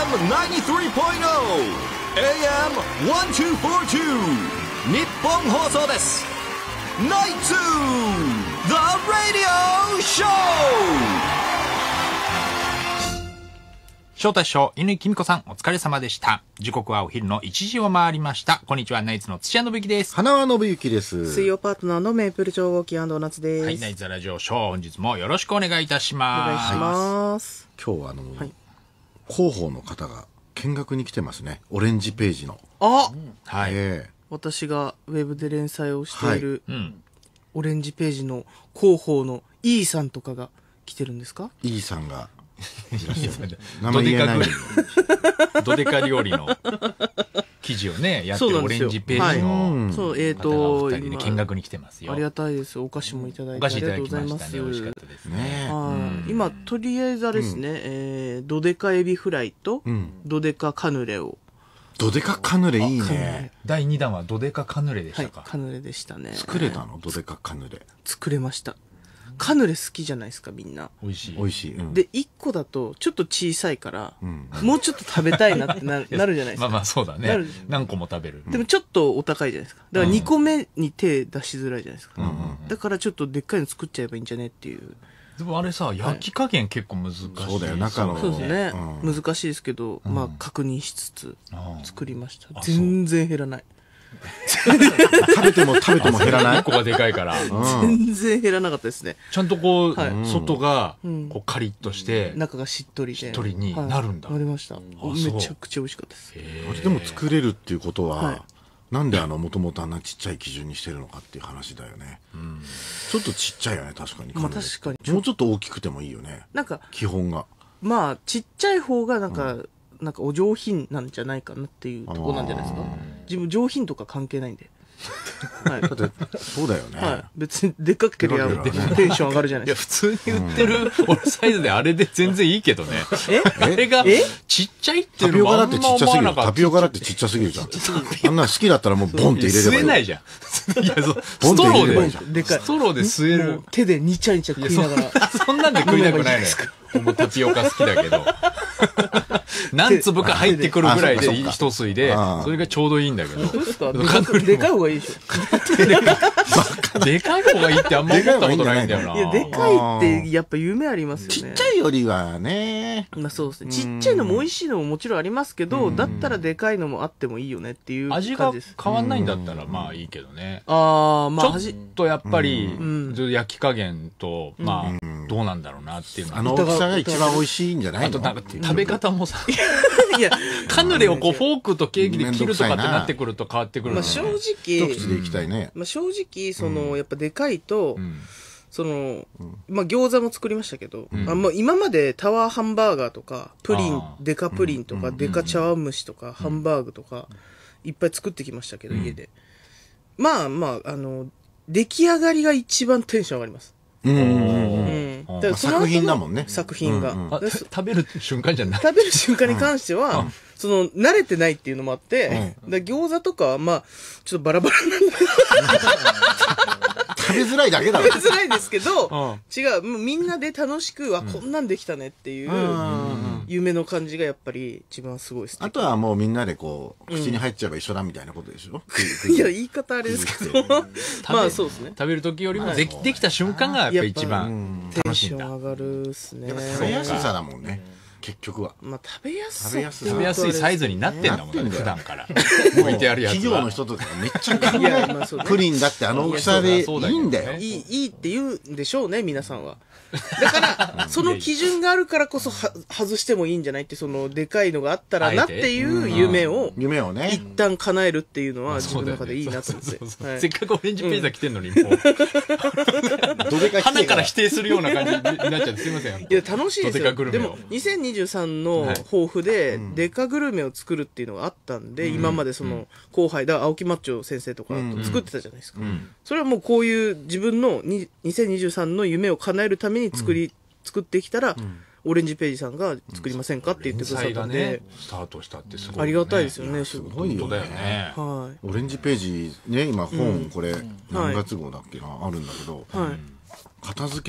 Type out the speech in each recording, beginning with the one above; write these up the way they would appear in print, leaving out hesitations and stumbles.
AM1242 日本放送です。ナイツ The Radio Show。 翔太師匠、乾きみこさん、お疲れ様でした。時刻はお昼の1時を回りました。こんにちは、ナイツの土屋信之です。 花輪信之です。 水曜パートナーのメープル超合金夏です。 はい、ナイツラジオショー、本日もよろしくお願いいたします。 お願いします。 今日は広報の方が見学に来てますね。オレンジページの。 あ、 はい。 私がウェブで連載をしている、 うん。 オレンジページの広報の E さんとかが来てるんですか？ E さんが。 名前言えない。ドデカ料理の記事をね、やってるオレンジページのそう、 方がお二人で見学に来てますよ。 ありがたいです。お菓子もいただいて。 お菓子いただきましたね。美味しかったですね。 今、とりあえずあれですね、ドデカエビフライと、ドデカカヌレを。 ドデカカヌレいいね。 第2弾はドデカカヌレでしたか？ はい、カヌレでしたね。 作れたの？ドデカカヌレ。 作れました。カヌレ好きじゃないですか、みんな。 美味しい。 美味しい。 で、1個だとちょっと小さいから、もうちょっと食べたいなってなるじゃないですか。 まあまあそうだね。何個も食べる。 でもちょっとお高いじゃないですか。だから2個目に手出しづらいじゃないですか。だからちょっとでっかいの作っちゃえばいいんじゃねっていう。 でもあれさ、焼き加減結構難しい。 そうだよ、中の。 そうですね。難しいですけど、まあ確認しつつ作りました。全然減らない。 食べても減らない。 1個がでかいから。 全然減らなかったですね。 ちゃんとこう、外がこうカリッとして、 中がしっとりで。 しっとりになるんだ。 なりました。めちゃくちゃ美味しかったです。 あれでも作れるっていうことは、なんでもともとあんなちっちゃい基準にしてるのかっていう話だよね。ちょっとちっちゃいよね、確かに。 まあ確かに。 もうちょっと大きくてもいいよね。 なんか、 基本が。 まあ、ちっちゃい方がなんかお上品なんじゃないかなっていうところなんじゃないですか。自分上品とか関係ないんで。 はい。だってそうだよね。 はい。別にでっかければテンション上がるじゃないですか。 いや、普通に売ってるサイズであれで全然いいけどね。あれがちっちゃいっていうのはタピオカだってちっちゃすぎる。タピオカだってちっちゃすぎるじゃん。あんな好きだったらもうボンって入れればいい。 吸えないじゃん。いや、 ボンって入れればいいじゃん。 ストローで吸える。 手でニチャニチャ食いながら。 そんなんで食いたくないのよ。もうタピオカ好きだけど。何粒か入ってくるぐらいで一吸いで、それがちょうどいいんだけど。 どうですか？でかい方がいいでしょ。でかい方がいいってあんま思ったことないんだよな。 いや、でかいってやっぱ夢ありますよね。 ちっちゃいよりはね。 まあそうですね。ちっちゃいのも美味しいのももちろんありますけど、だったらでかいのもあってもいいよねっていう感じです。 味が変わんないんだったらまあいいけどね。 ああ、まあちょっとやっぱり、焼き加減と、まあ、どうなんだろうなっていうの。 あの大きさが一番美味しいんじゃないの？ あとなんか食べ方もさ、いや、カヌレをこうフォークとケーキで切るとかってなってくると変わってくる。 まあ正直、 一口でいきたいね。 まあ正直、やっぱでかいと、まあ餃子も作りましたけど、もう今までタワーハンバーガーとか、デカプリンとか、デカ茶碗蒸しとか、ハンバーグとか、いっぱい作ってきましたけど、家で。まあまあ、出来上がりが一番テンション上がります。 作品だもんね。 作品が。 食べる瞬間じゃない。 食べる瞬間に関しては、慣れてないっていうのもあって、餃子とかは、まあ、ちょっとバラバラなんで。 食べづらいだけだろ。 食べづらいですけど、違う、もうみんなで楽しく、こんなんできたねっていう、夢の感じがやっぱり一番すごい素敵。 あとはもうみんなでこう、口に入っちゃえば一緒だみたいなことでしょ？ いや、言い方あれですけど、まあそうですね。 食べる時よりもできた瞬間がやっぱ一番テンション上がるっすね。 食べやすさだもんね。結局は。 まあ食べやす食べやすいサイズになってんだもんね、普段から。置いてあるやつは。 企業の人とかめっちゃ考えプリンだってあの大きさでいいんだよ。 いいって言うんでしょうね、皆さんは。だから、その基準があるからこそ外してもいいんじゃないって、でかいのがあったらなっていう夢をね、 一旦叶えるっていうのは自分の中でいいなと思って。 せっかくオレンジページ来てんのに、もう。鼻から否定するような感じになっちゃってすいません。 いや、楽しいですよ。でも、2023の抱負で、デカグルメを作るっていうのがあったんで、今まで後輩青木マッチョ先生とかと作ってたじゃないですか。それはもうこういう自分の2023の夢を叶えるために作ってきたら、オレンジページさんが作りませんかって言ってくださったんで、 スタートしたってすごい。 ありがたいですよね、 すごいよね。 はい。 オレンジページね、今本これ何月号だっけな、あるんだけど、片付け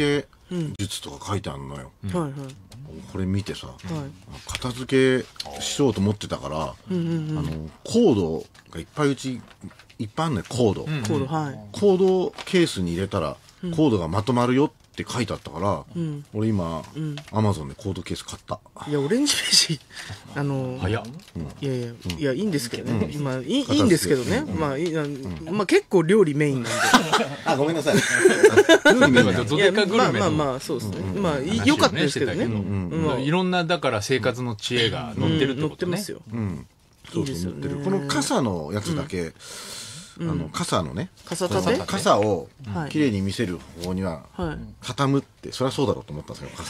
術とか書いてあるのよ。 はいはい。 これ見てさ、 はい。 片付けしようと思ってたから、コードがいっぱいうちいっぱいあるのよ、コード。 コード、はい。 コードケースに入れたら、コードがまとまるよって書いてあったから、俺今、アマゾンでコードケース買った。 いや、オレンジページ、 早っ。 いや、いいんですけどね。まあ、いいんですけどね。まあ、結構料理メインなんで。 あ、ごめんなさい。 ドデカグルメのまあ、そうですね。まあ、良かったですけどね。 いろんな、だから生活の知恵が載ってるって載ことね。 ってますよ。 そうそう、載ってる。この傘のやつだけ、傘のね、 傘立て傘をきれいに見せる方には、畳むって、そりゃそうだろうと思ったんですよ、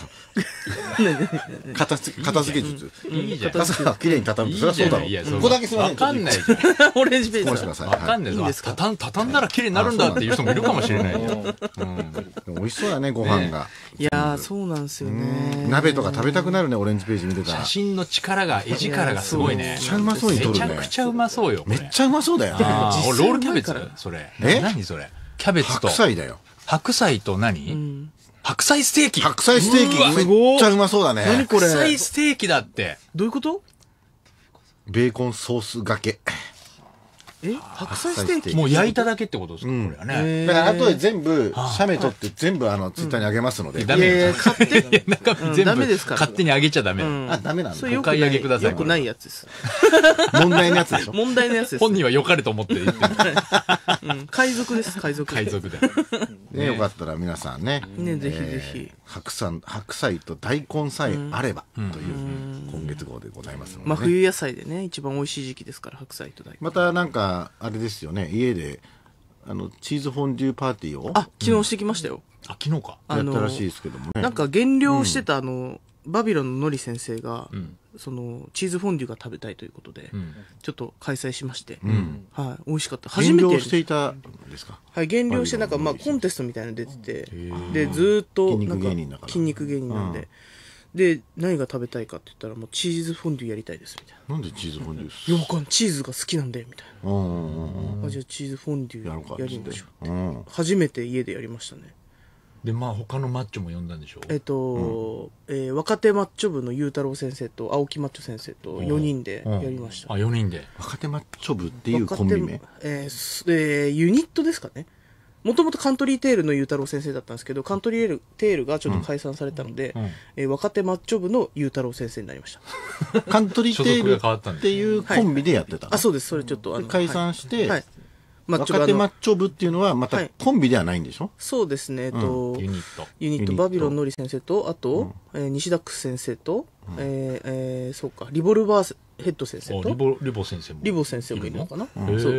傘。片付け術。 いいじゃん。 傘をきれいに畳むって、そりゃそうだろう。ここだけすみません。 わかんないじゃん。 オレンジページ。 ごめんなさい。 わかんないぞ。畳んだら綺麗になるんだっていう人もいるかもしれないよ。 美味しそうだね、ご飯が。 いやー、そうなんですよね。 鍋とか食べたくなるね、オレンジページ見てたら。 写真の力が、絵力がすごいね。 めっちゃうまそうに撮るね。 めちゃくちゃうまそうよ。 めっちゃうまそうだよ。 ロールキャベツそれ。何それ。キャベツと。 白菜だよ。 白菜と何白菜ステーキ。 白菜ステーキめっちゃうまそうだね。 何これ。 白菜ステーキだって。 どういうこと？ ベーコンソースがけ。 白菜ステーキもう焼いただけってことですか、これはね。 だから後で全部、写メ撮って全部ツイッターにあげますので。 ダメです。 勝手に。 中身全部ダメですから勝手にあげちゃダメ。 あ、ダメなんだ。 お買い上げください。 よくないやつです。 問題のやつでしょ。 問題のやつです。 本人は良かれと思って言ってる。 海賊です、海賊。 海賊で。 ね、よかったら皆さんね。 ね、ぜひぜひ。 白菜と大根さえあれば、という今月号でございますので。 まあ冬野菜でね、一番美味しい時期ですから、白菜と大根。 またなんか、あれですよね、家で、チーズフォンデュパーティーを。 あ、昨日してきましたよ。 あ、昨日か。 やったらしいですけどもね。 なんか減量してたバビロンののり先生が、チーズフォンデュが食べたいということで、ちょっと開催しまして、はい、美味しかった。 初めて。減量していたんですか？ はい、減量してなんかまあコンテストみたいなの出てて、で、ずーっと、 筋肉芸人だから。 筋肉芸人なんで、で、何が食べたいかって言ったら、もうチーズフォンデュやりたいです、みたいな。 なんでチーズフォンデュいや、わかんない。チーズが好きなんで、みたいな。じゃあチーズフォンデュやりましょう。初めて家でやりましたね。 で、まあ他のマッチョも呼んだんでしょ若手マッチョ部のゆうたろう先生と青木マッチョ先生と4人でやりました。 あ、4人で。 若手マッチョ部っていうコンビ名？ ユニットですかね。もともとカントリーテールのゆうたろう先生だったんですけど、カントリーテールがちょっと解散されたので、若手マッチョ部のゆうたろう先生になりました。 カントリーテールっていうコンビでやってた。 あ、そうです。それちょっと解散して、 はい。 若手マッチョ部っていうのはまたコンビではないんでしょ？ そうですね。ユニット、バビロンのり先生と、あと、西ダックス先生と、そうか、リボルバーヘッド先生と、 リボ先生も。 リボ先生もいるのかな？ そう。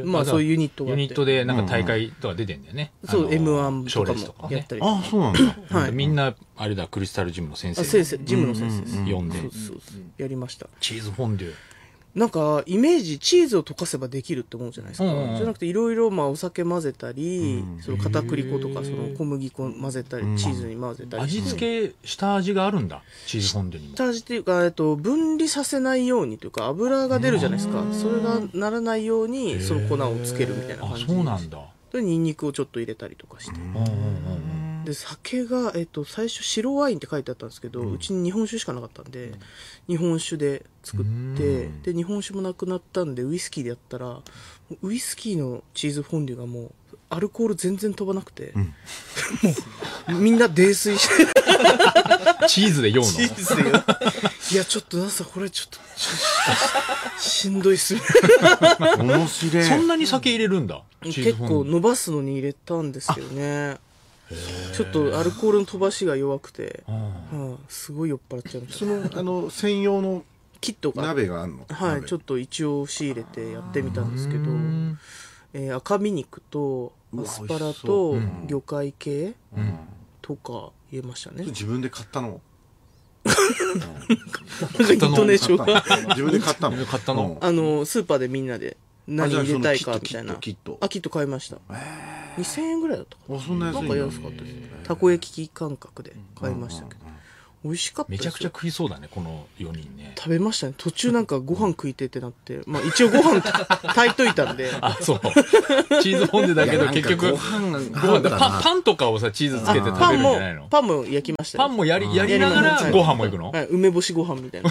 まあそういうユニットがあって。 ユニットでなんか大会とか出てんだよね。 そう、M1 とかもやったり。 あ、そうなんだ。 はい。みんな、あれだ、クリスタルジムの先生。 ジムの先生です。 呼んで。 そう、やりました。 チーズフォンデュ。 なんか、イメージ、チーズを溶かせばできるって思うじゃないですか。じゃなくて、いろいろ、まあ、お酒混ぜたり、その片栗粉とか、その小麦粉混ぜたり、チーズに混ぜたり。 味付け、下味があるんだ。チーズフォンデュにも。 下味っていうか、分離させないようにというか、油が出るじゃないですか。それがならないように、その粉をつけるみたいな感じ。 そうなんだ。 で、ニンニクをちょっと入れたりとかして。で、酒が、最初白ワインって書いてあったんですけど、うちに日本酒しかなかったんで、日本酒で作って、で、日本酒もなくなったんで、ウイスキーでやったら、ウイスキーのチーズフォンデュがもう、アルコール全然飛ばなくて、もう、みんな泥酔して。 チーズで酔うの？ チーズで酔う。いや、ちょっと、これちょっと、しんどいっすね。 面白い。 そんなに酒入れるんだ。 結構伸ばすのに入れたんですけどね。ちょっとアルコールの飛ばしが弱くて、すごい酔っ払っちゃいました。 その専用のキットが鍋があるの？ はい、ちょっと一応仕入れてやってみたんですけど、赤身肉とアスパラと魚介系とか入れましたね。 自分で買ったの？ イントネーションが自分で買ったの？ 買ったの？ スーパーでみんなで何入れたいかみたいな。 キット買いました。2000円ぐらいだったかな。 そんな安い。 なんか安かったです。たこ焼き感覚で買いましたけど。 美味しかったですよ。 めちゃくちゃ食いそうだね、この4人ね。 食べましたね。途中なんかご飯食いてってなって、まあ一応ご飯炊いといたんで。 あ、そう。チーズフォンデュだけど結局、 ご飯パンとかをさ、チーズつけて食べるんじゃないの？ パンも焼きましたよ。 パンもやりながらご飯も行くの？ はい、梅干しご飯みたいな。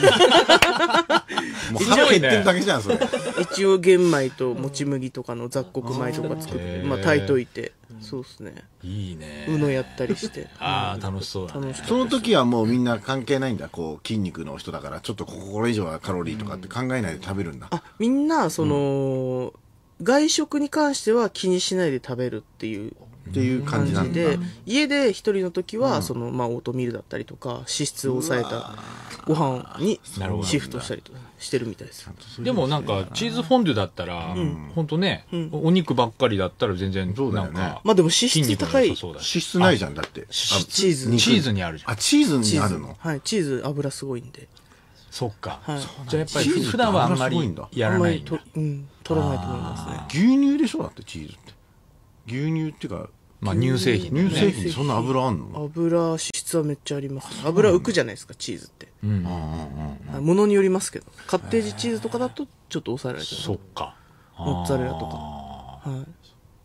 もう腹減ってるだけじゃん、それ。 一応玄米ともち麦とかの雑穀米とか作って、まあ炊いといて。そうですね。 いいね。 うのやったりして。 ああ、楽しそうだね。 楽しかった。 その時はもうみんな関係ないんだ。こう、筋肉の人だから、ちょっとこれ以上はカロリーとかって考えないで食べるんだ。 あ、みんな、その、外食に関しては気にしないで食べるっていうっていう感じなんだ。 で、家で一人の時は、その、まあ、オートミールだったりとか、脂質を抑えたご飯にシフトしたりとかしてるみたいです。 でもなんか、チーズフォンデュだったら、ほんとね、お肉ばっかりだったら全然、なんか、 まあでも脂質高い。 そうだし。 脂質ないじゃん、だって。 チーズ。 チーズにあるじゃん。 あ、チーズにあるの？ はい、チーズ油すごいんで。 そっか。 はい。 じゃあやっぱり普段はあんまりやらないんだ。 取らないと思いますね。 牛乳でしょだってチーズって。牛乳っていうか、 まあ乳製品ね。 乳製品そんな油あんの？ 油、脂質はめっちゃあります。油浮くじゃないですか、チーズって。 うん。 ものによりますけど。カッテージチーズとかだとちょっと抑えられてる。 そっか。 モッツァレラとか。はい。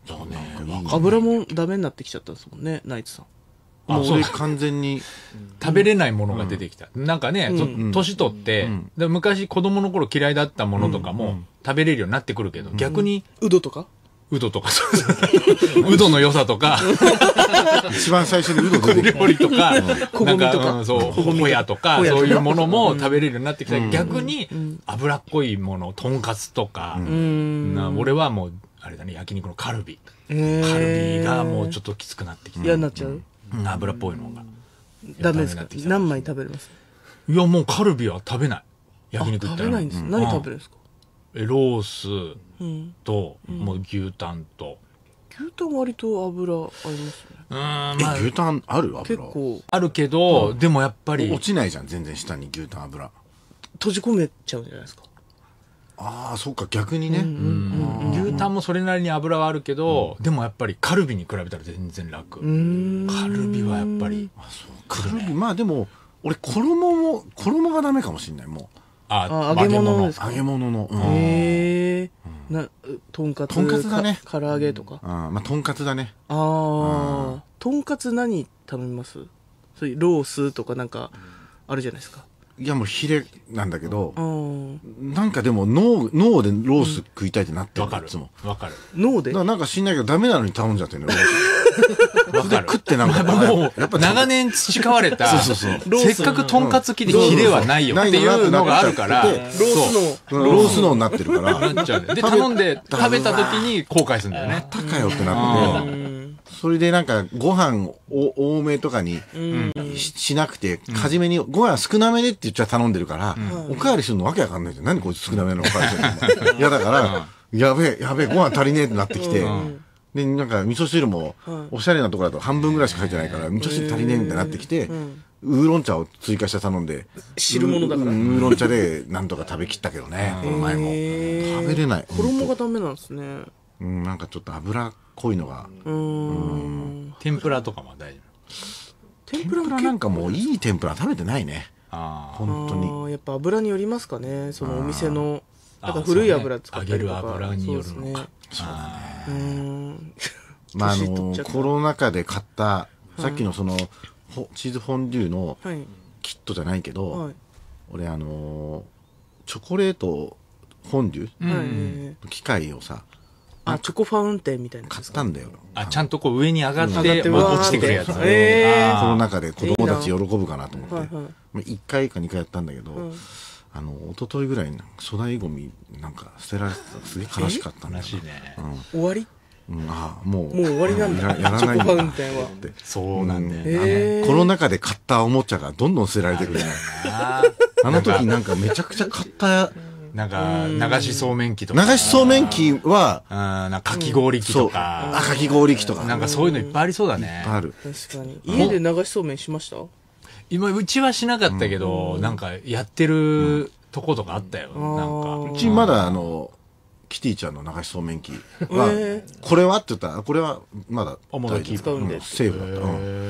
そうね。 油もダメになってきちゃったんですもんね、ナイツさん。 もう俺完全に食べれないものが出てきた。なんかね、年取って、で昔子供の頃嫌いだったものとかも食べれるようになってくるけど、逆に、 うどとかうどとか、うどの良さとか、 一番最初にうど出てきた料理とか、 小米とかそう、ホヤとか、そういうものも食べれるようになってきた。逆に、脂っこいもの、とんかつとか、俺はもう、あれだね、焼肉のカルビ。カルビがもうちょっときつくなってきて。 嫌になっちゃう？ 油っぽいのが。 ダメですか？何枚食べれます？ いや、もうカルビは食べない。焼肉行ったら。 食べないんです。何食べるんですか？ ロースと、もう牛タンと。 牛タン割と油ありますね。 まあ、 牛タンある油？ 結構。 あるけど、でもやっぱり。 落ちないじゃん、全然下に牛タン油。 閉じ込めちゃうんじゃないですか。 ああ、そっか、逆にね。 牛タンもそれなりに油はあるけど、でもやっぱりカルビに比べたら全然楽。カルビはやっぱり。 カルビ、まあでも、俺衣がダメかもしんない、もう。 揚げ物ですか？ 揚げ物の。 とんかつ。 とんかつだね。 唐揚げとか。 まあとんかつだね。 とんかつ何頼みます？そういうロースとかなんか、あるじゃないですか。 いやもうヒレなんだけど、なんかでも脳でロース食いたいってなってる。 わかる。 いつも。 わかる。 脳で？ なんか知んないけどダメなのに頼んじゃってるのよ。 わかる。 食ってなんかもう、長年培われた、せっかくとんかつ器でヒレはないよっていうのがあるから、 ロース脳になってるから。 なっちゃう。で、頼んで食べた時に後悔するんだよね。 高よってなって。それでなんかご飯多めとかにしなくて、初めにご飯少なめでって言っちゃ頼んでるから、おかわりするのわけわかんないじゃん。何こいつ少なめのおかわりするの。いやだから、やべえ、ご飯足りねえってなってきて、で、なんか味噌汁もおしゃれなところだと半分ぐらいしか入ってないから、味噌汁足りねえみたいになってきて、ウーロン茶を追加して頼んで、 汁物だから。 ウーロン茶でなんとか食べきったけどね、この前も。食べれない。 衣がダメなんですね。 なんかちょっと脂っこいのが。 天ぷらとかも大丈夫。天ぷらなんかもういい天ぷら食べてないね。本当に。 やっぱ油によりますかね、そのお店の。なんか古い油使ったりとか。 揚げる油によるのか。 そうね。まあコロナ禍で買った、さっきのその、チーズフォンデュのキットじゃないけど、俺チョコレートフォンデュ機械をさ、 チョコファウンテンみたいな。 買ったんだよ。 ちゃんとこう上に上がって落ちてくるやつ。コロナ禍で子供たち喜ぶかなと思って。1回か2回やったんだけど、一昨日ぐらいに粗大ゴミなんか捨てられてた。すげえ悲しかったね。 悲しいね。 終わり？ もう終わりなんだ。 やらないんだ。 チョコファウンテンは。 そうなんだよね。 コロナ禍で買ったおもちゃがどんどん捨てられてくる。あの時なんかめちゃくちゃ買った。 なんか、流しそうめん機とか。 流しそうめん機は、 なんかかき氷機とか。 かき氷機とか。 なんかそういうのいっぱいありそうだね。 いっぱいある。 確かに。家で流しそうめんしました？ 今、うちはしなかったけど、なんかやってるとことかあったよ。なんか。 うちまだキティちゃんの流しそうめん機は、これはって言ったら、これはまだまだキープセーフだった。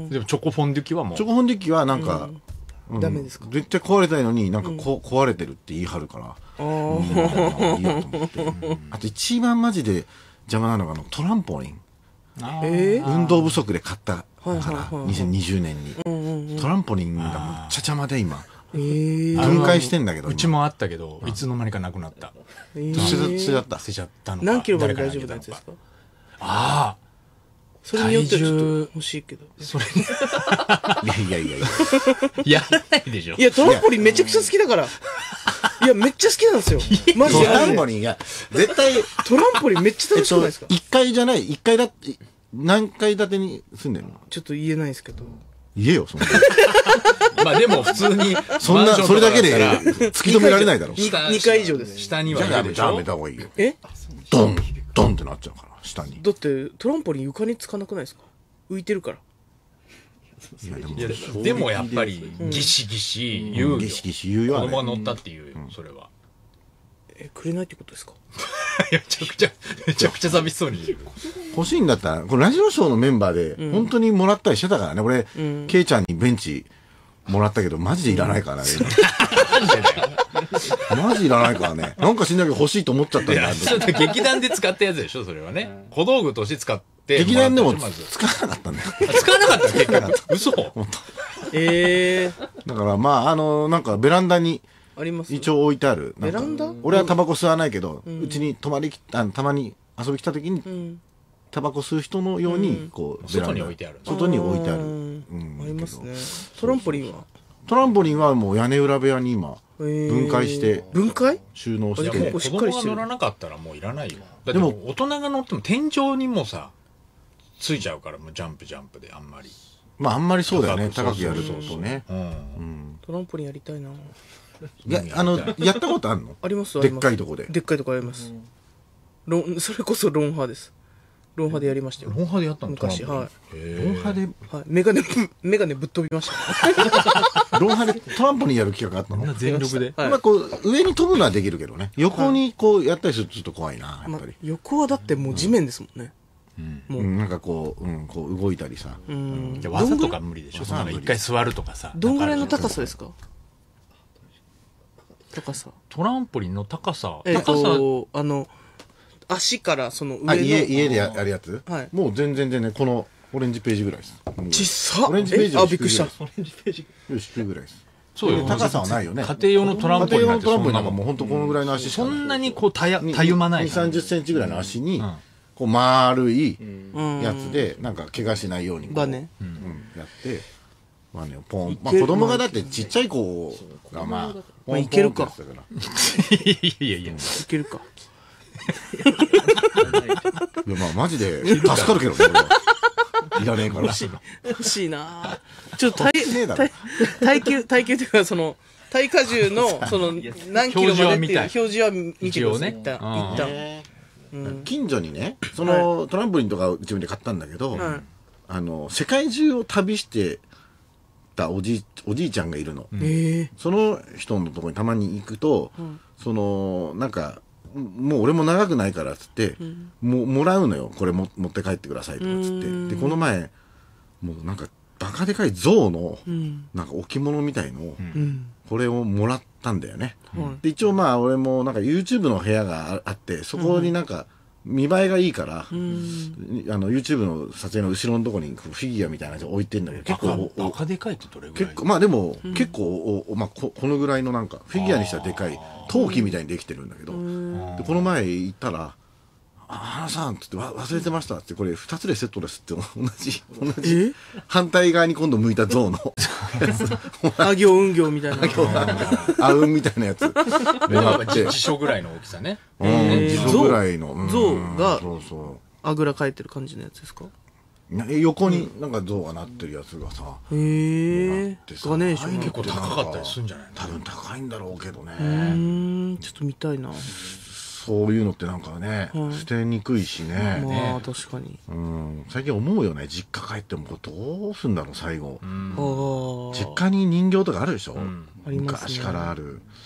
でもチョコフォンデュ機はもう。 チョコフォンデュ機はなんか、 ダメですか？ 絶対壊れたいのになんか壊れてるって言い張るから、いいやと思って。あと一番マジで邪魔なのがトランポリン。運動不足で買ったから2020年にトランポリンがめっちゃ邪魔で今分解してんだけど、 うちもあったけどいつの間にかなくなった。 捨てちゃったのか。 何キロまで大丈夫なやつですか？ ああ、 それによってはちょっと欲しいけど。 それいややらないでしょ。 いや、トランポリンめちゃくちゃ好きだから。いや、めっちゃ好きなんですよ。マジで。 トランポリンが絶対トランポリンめっちゃ楽しくないですか？ 1 階じゃない、1階だって、何階建てに住んでるの？ ちょっと言えないですけど。 言えよ、そんな。 まあでも普通にそんな、それだけで突き止められないだろ。 2階以上です。 下にはじゃあいるでしょ。 やめた方がいいよ。 え？ ドンドンってなっちゃうから、下に。 だってトランポリン床につかなくないですか？浮いてるから。 いやいやでもやっぱりギシギシ言うよ。 ギシギシ言うよね。 子供が乗ったっていうよ、それは。 くれないってことですか？ めちゃくちゃ寂しそうに言う。 欲しいんだったら、これラジオショーのメンバーで、本当にもらったりしてたからね。俺、ケイちゃんにベンチもらったけど、マジでいらないからね。マジいらないからね。なんか知んないけど欲しいと思っちゃったんだよ。 ちょっと劇団で使ったやつでしょ、それはね。小道具として使って劇団でもまず使わなかったんだよ。 使わなかった結局。嘘。 だからまあ、なんかベランダに、 あります。 一応置いてある。 ベランダ？ 俺はタバコ吸わないけど、うちにたまに遊び来た時に、タバコ吸う人のように、こう、 外に置いてある。 外に置いてある。 ありますね。トランポリンは？ トランポリンはもう屋根裏部屋に今、分解して、 分解？ 収納して。 子供が乗らなかったらもういらないよ。だっても大人が乗っても天井にもさ、ついちゃうから、もうジャンプであんまり。 まああんまりそうだよね。高くやるとね。 トランポリンやりたいな。 いや、やったことあるの？ あります。 でっかいとこで。 でっかいとこあります。それこそロンハーです。ロンハーでやりましたよ。 ロンハーでやったの？ 昔、はい。 ロンハで、 はい。メガネぶっ飛びました。 ロンハでトランポリンやる企画あったの？ 全力で。 まあこう、上に飛ぶのはできるけどね。横にこうやったりするとちょっと怖いな、やっぱり。 横はだってもう地面ですもんね。 なんかこう動いたりさ。 技とか無理でしょ。なんか一回座るとかさ。 どんぐらいの高さですか？高さ。 トランポリンの高さ。 足からその上の。 家でやるやつ？ はい。 もう全然このオレンジページぐらいです。 ちっさ。 オレンジページよりびっくりした。 オレンジページより低いぐらいです。 そうよ。 高さはないよね。 家庭用のトランポリンなんてそんなもんもう本当このぐらいの足しかそんなにこうたゆまない。 2、30センチぐらいの足に、こう丸いやつで、なんか怪我しないように。 バネ。 やって、バネをポン。まあ子供がだってちっちゃい子がまあ、 いけるか。 いや。 いけるか。 いやまあマジで助かるけどね、俺は。いらねえから。 欲しいなちょっと耐久っていうか、その、耐荷重の、その、何キロまでっていう表示は見てください。一旦。 近所にね、そのトランポリンとか自分で買ったんだけど、世界中を旅してたおじいちゃんがいるの。その人のところにたまに行くと、その、なんか、もう俺も長くないからっつって、もらうのよ。これ持って帰ってくださいとかっつって。で、この前、もうなんか、バカでかい象の、なんか置物みたいのを、これをもらったんだよね。で、一応まあ俺もなんか YouTube の部屋があって、そこになんか、見栄えがいいから、YouTube の撮影の後ろのとこにフィギュアみたいなやつ置いてんだけど、結構、 バカでかいってどれぐらい？ 結構、まあでも、結構、まあこのぐらいのなんか、フィギュアにしたらでかい、陶器みたいにできてるんだけど、で、この前行ったら、花さんって言って忘れてましたって、これ2つでセットですって同じ反対側に今度向いた象のあ行運行みたいなあうんみたいなやつ辞書ぐらいの大きさね。 辞書ぐらいの象があぐらかいてる感じのやつですか？ 横になんか象がなってるやつがさ、 ガネーション結構高かったりするんじゃないの？ 多分高いんだろうけどね。 ちょっと見たいな。 そういうのってなんかね、捨てにくいしね。 まあ確かに。 最近思うよね、実家帰ってもどうすんだろう、最後。 実家に人形とかあるでしょ？昔からある。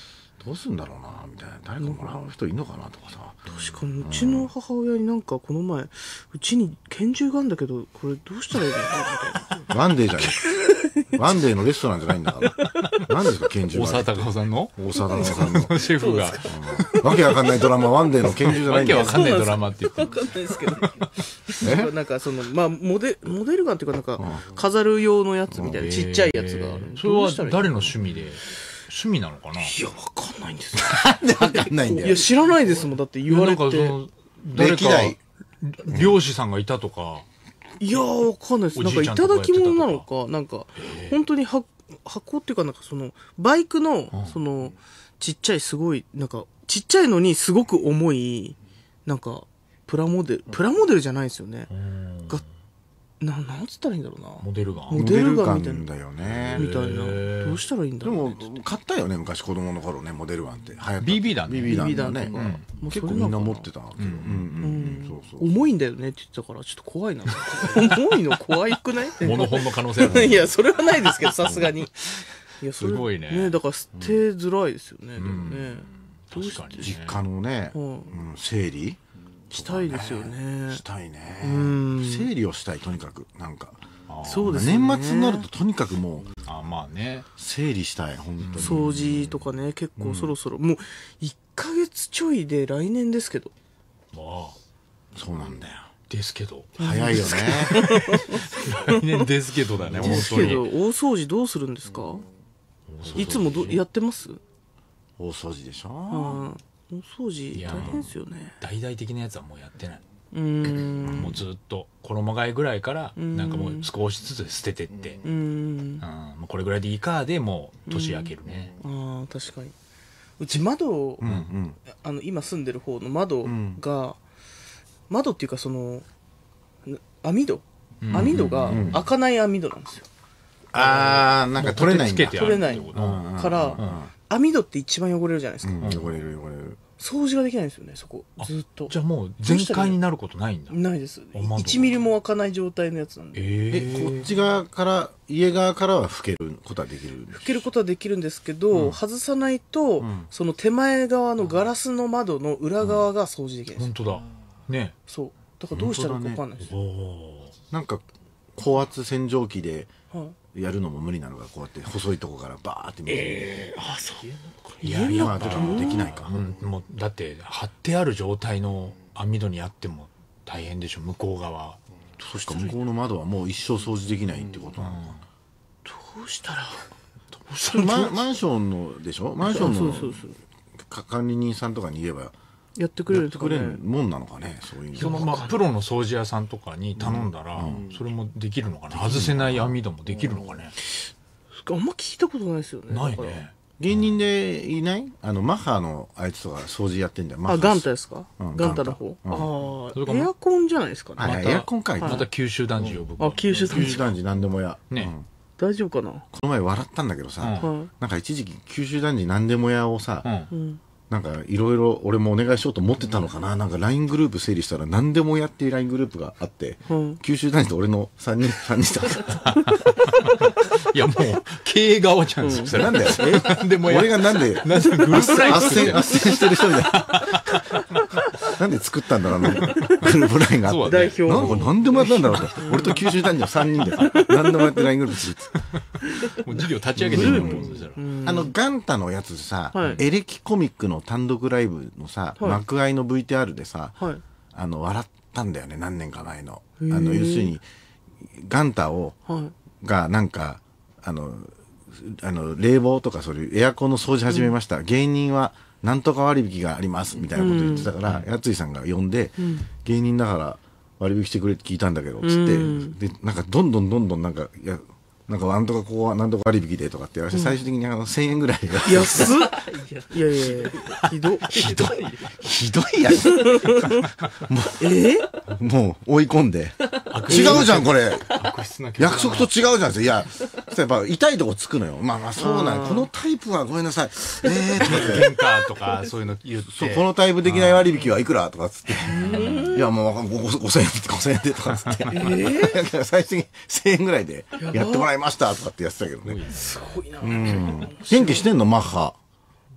どうすんだろうなみたいな、誰かもらう人いんのかなとかさ。 確かにうちの母親になんかこの前うちに拳銃があるんだけどこれどうしたらいいのみたいな。 ワンデーじゃねえワンデーのレストランじゃないんだから何ですか拳銃大沢たかおさんの大沢さんのシェフがわけわかんないドラマワンデーの拳銃じゃないわんだよけわかんないドラマって言ってわかんないですけどなんかそのまあモデルガンっていうかなんか飾る用のやつみたいなちっちゃいやつがある。 それは誰の趣味で趣味なのかな。 いやわかんないんですよ。 わかんないんだよいや知らないですもんだって言われて。 なんかその誰か歴代漁師さんがいたとか。 いやわかんないです。なんかいただき物なのかなんか本当に箱っていうかなんかそのバイクのそのちっちゃいすごいなんかちっちゃいのにすごく重いなんかプラモデルじゃないですよね。がなんつったらいいんだろうな。 モデルガン。 モデルガンだよねみたいな。どうしたらいいんだろう、ね。 でも買ったよね昔子供の頃ねモデルガンって流行った BB 弾ね BB 弾だね、 もう結構みんな持ってたけど、そう重いんだよねって言ってたからちょっと怖いな。重いの怖いくない？ モノホンの可能性ある。 いやそれはないですけどさすがに。いやすごいね。 だから捨てづらいですよね。でもね。 確かにね。 実家のね、整理したいですよね。 したいね。整理をしたいとにかくなんか。 そうですね。 年末になるととにかくもうまあね整理したい本当に。 掃除とかね結構そろそろもう1ヶ月ちょいで来年ですけど。 そうなんだよ。 ですけど早いよね。 来年ですけどだね本当に。 ですけど大掃除どうするんですか？いつもやってます？ 大掃除でしょ。 大掃除大変ですよね。 大々的なやつはもうやってない。もうずっと衣替えぐらいからなんかもう少しずつ捨ててってもうこれぐらいでいいかでもう年明けるね。 確かにうち窓今住んでる方の窓が窓っていうかその網戸が開かない網戸なんですよ。 なんか取れないんだ。 取れないから網戸って一番汚れるじゃないですか。 汚れる掃除ができないんですよねそこずっと。 じゃあもう全開になることないんだ。 ないです。1ミリも開かない状態のやつなんで。 こっち側から家側からは拭けることはできる。 拭けることはできるんですけど外さないとその手前側のガラスの窓の裏側が掃除できないんです。 本当だね。 そうだからどうしたらいいか分かんないですよ。 なんか高圧洗浄機でやるのも無理なのがこうやって細いとこからバーって見て。 そういや今ちょっとできないか。 もうだって貼ってある状態の網戸にあっても大変でしょ向こう側。 そして向こうの窓はもう一生掃除できないってことなのか。 どうしたらマンションのでしょ。マンションの管理人さんとかに言えばやってくれるとかね。 もんなのかね。そういうそのプロの掃除屋さんとかに頼んだらそれもできるのかな。外せない網戸もできるのかね。 あんま聞いたことないですよね。 ないね。 芸人でいない？マッハのあいつとか掃除やってんだよ。 ガンタですか？ガンタの方。エアコンじゃないですかね。 エアコンかい。 また九州男児呼ぶ。 九州男児なんでもや。 ね。大丈夫かな。 この前笑ったんだけどさ、なんか一時期九州男児なんでもやをさ、なんかいろいろ俺もお願いしようと思ってたのかな。なんか LINE グループ整理したらなんでもやっていう LINE グループがあって、九州男児と俺の3人だ。 いやもう経営側じゃん。 なんだよ。俺がなんでグループライン斡旋してる人みたいな。なんで作ったんだろうグループラインがあって。代表。なんでもやったんだろうって。俺と九州男児の3人でなんでもやって LINE グループ作って。 もう事業立ち上げてるもん。 ガンタのやつさ、エレキコミックの単独ライブのさ、幕間の VTR でさ、笑ったんだよね、何年か前の。要するに、ガンタがなんか、冷房とかそういうエアコンの掃除始めました。芸人はなんとか割引があります、みたいなこと言ってたから、やついさんが呼んで、芸人だから割引してくれって聞いたんだけど、つって、で、なんかどんどんなんか、なんかなんとかここはなんとか割引でとかって言われて、最終的に1000円ぐらいが安っ。いやひどいやつ。もう追い込んで違うじゃんこれ約束と違うじゃん。いややっぱ痛いとこつくのよ。まあそうなんこのタイプはごめんなさい原価とかそういうの言ってこのタイプ的な割引はいくらとかっつっていやもう5000円でとかっつって最終的に1000円ぐらいでやってもらいましたとかってやってたけどね。 すごいな。 元気してんのマッハ。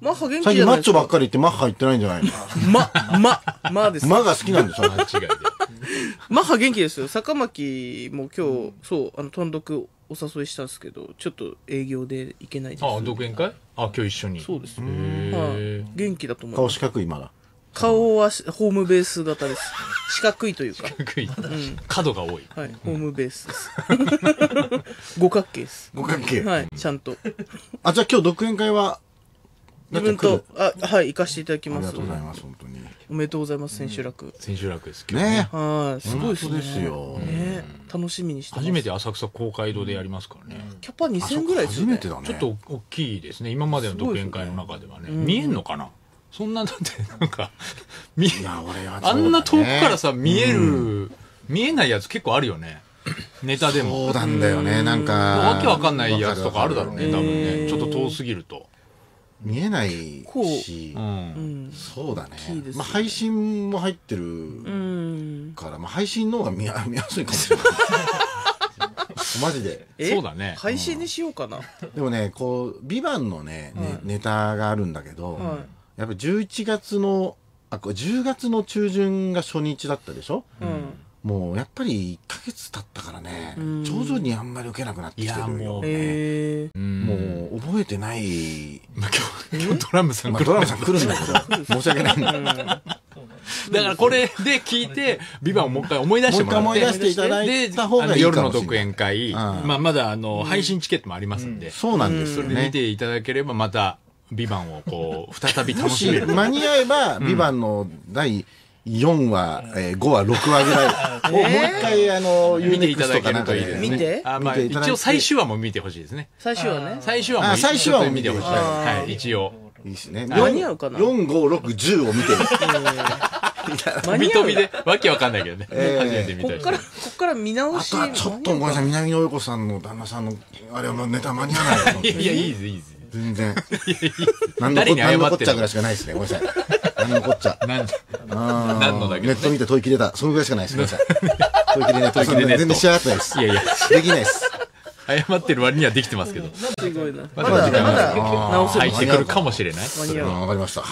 マッハ元気最近マッチョじゃないですか。 ばっかり言ってマッハ言ってないんじゃないの？ マです。 マが好きなんでしょ？ 間違いで。 マッハ元気ですよ。坂巻も今日、そう、単独お誘いしたんですけど、ちょっと営業で行けないです。 あ、独演会？あ、今日一緒に。 そうです。 へはいー。 元気だと思い顔ます。 四角いまだ。 顔はホームベース型です。四角いというか。 低い。角が多い。 はい、ホームベースです。五角形です。 五角形。 はい、ちゃんと。 あ、じゃあ今日独演会は、 自分と、はい、行かせていただきあります。 がとうございます、本当に。 おめでとうございます、千秋楽。 千秋楽ですけどねはい、すごいですね。 本当ですよね、楽しみにしてます。 初めて浅草公会堂でやりますからね。 キャパ2000ぐらいですよね。 初めてだね。 ちょっと大きいですね。今までの独演会の中ではね。見えんのかな？そんな、だってなんか、 いや、俺はあんな遠くからさ、 さ、見えないやつ結構あるよね。ネタでも。 そうなんだよね、なんか。 わけわかんないやつとかあるだろうね、多分ね。 わかるちょっと遠すぎると。 見えないこうしう、ん。 そうだねキーです。 まあ配信も入ってるから、まあ配信の方が見やすいかもしれない。マジで。 そうだね。 配信にしようかな。 でもね、こう、ビバンのね、ネタがあるんだけど、 はやっぱ11月の、これ10月の中旬が初日だったでしょ？ い。うん。 もうやっぱり1ヶ月経ったからね、 ん徐々にあんまり受けなくなってきてるいやもようね。 うんもう覚えてない。 まあ今日ドラムさんまあ、 来るドラマさん来るんだけど、申し訳ないんだ。 だからこれで聞いて、ビバンをもう一回思い出してもらって。 もう一回思い出していただいた方がいいかもしれないで夜の独演会、 んまあまだ配信チケットもありますんで、 そうなんですよそれで見ね。 ていただければまた、ビバンをこう、再びも楽しめる。 し間に合えば、ビバンの第4話、5話、6話ぐらいを、もう一回、 見ていた UNEXT だけとかなんかでるといいですね。 見てあ、まあ見ていただいて一応最終話も見てほしいですね。 最初はね。 最終話もあ最終話も見てほしい。 見てほしいはい、一応。 いいですね。 間に合うかな 4、5、6、10を見てる。 飛び飛びで、わけわかんないけどね。 え初めて見た人。 こっから見直し。 あとはちょっとごめんなさい、南野陽子さんの旦那さんの、あれはもうネタ間に合わないよ。 いや、いいです、いいです。 全然。 誰に謝ってんの何のこっちゃぐらいしかないですね。ごめんなさい。何のこっちゃ。 なん何のだけどねネット見て問い切れた。そのぐらいしかないです。ごめんなさい。問い切れネット。 問い切れネット全然仕上がってないです。 いやいや、 できないです。 謝ってる割にはできてますけど。 すごいな。ままだ時間がだ直せる。 入ってくるかもしれない。 間に合う。 わかりました。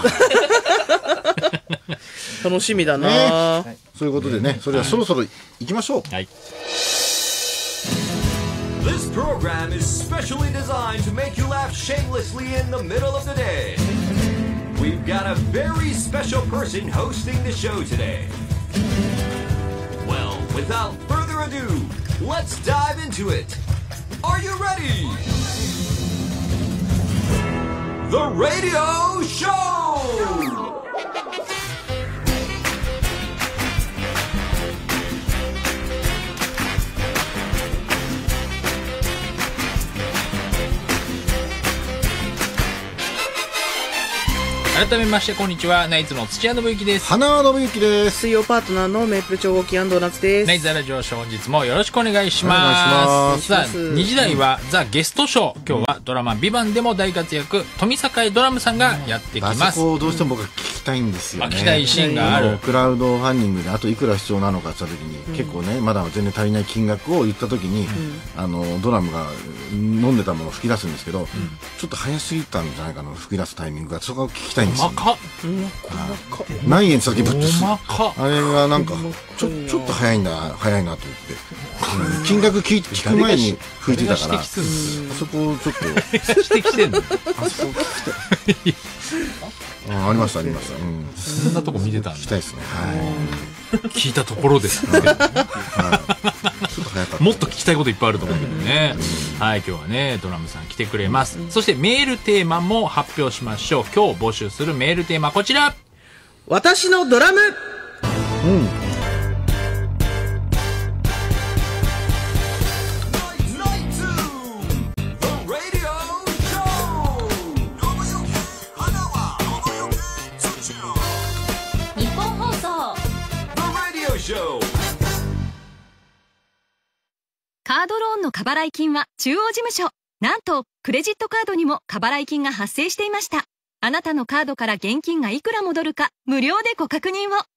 楽しみだな。 そういうことでね、それではそろそろ行きましょう。 はい。 This program is specially designed to make you laugh shamelessly in the middle of the day. We've got a very special person hosting the show today. Well, without further ado, let's dive into it. Are you ready? The Radio Show! 改めましてこんにちは、ナイツの土屋信之です。 花輪信之です。 水曜パートナーのメープル超合金&ドーナツです。 ナイツザラジオショー、本日もよろしくお願いします。 お願いしますさあ、2時台はザ・ゲストショー。今日はドラマビバンでも大活躍、富栄ドラムさんがやってきあます。 そこをどうしても僕は聞きたいんですよね。 聞きたいシーンがある。 クラウドファンディングであといくら必要なのかって言った時に、結構ねまだ全然足りない金額を言った時に、ドラムが飲んでたものを吹き出すんですけど、ちょっと早すぎたんじゃないかな、吹き出すタイミングが。そこを聞きたいんですよ、ね。 細かっ。 何円先ぶっとする。 細かっ。 あれがなんかちょっと早いなと思って、金額聞く前に吹いてたから、あそこをちょっと指摘してんの。 あそこ聞きたい。ありましたありました。 そんなとこ見てたんだ。 聞きたいですね。はい。 聞いたところですけど。 ちょっと早かった。 もっと聞きたいこといっぱいあると思うけどね。はい、今日はね、ドラムさん来てくれます。そしてメールテーマも発表しましょう。今日募集するメールテーマこちら。 私のドラム。 日本放送カードローンの過払い金は中央事務所。なんとクレジットカードにも過払い金が発生していました。あなたのカードから現金がいくら戻るか無料でご確認を。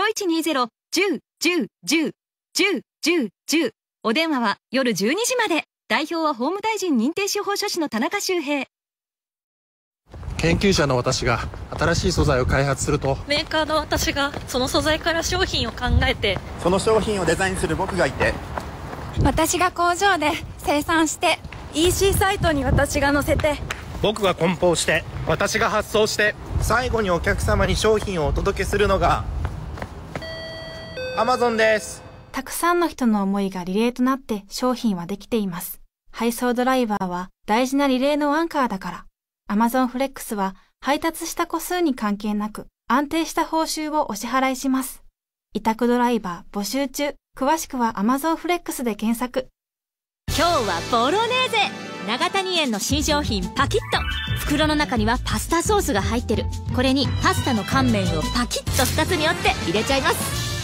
0120-10-10-10-10-10 お電話は夜12時まで。代表は法務大臣認定司法書士の田中修平。 研究者の私が新しい素材を開発すると、 メーカーの私がその素材から商品を考えて、 その商品をデザインする僕がいて、 私が工場で生産して、 EC サイトに私が載せて、 僕が梱包して私が発送して、 最後にお客様に商品をお届けするのが Amazon です。 たくさんの人の思いがリレーとなって商品はできています。配送ドライバーは大事なリレーのアンカーだから。Amazon フレックスは配達した個数に関係なく安定した報酬をお支払いします。委託ドライバー募集中。詳しくは Amazon フレックスで検索。 今日はボロネーゼ。長谷園の新商品パキッと。袋の中にはパスタソースが入ってる。これにパスタの乾麺をパキッと2つに折って入れちゃいます。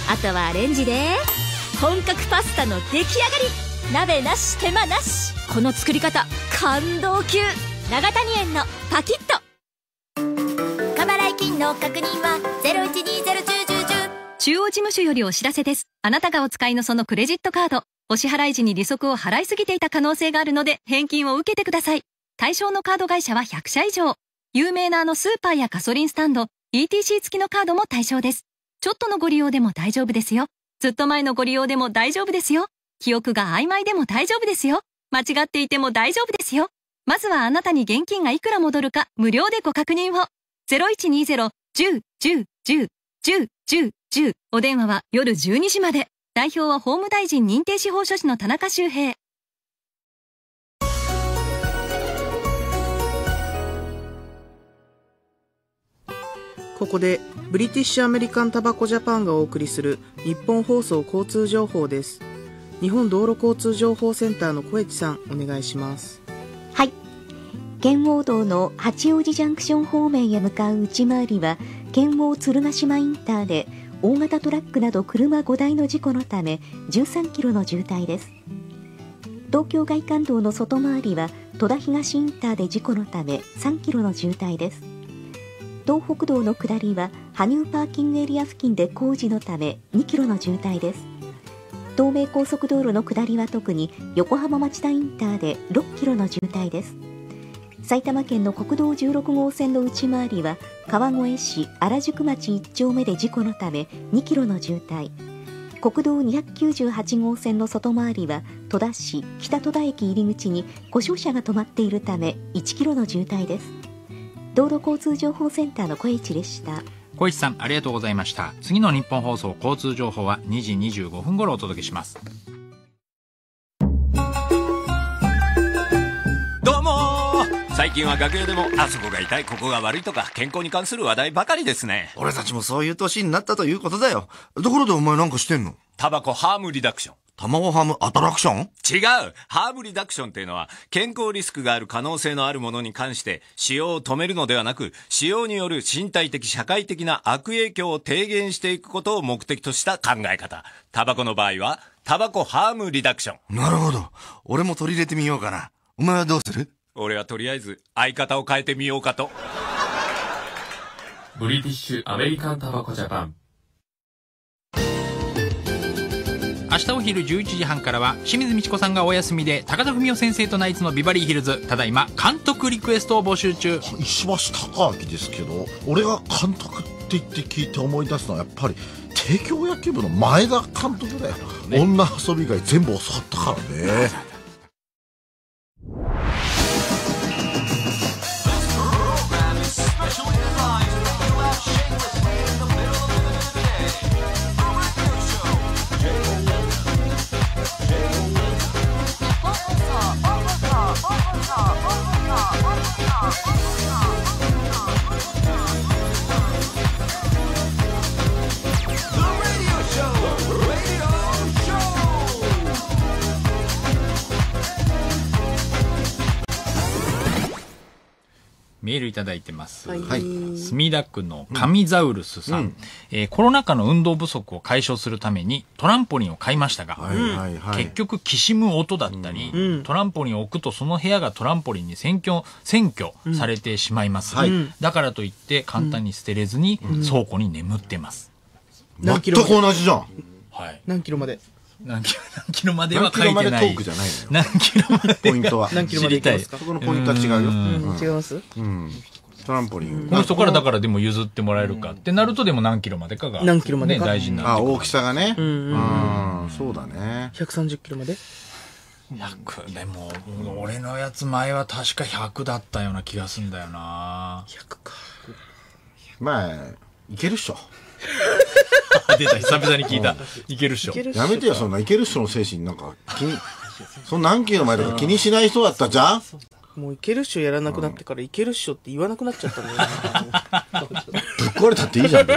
あとはアレンジで本格パスタの出来上がり。鍋なし手間なし。この作り方感動級。長谷園のパキッと。 過払い金の確認は0120101010。 中央事務所よりお知らせです。あなたがお使いのそのクレジットカード、お支払い時に利息を払いすぎていた可能性があるので返金を受けてください。対象のカード会社は100社以上。有名なスーパーやガソリンスタンド、ETC 付きのカードも対象です。ちょっとのご利用でも大丈夫ですよ。ずっと前のご利用でも大丈夫ですよ。記憶が曖昧でも大丈夫ですよ。間違っていても大丈夫ですよ。まずはあなたに現金がいくら戻るか無料でご確認を。0120-10-10-10-10-10-10。お電話は夜12時まで。代表は法務大臣認定司法書士の田中修平。 ここでブリティッシュアメリカンタバコジャパンがお送りする日本放送交通情報です。日本道路交通情報センターの小市さん、お願いします。 はい。圏央道の八王子ジャンクション方面へ向かう内回りは圏央鶴ヶ島インターで大型トラックなど車5台の事故のため13キロの渋滞です。東京外環道の外回りは戸田東インターで事故のため3キロの渋滞です。東北道の下りは羽生パーキングエリア付近で工事のため2キロの渋滞です。東名高速道路の下りは特に横浜町田インターで6キロの渋滞です。埼玉県の国道16号線の内回りは川越市原宿町1丁目で事故のため2キロの渋滞。国道298号線の外回りは戸田市北戸田駅入り口に故障車が止まっているため1キロの渋滞です。道路交通情報センターの小市でした。 小市さん、ありがとうございました。次の日本放送交通情報は2時25分頃お届けします。 どうもー、最近は楽屋でもあそこが痛いここが悪いとか健康に関する話題ばかりですね。 俺たちもそういう年になったということだよ。ところでお前なんかしてんの？ タバコハームリダクション。 卵ハムアトラクション？ 違う。ハームリダクションっていうのは健康リスクがある可能性のあるものに関して使用を止めるのではなく、使用による身体的社会的な悪影響を低減していくことを目的とした考え方。タバコの場合はタバコハームリダクション。 なるほど。俺も取り入れてみようかな。お前はどうする？ 俺はとりあえず相方を変えてみようかと。 ブリティッシュアメリカンタバコジャパン。 明日お昼11時半からは清水美智子さんがお休みで高田文夫先生とナイツのビバリーヒルズ。ただいま監督リクエストを募集中。 石橋貴明ですけど、俺が監督って言って聞いて思い出すのはやっぱり帝京野球部の前田監督だよ、ね、女遊び以外全部教わったからね。 メールいただいてます、 はい、 墨田区の神ザウルスさん、コロナ禍の運動不足を解消するためにトランポリンを買いましたが、結局きしむ音だったり、トランポリンを置くとその部屋がトランポリンに占拠されてしまいます、だからといって簡単に捨てれずに倉庫に眠ってます、 全く同じじゃん、 はい、 何キロまで何キロまでは書いてない。 何キロまでトークじゃないのよ。 何キロまでポイントは何キロまでいきますか？ そこのポイントは違うよ。 違います？ トランポリン。 この人からだからでも譲ってもらえるかってなると、でも何キロまでかが、 何キロまでか大事になってくる。 大きさがね。そうだね。 130キロまで 100でも俺のやつ前は確か100だったような気がすんだよな。 100か。 まあいけるっしょ。 出た、久々に聞いた。いけるっしょ。 やめてよ、そんないけるっしょの精神なんかそんな何キロ前とか気にしない人だったじゃん。 もういけるっしょやらなくなってからいけるっしょって言わなくなっちゃったんだよ。 ぶっ壊れたっていいじゃん。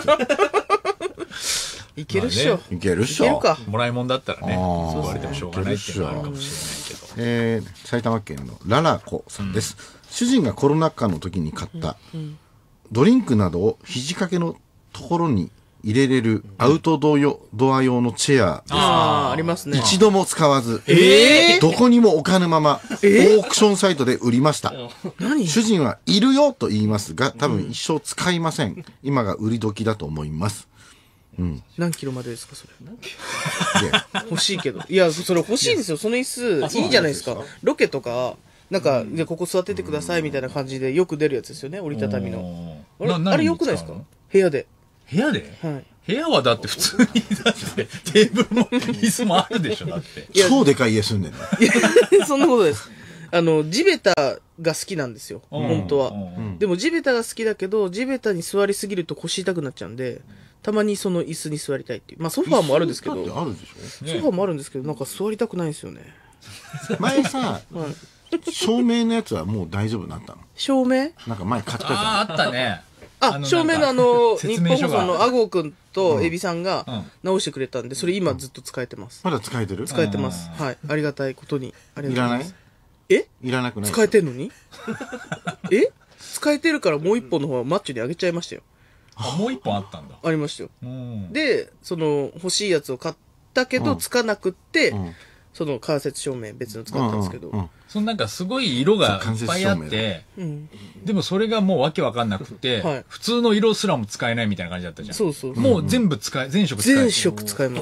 いけるっしょ。 いけるっしょ。 いけるか。 もらいもんだったらね、言われてもしょうがないっていうのはあるかもしれないけど。 埼玉県のララコさんです。主人がコロナ禍の時に買ったドリンクなどを肘掛けのところに入れれるアウトドア用のチェアです。 ありますね。 一度も使わず、どこにも置かぬまま、オークションサイトで売りました。主人はいるよと言いますが、多分一生使いません。今が売り時だと思います。 何キロまでですかそれ。欲しいけど。いや、それ欲しいですよ。その椅子、いいじゃないですか。ロケとか、なんか、ここ座っててくださいみたいな感じでよく出るやつですよね。折りたたみの。あれよくないですか部屋で。 部屋で、 はい、 部屋はだって普通にだってテーブルも椅子もあるでしょ。だって超でかい家住んでんの。 いやそんなことです。地べたが好きなんですよ本当は。でも地べたが好きだけど地べたに座りすぎると腰痛くなっちゃうんで、たまにその椅子に座りたいっていう。まあソファーもあるんですけど、 あるでしょ。 ソファーもあるんですけど、なんか座りたくないんですよね。 前さ、照明のやつはもう大丈夫になったの？ 照明？ なんか前買ってたじゃん。 あったね。 照明の日本放送のアゴくんとエビさんが直してくれたんで、それ今ずっと使えてます。 まだ使えてる？ 使えてます。はい。ありがたいことに。ありがとうございます。 いらなくない？ 使えてんのに使えてるからもう一本の方はマッチョにあげちゃいましたよ。 もう一本あったんだ。 ありましたよ。で、その欲しいやつを買ったけどつかなくって、その間接照明別の使ったんですけど、 そのなんかすごい色がいっぱいあって、でもそれがもうわけわかんなくて、普通の色すらも使えないみたいな感じだったじゃん。 そうそう。 もう全部全色使える。 全色使えます。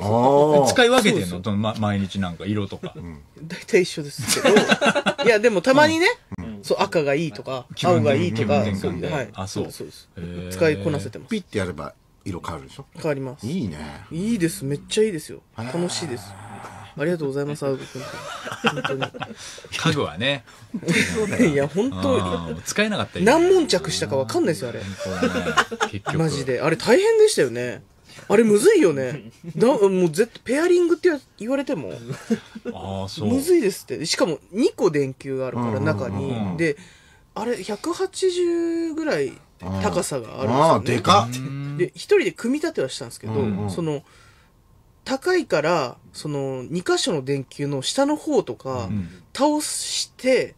使い分けてんの？毎日なんか色とか。 大体一緒ですけど、いやでもたまにね、そう赤がいいとか青がいいとか、はい。あ、そうです。使いこなせてます。 ピッてやれば色変わるでしょ？ 変わります。 いいね。 いいです。めっちゃいいですよ。楽しいです。ありがとうございます、アウト君。本当に。 家具はね。 いや、本当に。 使えなかったり。 何悶着したかわかんないですよ、あれ。マジで。あれ大変でしたよね。あれむずいよね。もうペアリングって言われても。むずいですって。しかも2個電球があるから、中に。で、あれ180ぐらい高さがあるんですよね。 ああ、でかっ。で、一人で組み立てはしたんですけど、その、高いから、その、2箇所の電球の下の方とか、倒して、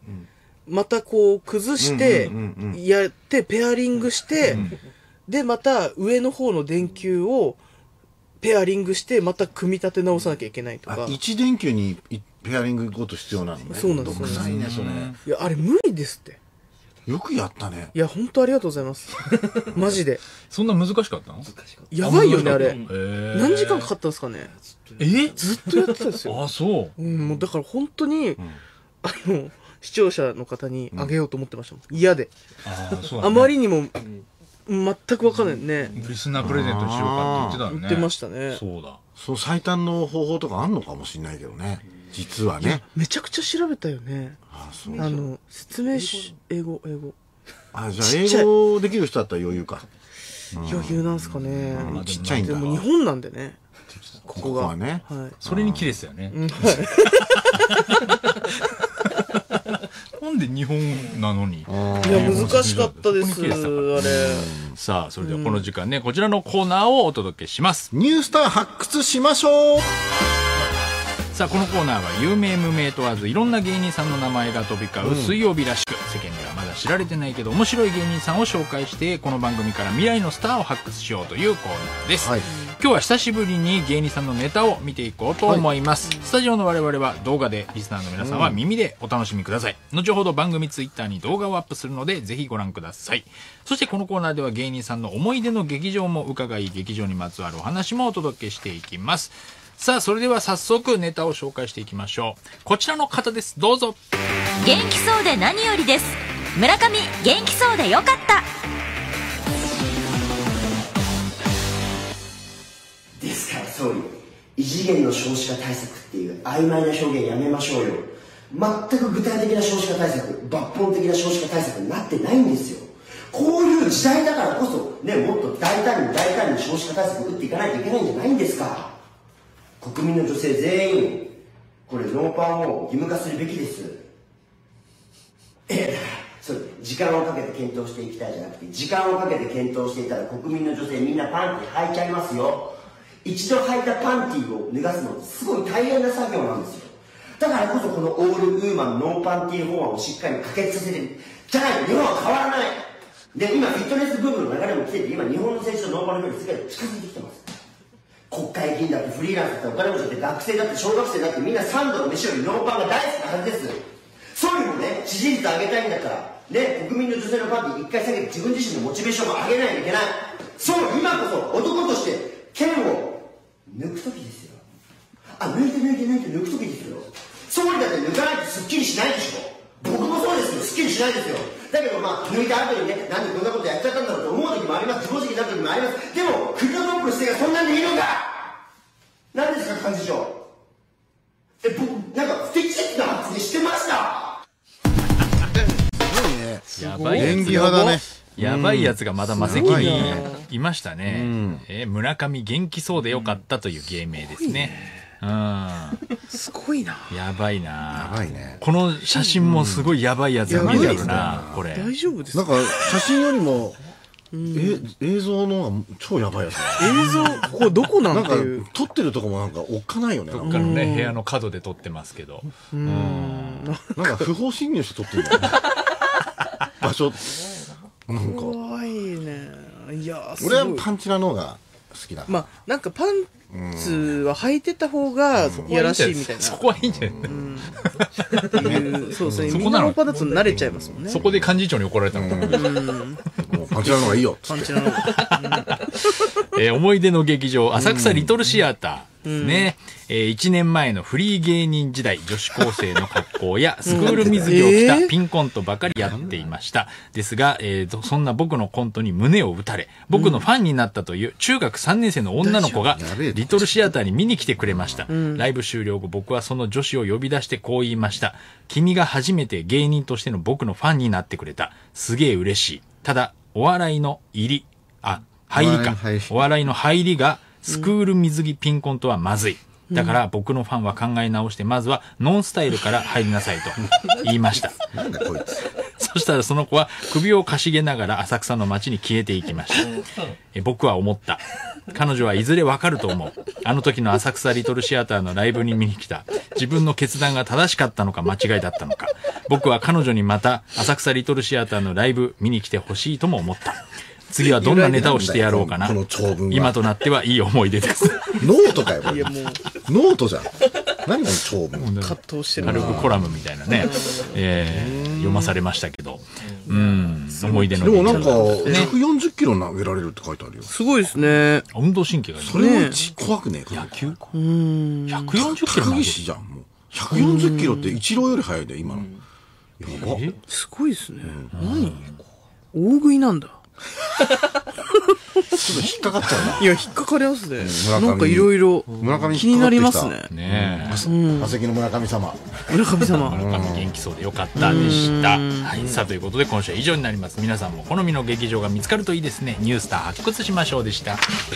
またこう、崩して、やって、ペアリングして、で、また上の方の電球を、ペアリングして、また組み立て直さなきゃいけないとか。 1電球にペアリングごと必要なのね。 そうなんですよ。 めんどくさいね、それ。 いや、あれ無理ですって。 よくやったね。 いや、本当ありがとうございます。マジで。 そんな難しかったの？ やばいよね、あれ。何時間かかったんですかね。ずっとやってたんですよ。 あ、そう。 もうだから本当に、視聴者の方にあげようと思ってましたもん。嫌で。あまりにも、全くわかんないね。 リスナープレゼントしようかって言ってたのね。 言ってましたね。 そうだ。 その最短の方法とかあんのかもしれないけどね。実はね。 めちゃくちゃ調べたよね。説明英語。 あ、じゃあ英語できる人だったら余裕か。 余裕なんすかね。 ちっちゃいんだ。 でも日本なんでね。ここがね。 それにキレてたよね。なんで日本なのに。いや、難しかったです、あれ。 さあ、それではこの時間ね、こちらのコーナーをお届けします。 ニュースター発掘しましょう。 さあ、このコーナーは有名無名問わずいろんな芸人さんの名前が飛び交う水曜日らしく、世間ではまだ知られてないけど面白い芸人さんを紹介して、この番組から未来のスターを発掘しようというコーナーです。今日は久しぶりに芸人さんのネタを見ていこうと思います。スタジオの我々は動画で、リスナーの皆さんは耳でお楽しみください。後ほど番組ツイッターに動画をアップするのでぜひご覧ください。そしてこのコーナーでは芸人さんの思い出の劇場も伺い、劇場にまつわるお話もお届けしていきます。さあ、それでは早速ネタを紹介していきましょう。こちらの方です。どうぞ。 元気そうで何よりです。 村上元気そうでよかった。 ですから総理、異次元の少子化対策っていう曖昧な表現やめましょうよ。全く具体的な少子化対策、抜本的な少子化対策になってないんですよ。こういう時代だからこそね、もっと大胆に少子化対策を打っていかないといけないんじゃないんですか。国民の女性全員これノーパンを義務化するべきです。それ時間をかけて検討していきたいじゃなくて、時間をかけて検討していたら国民の女性みんなパンティ履いちゃいますよ。一度履いたパンティを脱がすのってすごい大変な作業なんですよ。だからこそこのオールウーマンノーパンティ法案をしっかり可決させてる。じゃないと日本は変わらない。で、今フィットネスブームの流れも来てて、今日本の選手とノーパンの距離すげえ近づいてきてます。国会議員だってフリーランスだってお金持ちだって学生だって小学生だってみんな3度の飯よりノーパンが大好きなはずです。総理もね、支持率上げたいんだったらね、国民の女性のパンティ一回下げて自分自身のモチベーションも上げないといけない。そう、今こそ男として剣を抜く時ですよ。抜いて抜く時ですよ。総理だって抜かないとすっきりしないでしょ。僕もそうですよ、すっきりしないですよ。だけど抜いた後にね、なんでこんなことやっちゃったんだろうと思う時もあります。自暴自棄になる時もあります。でも国のトップの姿勢がそんなんでいいのか。何ですか幹事長。僕なんか不適切な発言してました。 やばい演技派だね。 やばいやつがまだ魔石にいましたね。村上元気そうでよかったという芸名ですね。 すごいな。 やばいな。 やばいね。 この写真もすごいやばいやつが見えてるな、これ。 大丈夫ですか。 なんか写真よりも映像のが超やばいやつ。 映像ここどこなんていう。 撮ってるとこもなんかおっかないよね。 どっかのね部屋の角で撮ってますけど。 なんか不法侵入して撮ってるんだよね。場所なんか怖いね。いや、 俺はパンチラの方が好きだ。 なんかパンツは履いてた方がいやらしいみたいな。 そこはいいんじゃない。 そうですね。みんなノーパンだと慣れちゃいますもんね。 そこで幹事長に怒られたの。 もうパンチラの方がいいよ。 パンチラの方が。 思い出の劇場浅草リトルシアターですね。1年前のフリー芸人時代、女子高生の格好やスクール水着を着たピンコントばかりやっていました。ですが、そんな僕のコントに胸を打たれ、僕のファンになったという中学3年生の女の子がリトルシアターに見に来てくれました。ライブ終了後、僕はその女子を呼び出してこう言いました。君が初めて芸人としての僕のファンになってくれた。すげえ嬉しい。ただ、お笑いの入りがスクール水着ピンコントはまずい。だから僕のファンは考え直して、まずはノンスタイルから入りなさいと言いました。 なんだこいつ。 そしたらその子は首をかしげながら浅草の街に消えていきました。僕は思った。彼女はいずれわかると思う。あの時の浅草リトルシアターのライブに見に来た。自分の決断が正しかったのか間違いだったのか。僕は彼女にまた浅草リトルシアターのライブ見に来てほしいとも思った。次はどんなネタをしてやろうかな。今となってはいい思い出です。 ノートかよ。いやもうノートじゃん。何が長文。 葛藤してる。 軽くコラムみたいなね、読まされましたけど、思い出の。 でもなんか140キロ投げられるって書いてあるよ。 すごいですね。 運動神経がいい。 それも怖くねえか。 野球？140キロ高岸じゃん。もう140キロってイチローより速いで今の。やば。 すごいですね。何？大食いなんだ。 ちょっと引っかかっちゃうな。 いや、引っかかりますね。なんかいろいろ気になりますね。 マセキの村上様。 村上様。 村上元気そうでよかったでした。はい。さあ、ということで今週は以上になります。皆さんも好みの劇場が見つかるといいですね。ニュースター発掘しましょうでした。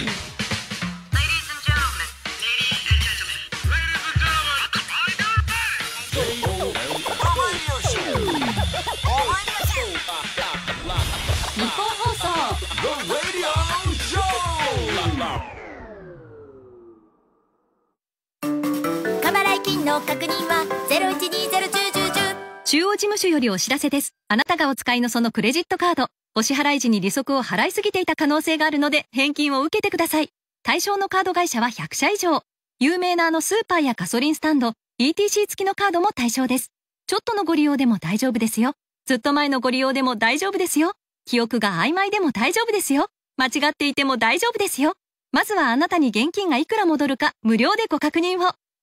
確認は0120101010。 中央事務所よりお知らせです。あなたがお使いのそのクレジットカード、お支払い時に利息を払いすぎていた可能性があるので返金を受けてください。対象のカード会社は100社以上。有名なスーパーやガソリンスタンド、ETC 付きのカードも対象です。ちょっとのご利用でも大丈夫ですよ。ずっと前のご利用でも大丈夫ですよ。記憶が曖昧でも大丈夫ですよ。間違っていても大丈夫ですよ。まずはあなたに現金がいくら戻るか無料でご確認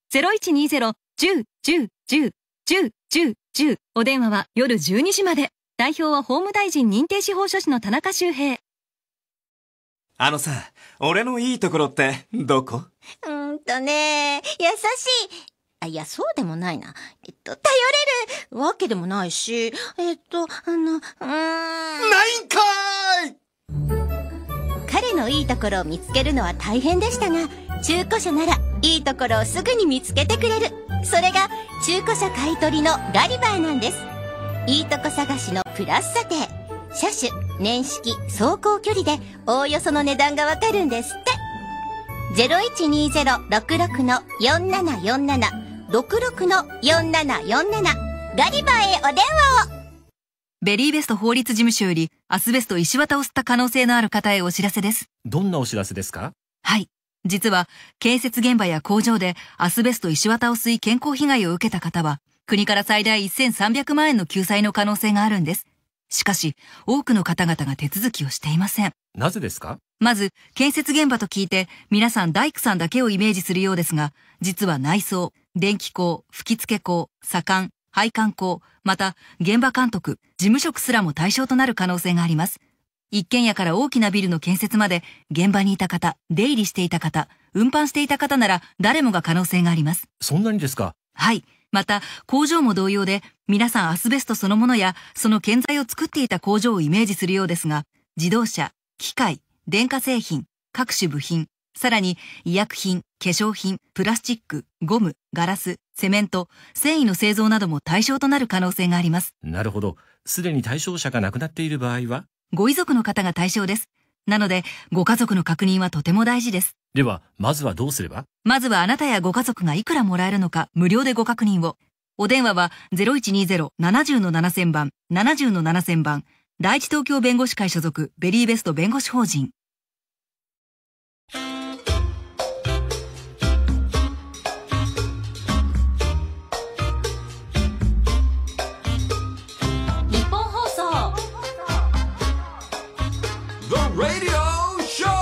を。0120-10-10-10-10-10-10。お電話は夜12時まで。 代表は法務大臣認定司法書士の田中修平。 あのさ、俺のいいところってどこ？ 優しい。いや、そうでもないな。頼れるわけでもないし、ないんかーい。 彼のいいところを見つけるのは大変でしたが、中古車ならいいところをすぐに見つけてくれる。それが中古車買い取りのガリバーなんです。いいとこ探しのプラス査定、車種、年式、走行距離でおおよその値段がわかるんですって。0120-66-4747 66-4747ガリバーへお電話を。 ベリーベスト法律事務所よりアスベスト石綿を吸った可能性のある方へお知らせです。 どんなお知らせですか？ はい。実は建設現場や工場でアスベスト石綿を吸い健康被害を受けた方は国から最大1300万円の救済の可能性があるんです。しかし多くの方々が手続きをしていません。 なぜですか？ まず建設現場と聞いて皆さん大工さんだけをイメージするようですが、実は内装、電気工、吹付工、左官、配管工、また現場監督、事務職すらも対象となる可能性があります。一軒家から大きなビルの建設まで現場にいた方、出入りしていた方、運搬していた方なら誰もが可能性があります。 そんなにですか？ はい。また工場も同様で皆さんアスベストそのものやその建材を作っていた工場をイメージするようですが、自動車、機械、電化製品、各種部品、さらに医薬品、化粧品、プラスチック、ゴム、ガラス、セメント、繊維の製造なども対象となる可能性があります。 なるほど。すでに対象者が亡くなっている場合は？ ご遺族の方が対象です。なので、ご家族の確認はとても大事です。 では、まずはどうすれば？ まずはあなたやご家族がいくらもらえるのか無料でご確認を。お電話は 0120-70-7000 番、70-7000 番、第一東京弁護士会所属ベリーベスト弁護士法人。 日本放送 The Radio Show。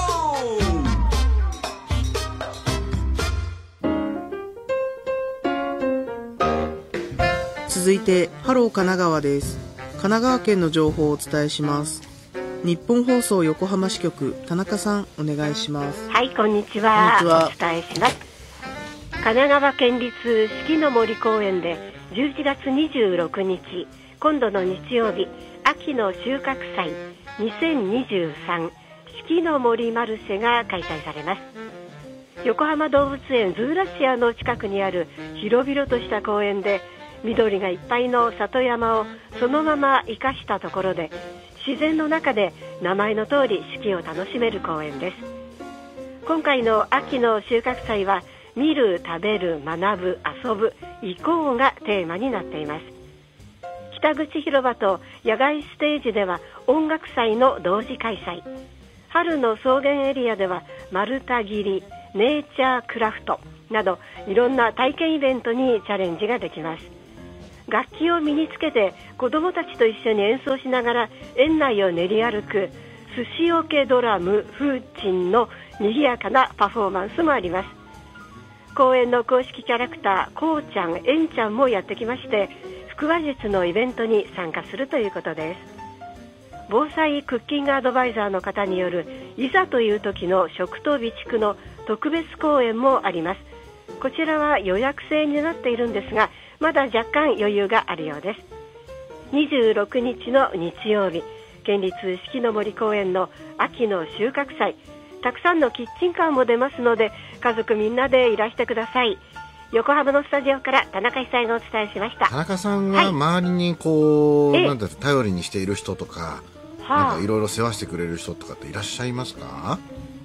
続いてハロー神奈川です。神奈川県の情報をお伝えします。日本放送横浜支局田中さんお願いします。 はい、こんにちは。お伝えします。神奈川県立四季の森公園で11月26日今度の日曜日、秋の収穫祭2023四季の森マルシェが開催されます。横浜動物園ズーラシアの近くにある広々とした公園で緑がいっぱいの里山をそのまま生かしたところで、自然の中で名前の通り四季を楽しめる公園です。今回の秋の収穫祭は見る、食べる、学ぶ、遊ぶ、行こうがテーマになっています。北口広場と野外ステージでは音楽祭の同時開催、春の草原エリアでは丸太切り、ネイチャークラフトなどいろんな体験イベントにチャレンジができます。楽器を身につけて子どもたちと一緒に演奏しながら園内を練り歩く寿司おけドラム風鎮の賑やかなパフォーマンスもあります。公園の公式キャラクターこうちゃん、えんちゃんもやってきまして、腹話術のイベントに参加するということです。防災クッキングアドバイザーの方によるいざという時の食と備蓄の特別講演もあります。こちらは予約制になっているんですが、まだ若干余裕があるようです。26日の日曜日、県立四季の森公園の秋の収穫祭、たくさんのキッチンカーも出ますので家族みんなでいらしてください。横浜のスタジオから田中久恵がお伝えしました。 田中さんは周りにこう、なんだ頼りにしている人とか、なんかいろいろ世話してくれる人とかっていらっしゃいますか？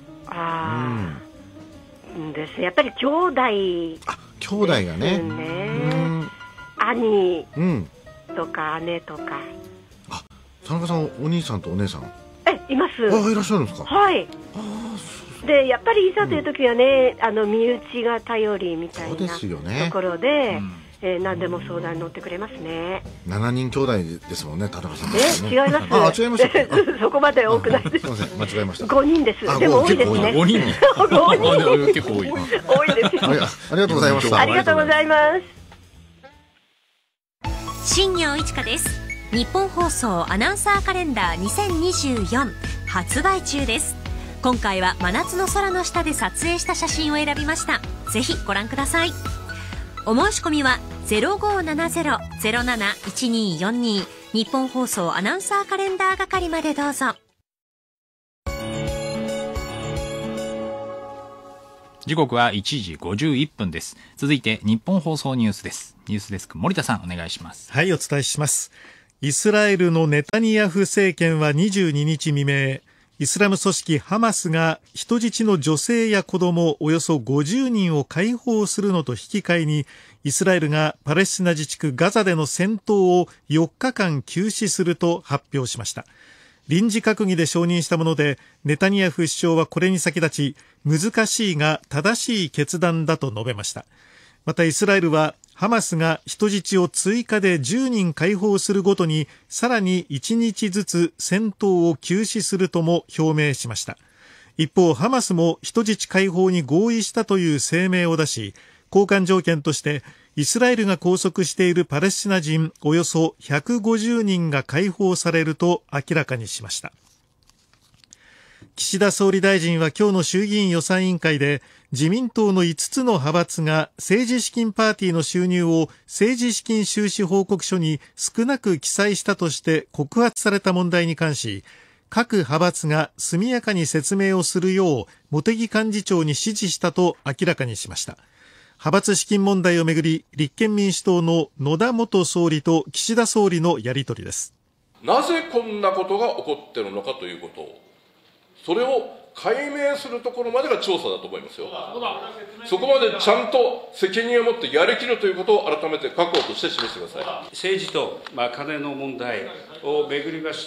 です。やっぱり兄弟、 兄弟がね、 兄とか姉とか。 田中さんお兄さんとお姉さんいます。 いらっしゃるんですか？ はい。でやっぱりいざという時はね、身内が頼りみたいなところで、何でも相談に乗ってくれますね。 7人兄弟ですもんね、田中さん。 違います。 違いました。 そこまで多くないです。 すみません、間違えました。 5人です。でも多いですね。 5人。 結構多い。多いです。 ありがとうございました。 ありがとうございます。 新業一華です。 日本放送アナウンサーカレンダー2024発売中です。今回は真夏の空の下で撮影した写真を選びました。ぜひご覧ください。お申し込みは 0570-071242 日本放送アナウンサーカレンダー係までどうぞ。 時刻は1時51分です。続いて日本放送ニュースです。ニュースデスク森田さんお願いします。 はい、お伝えします。イスラエルのネタニヤフ政権は22日未明、イスラム組織ハマスが人質の女性や子供およそ50人を解放するのと引き換えに、イスラエルがパレスチナ自治区ガザでの戦闘を4日間休止すると発表しました。臨時閣議で承認したもので、ネタニヤフ首相はこれに先立ち、難しいが正しい決断だと述べました。またイスラエルはハマスが人質を追加で10人解放するごとにさらに1日ずつ戦闘を休止するとも表明しました。一方ハマスも人質解放に合意したという声明を出し、交換条件としてイスラエルが拘束しているパレスチナ人およそ150人が解放されると明らかにしました。岸田総理大臣は今日の衆議院予算委員会で、自民党の5つの派閥が政治資金パーティーの収入を政治資金収支報告書に少なく記載したとして告発された問題に関し、各派閥が速やかに説明をするよう茂木幹事長に指示したと明らかにしました。派閥資金問題をめぐり、立憲民主党の野田元総理と岸田総理のやり取りです。 なぜこんなことが起こっているのかということを、それを解明するところまでが調査だと思いますよ。そこまでちゃんと責任を持ってやりきるということを改めて覚悟として示してください。 政治と、金の問題をめぐりまして、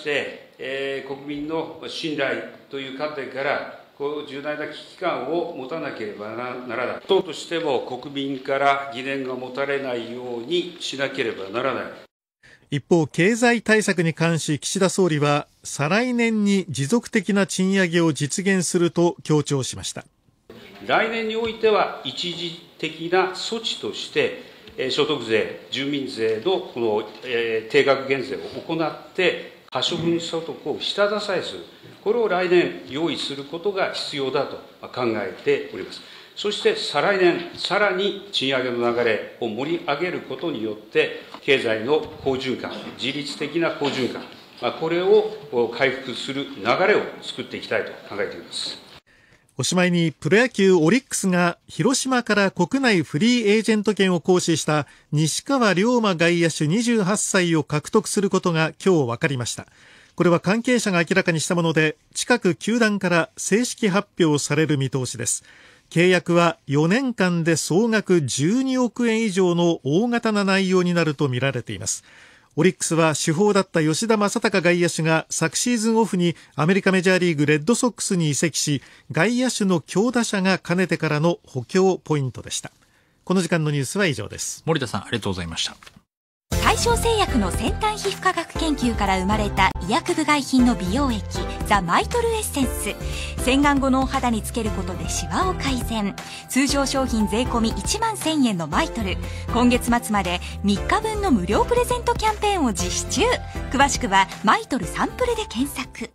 国民の信頼という観点から重大な危機感を持たなければならない。党としても国民から疑念が持たれないようにしなければならない。 一方、経済対策に関し岸田総理は再来年に持続的な賃上げを実現すると強調しました。 来年においては一時的な措置として所得税、住民税のこの定額減税を行って可処分所得を下支えする、これを来年用意することが必要だと考えております。そして再来年、さらに賃上げの流れを盛り上げることによって、経済の好循環、自律的な好循環、これを回復する流れを作っていきたいと考えています。 おしまいに、プロ野球オリックスが広島から国内フリーエージェント権を行使した西川龍馬外野手28歳を獲得することが今日分かりました。これは関係者が明らかにしたもので、近く球団から正式発表される見通しです。契約は4年間で総額12億円以上の大型な内容になると見られています。オリックスは主砲だった吉田正尚外野手が昨シーズンオフにアメリカメジャーリーグレッドソックスに移籍し、外野手の強打者が兼ねてからの補強ポイントでした。この時間のニュースは以上です。 森田さんありがとうございました。 大正製薬の先端皮膚科学研究から生まれた医薬部外品の美容液ザ・マイトルエッセンス。洗顔後のお肌につけることでシワを改善。通常商品税込み1万1000円のマイトル、今月末まで3日分の無料プレゼントキャンペーンを実施中。詳しくはマイトルサンプルで検索。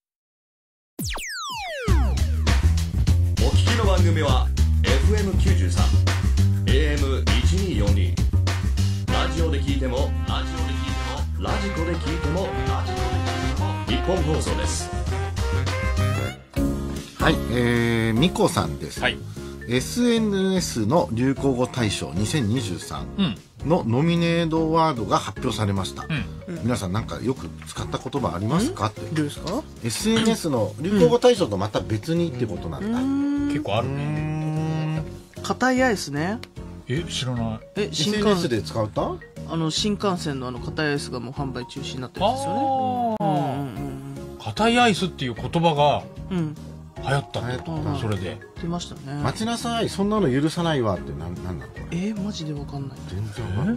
お聞きの番組は FM93 AM1242、ラジオで聞いてもラジコで聞いても日本放送です。 はい、ミコさんです、はい、SNS の流行語大賞2023のノミネートワードが発表されました、皆さんなんかよく使った言葉ありますかって。 どうですか？ SNS の流行語大賞とまた別にってことなんだ、 結構あるね。 硬いアイスね。 知らない。 SNS で使うと新幹線の硬いアイスがもう販売中止になってるんですよね。 硬いアイスっていう言葉が流行ったってこと、それで出ましたね。 待ちなさい、そんなの許さないわってなんなのこれ。 マジでわかんない。 全然わかん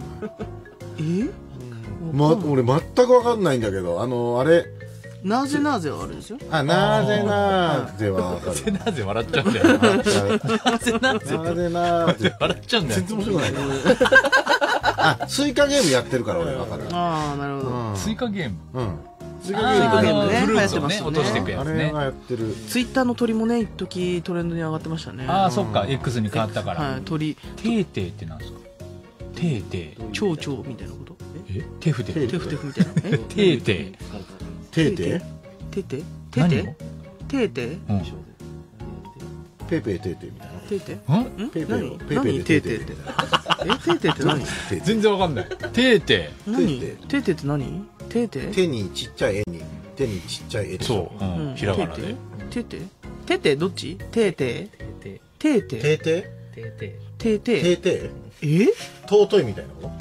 ない。俺全くわかんないんだけど、あれなぜなぜはあるんですよ。 なぜなぜはなぜなぜ笑っちゃうんだよな。 なぜなぜ笑っちゃうんだよ。 全然面白くない。 あ、スイカゲームやってるから俺分かる。 ああ、なるほど。 スイカゲーム。 スイカゲームね、 フルーツ流行ってますよね。 をね落としていくやつね。 あれがやってる。 ツイッターの鳥もね、一時トレンドに上がってましたね。 ああ、そっか、X に変わったから。 はい、鳥。 テーテーってなんですか？テーテー。 蝶々みたいなこと？ テフテフ。 テフテフみたいな。 テーテー。 テーテー？ テーテー？テーテー？テーテー？ ペーペーテーテーみたいな。 テーテー？ ペーペー。ペーペ何ーテーテーって？テーテーって何？ 全然わかんない。テーテー。 何？テーテーって何？テーテー？ 手にちっちゃい絵に、手にちっちゃい絵でしょ。 そう。ひらがなで。 テーテー？テーテーどっち？テーテー？テーテー？ テーテー？ テーテー？テーテー？ 尊いみたいなこと？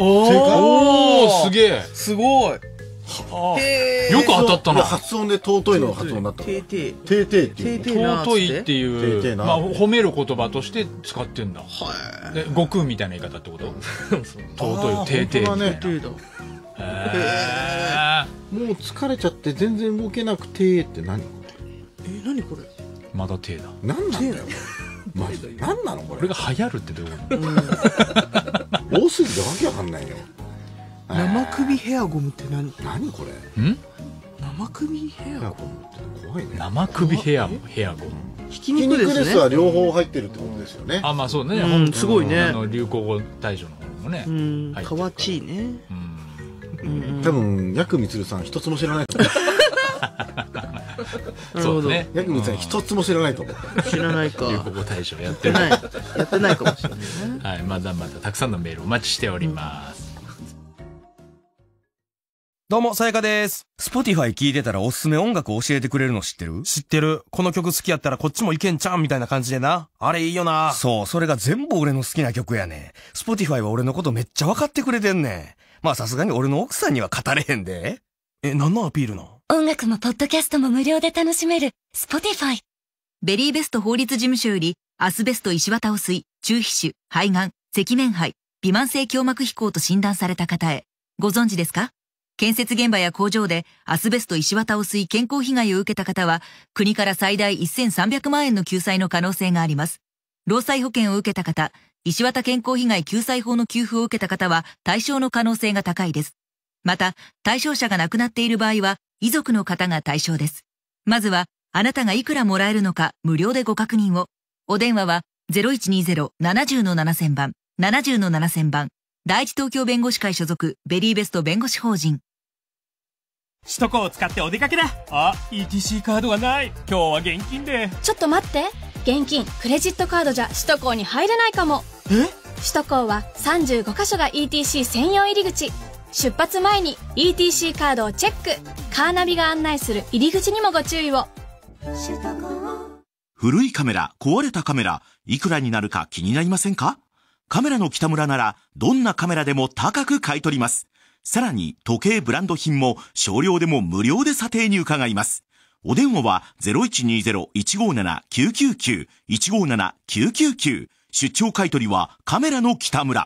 おー、すげえ。 すごい。 よく当たったな。 発音で尊いの発音になった。 テーテー。 テーテーっていう。 尊いっていう、まあ褒める言葉として使ってんだ。で、悟空みたいな言い方ってこと？尊い、テーテーみたいな。 もう疲れちゃって全然動けなくてって何？ 何これ？ まだテーだ。 何なんだよ。マジで何なのこれ？ これが流行るってどういうこと？ 多すぎてわけわかんないよ。 生首ヘアゴムって何？ 何これ？ 生首ヘアゴムって怖いね。 生首ヘアゴム。 ひき肉ですね。 は両方入ってるってことですよね。 あ、まあそうね。 すごいね。 流行語大賞の方もね。 かわちいね。 多分ヤクミツルさん一つも知らないと思う。 そうね。 ヤクミツルさん一つも知らないと思う。 知らないか。 流行語大賞やってない。 やってないかもしれないね。 はい、まだまだたくさんのメールお待ちしております。 どうも、さやかです。Spotify 聞いてたらおすすめ音楽教えてくれるの知ってる？知ってる。この曲好きやったらこっちもいけんちゃうんみたいな感じでな。あれいいよな。そう、それが全部俺の好きな曲やね。Spotify は俺のことめっちゃ分かってくれてんね。まあさすがに俺の奥さんには語れへんで。何のアピールの？ 音楽もポッドキャストも無料で楽しめる Spotify。 ベリーベスト法律事務所よりアスベスト石綿汚水、中皮腫、肺がん、赤面肺、微慢性胸膜飛行と診断された方へ。ご存知ですか？建設現場や工場でアスベスト石綿汚水健康被害を受けた方は、国から最大1300万円の救済の可能性があります。労災保険を受けた方、石綿健康被害救済法の給付を受けた方は対象の可能性が高いです。また、対象者が亡くなっている場合は、遺族の方が対象です。まずは、あなたがいくらもらえるのか無料でご確認を。お電話は 0120-70-7000 番、70-7000 番。第一東京弁護士会所属ベリーベスト弁護士法人。 首都高を使ってお出かけだ。あ、ETC カードがない。今日は現金で。 ちょっと待って。現金、クレジットカードじゃ首都高に入れないかも。首都高は35カ所が ETC 専用入り口。出発前に ETC カードをチェック。カーナビが案内する入り口にもご注意を。 古いカメラ、壊れたカメラ、いくらになるか気になりませんか？カメラの北村ならどんなカメラでも高く買い取ります。さらに時計ブランド品も少量でも無料で査定に伺います。お電話は 0120-157-999 157-999。出張買い取りはカメラの北村。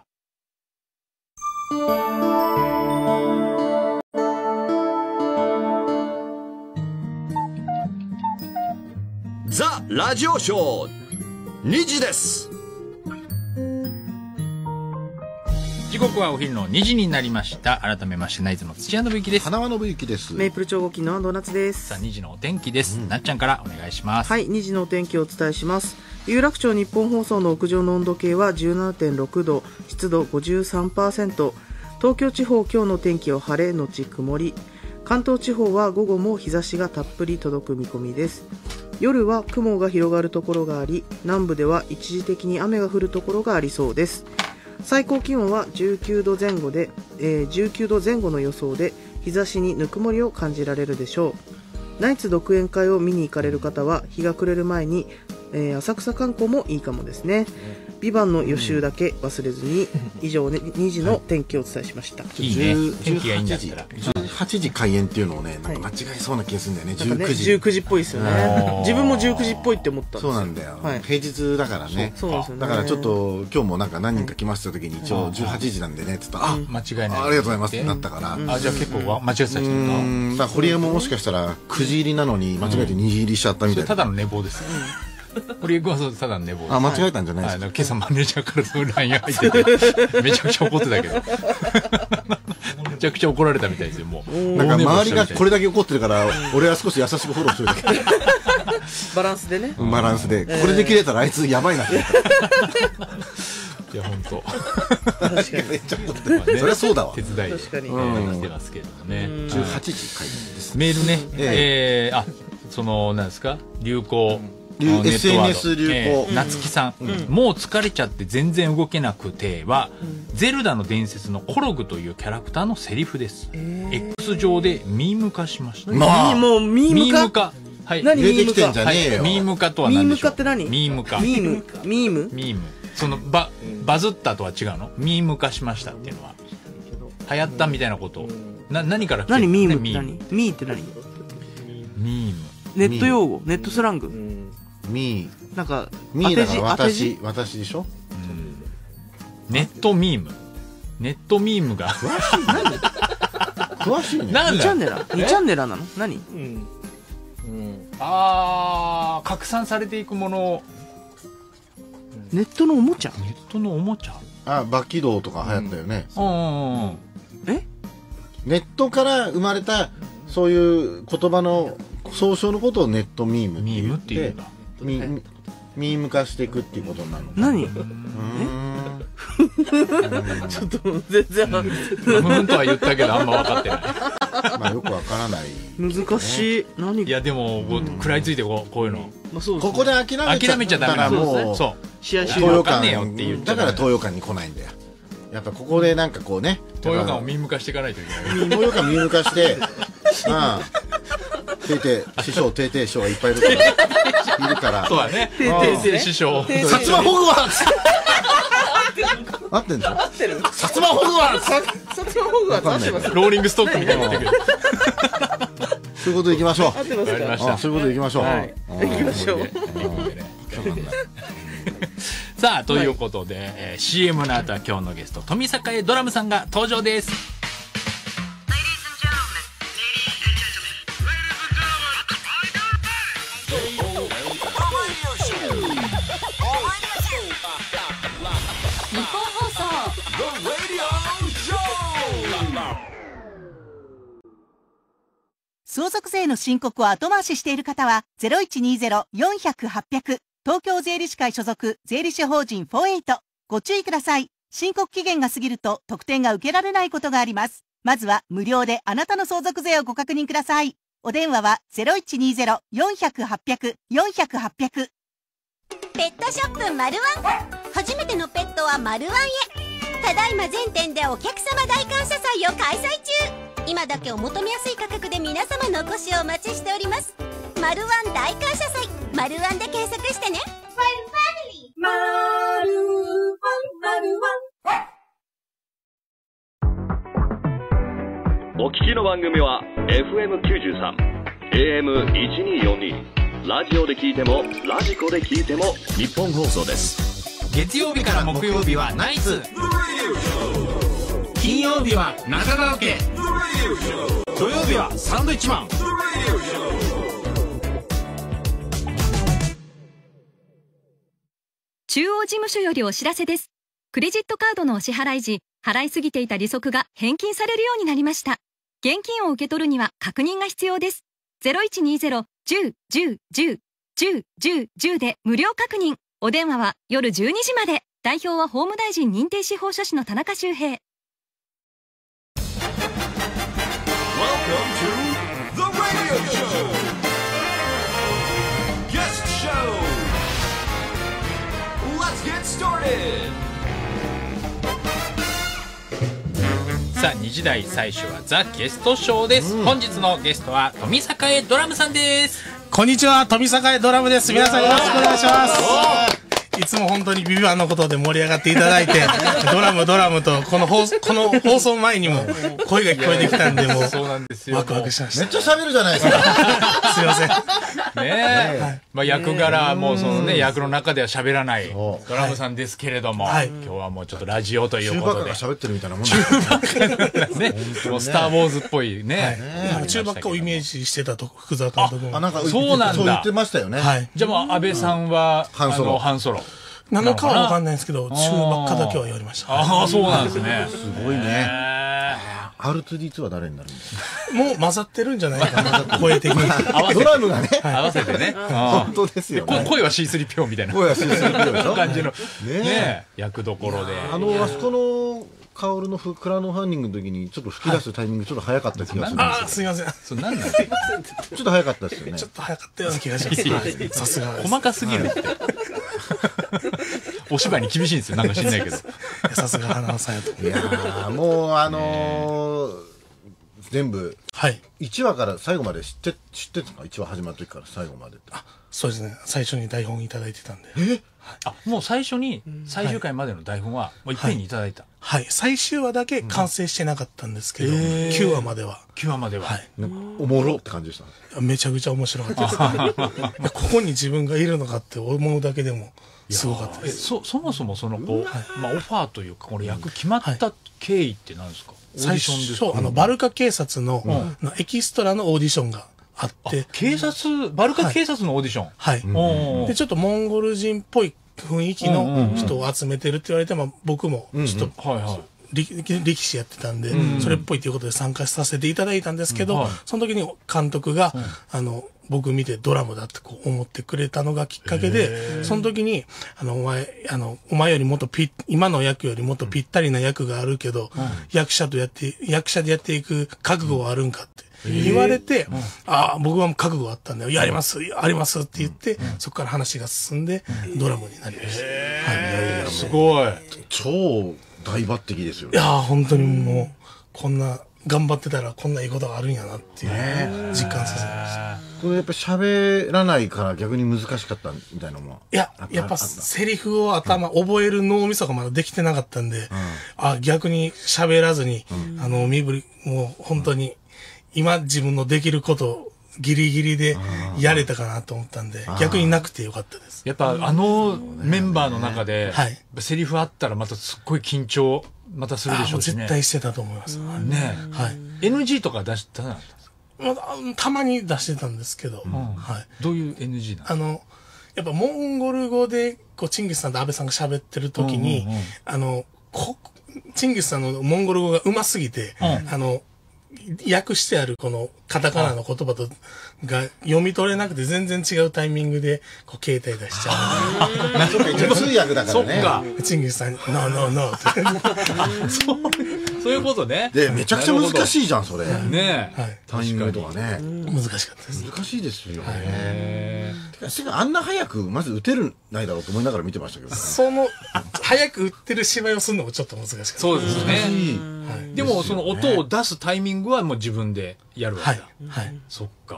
ザ・ラジオショー2時です。 時刻はお昼の2時になりました。改めましてナイツの土屋信之です。 花輪信之です。 メイプル超合金の安藤夏です。 さあ2時のお天気です、なっちゃんからお願いします。 はい、2時のお天気をお伝えします。有楽町日本放送の屋上の温度計は 17.6 度、湿度 53%。東京地方今日の天気は晴れのち曇り。関東地方は午後も日差しがたっぷり届く見込みです。夜は雲が広がるところがあり、南部では一時的に雨が降るところがありそうです。最高気温は19度前後で、19度前後の予想で、日差しにぬくもりを感じられるでしょう。ナイツ独演会を見に行かれる方は日が暮れる前に、浅草観光もいいかもですね。ビバンの予習だけ忘れずに。以上ね、2時の天気をお伝えしました。 いいね、天気がいいんだったら。 18時開演っていうのをね、なんか間違えそうな気がするんだよね。 19時っぽいですよね。自分も19時っぽいって思ったんですよ。 そうなんだよ、平日だからね。 そうですよね。 だからちょっと今日もなんか何人か来ました時に一応18時なんでねって言ったら、 間違いない、 ありがとうございますってなったから。 あ、じゃあ結構間違えてた人いだから堀江ももしかしたら9時入りなのに間違えて2時入りしちゃったみたいな。 ただの寝坊です。 堀江君はそうただ寝坊。 あ、間違えたんじゃないですか。 今朝マネージャーからその LINE 入ってて、めちゃくちゃ怒ってたけど。めちゃくちゃ怒られたみたいですよ、もう。 なんか周りがこれだけ怒ってるから、俺は少し優しくフォローしてるだけ。 バランスでね。 バランスで。これで切れたらあいつやばいなって。 いや、本当。 確かにめっちゃ怒ってる。そりゃそうだわ。 手伝いでしてますけれどもね。 18時開演です。 メールね。その、なんですか流行。 SNS 流行。 夏木さん。もう疲れちゃって全然動けなくては、ゼルダの伝説のコログというキャラクターのセリフです。X 上でミーム化しました。 もうミーム化。 はい。 出てきてんじゃねえよ。 ミーム化とは何でしょう。 ミーム化って何？ ミーム化。 ミーム。 そのバズったとは違うの？ミーム化しましたっていうのは流行ったみたいなことを何から来てるの？ 何ミームって何？ミーって何？ ミーム。 ネット用語、ネットスラング。 ミー。なんかミーだから私でしょ？ ネットミーム。ネットミームが詳しいね。 なんだ？ 2チャンネラなの？何？ 拡散されていくもの。 ネットのおもちゃ？ ネットのおもちゃ？ バキドーとか流行ったよね。 え？ ネットから生まれたそういう言葉の総称のことをネットミームって言ってミーム化していくっていうことになるの。 何？ちょっと全然とは言ったけどあんま分かってない。 まあよくわからない。 難しい。何？ いやでも食らいついてこういうの。 ここで諦めちゃダメなもう。 そう。 試合終了感だから東洋館に来ないんだよ。やっぱここでなんかこうね。 東洋館をミーム化していかないといけない。 東洋館ミーム化して、師匠、テーテー師匠がいっぱいいるから。 そうだね。テーテー師匠。 薩摩ホグワーツ合ってんじゃん。 合ってる？ 薩摩ホグワーツ薩摩ホグワーツ合ってます。 ローリングストックみたいになってくる。 そういうことでいきましょう。 合ってますか？ そういうことでいきましょう。 行きましょう。 さあ、ということで、CM の後は今日のゲスト、富栄ドラムさんが登場です。 日本放送相続税の申告を後回ししている方は 0120-400-800 東京税理士会所属税理士法人48ご注意ください。申告期限が過ぎると特典が受けられないことがあります。まずは無料であなたの相続税をご確認ください。お電話は 0120-400-800 400-800。 ペットショップマルワン、初めてのペットはマルワンへ。ただいま全店でお客様大感謝祭を開催中。今だけお求めやすい価格で皆様のお越しをお待ちしております。マルワン大感謝祭、マルワンで検索してね。マルワン。 お聞きの番組は FM93 AM1242 ラジオで聞いてもラジコで聞いても日本放送です。 月曜日から木曜日はナイツ、金曜日は中川家、土曜日はサンドイッチマン。 中央事務所よりお知らせです。クレジットカードのお支払い時、払いすぎていた利息が返金されるようになりました。現金を受け取るには確認が必要です。0120-10-10-10-10-10で無料確認。お電話は夜12時まで。代表は法務大臣認定司法書士の田中修平。 Welcome to the radio show. Guest show. Let's get started. さあ、2時台最初はザ・ゲストショーです。本日のゲストは富栄ドラムさんです。 こんにちは、富栄ドラムです。皆さんよろしくお願いします。 いつも本当にビビバンのことで盛り上がっていただいて、ドラムと、この放送前にも声が聞こえてきたんで、もう、 そうなんですよ。 ワクワクしました。 めっちゃ喋るじゃないですか。 すいません。 ねえ。まあ役柄もそのね、役の中では喋らないドラムさんですけれども、今日はもうちょっとラジオということで。 中ばっかが喋ってるみたいなもんだね。もうスター・ウォーズっぽいね。 中ばっかをイメージしてたと、福沢監督も。 なんか、 そうなんだ。 そう言ってましたよね。 はい。 じゃあもう安倍さんは、ハンソロ。 7日はわかんないんですけど、中ばっかだけはやりました。 ああ、そうなんですね。 すごいね。R2D2 は誰になるんですか？ もう混ざってるんじゃないかな、声的に。 ドラムがね。 合わせてね。 本当ですよね。 声は C3PO みたいな。 声は C3PO でしょ感じの。ね役どころで。 あそこの、カオルのクラウドファンディングの時にちょっと吹き出すタイミングちょっと早かった気がするんですよ。 あ、すいません。 そうなんだっちけ？ ょっと早かったですよね。 ちょっと早かったような気がします。さすが。 細かすぎるって。お芝居に厳しいんですよ。なんか知んないけど。 さすが花輪さんやと。 いやー、もう全部、1話から最後まで知ってるんですか？1話始まる時から最後までって。 そうですね。最初に台本いただいてたんで。 もう最初に最終回までの台本はもういっぺんにいただいた。 はい。最終話だけ完成してなかったんですけど、9話までは。 9話までは。 はい。 おもろって感じでした。 めちゃくちゃ面白かったです。ここに自分がいるのかって思うだけでもすごかったです。 そもそもそのオファーというか、これ役決まった経緯って何ですか？オーディションですか？ バルカ警察のエキストラのオーディションがあって。 バルカ警察のオーディション？ はい。で、ちょっとモンゴル人っぽい雰囲気の人を集めてるって言われて、僕もちょっと、力士やってたんで、それっぽいということで参加させていただいたんですけど、その時に監督が、僕見てドラムだってこう思ってくれたのがきっかけで、その時に、お前よりもっと今の役よりもっとぴったりな役があるけど、役者でやっていく覚悟はあるんかって言われて、僕はもう覚悟あったんだよ。ありますって言って、そこから話が進んで、ドラムになりました。 すごい。 超大抜擢ですよね。いや本当にもう、こんな、頑張ってたらこんないいことがあるんやなっていう実感させました。 これやっぱ喋らないから逆に難しかったみたいなのも。 いや、やっぱセリフを覚える脳みそがまだできてなかったんで、逆に喋らずに、身振り、もう本当に、今自分のできることをギリギリでやれたかなと思ったんで、逆になくてよかったです。 やっぱメンバーの中で、セリフあったらまたすっごい緊張、またするでしょうしね。 絶対してたと思います。 ねえ。はい。NG とか出したんですか？たまに出してたんですけど、 どういう NG なんですか？ やっぱモンゴル語で、チンギスさんと安倍さんが喋ってる時に、チンギスさんのモンゴル語が上手すぎて、訳してあるこのカタカナの言葉が読み取れなくて全然違うタイミングで携帯出しちゃう。通訳だからね。 そっか。 チンギスさんに、No って。 そういうことね。 で、めちゃくちゃ難しいじゃん、それ。 ねえ。タイミングとかね。 難しかったです。 難しいですよね。あんな早く、まず打てるないだろうと思いながら見てましたけど。 早く打ってる芝居をするのもちょっと難しかった。 そうですね。でも、その音を出すタイミングはもう自分でやるわけだ。 はい。 そっか。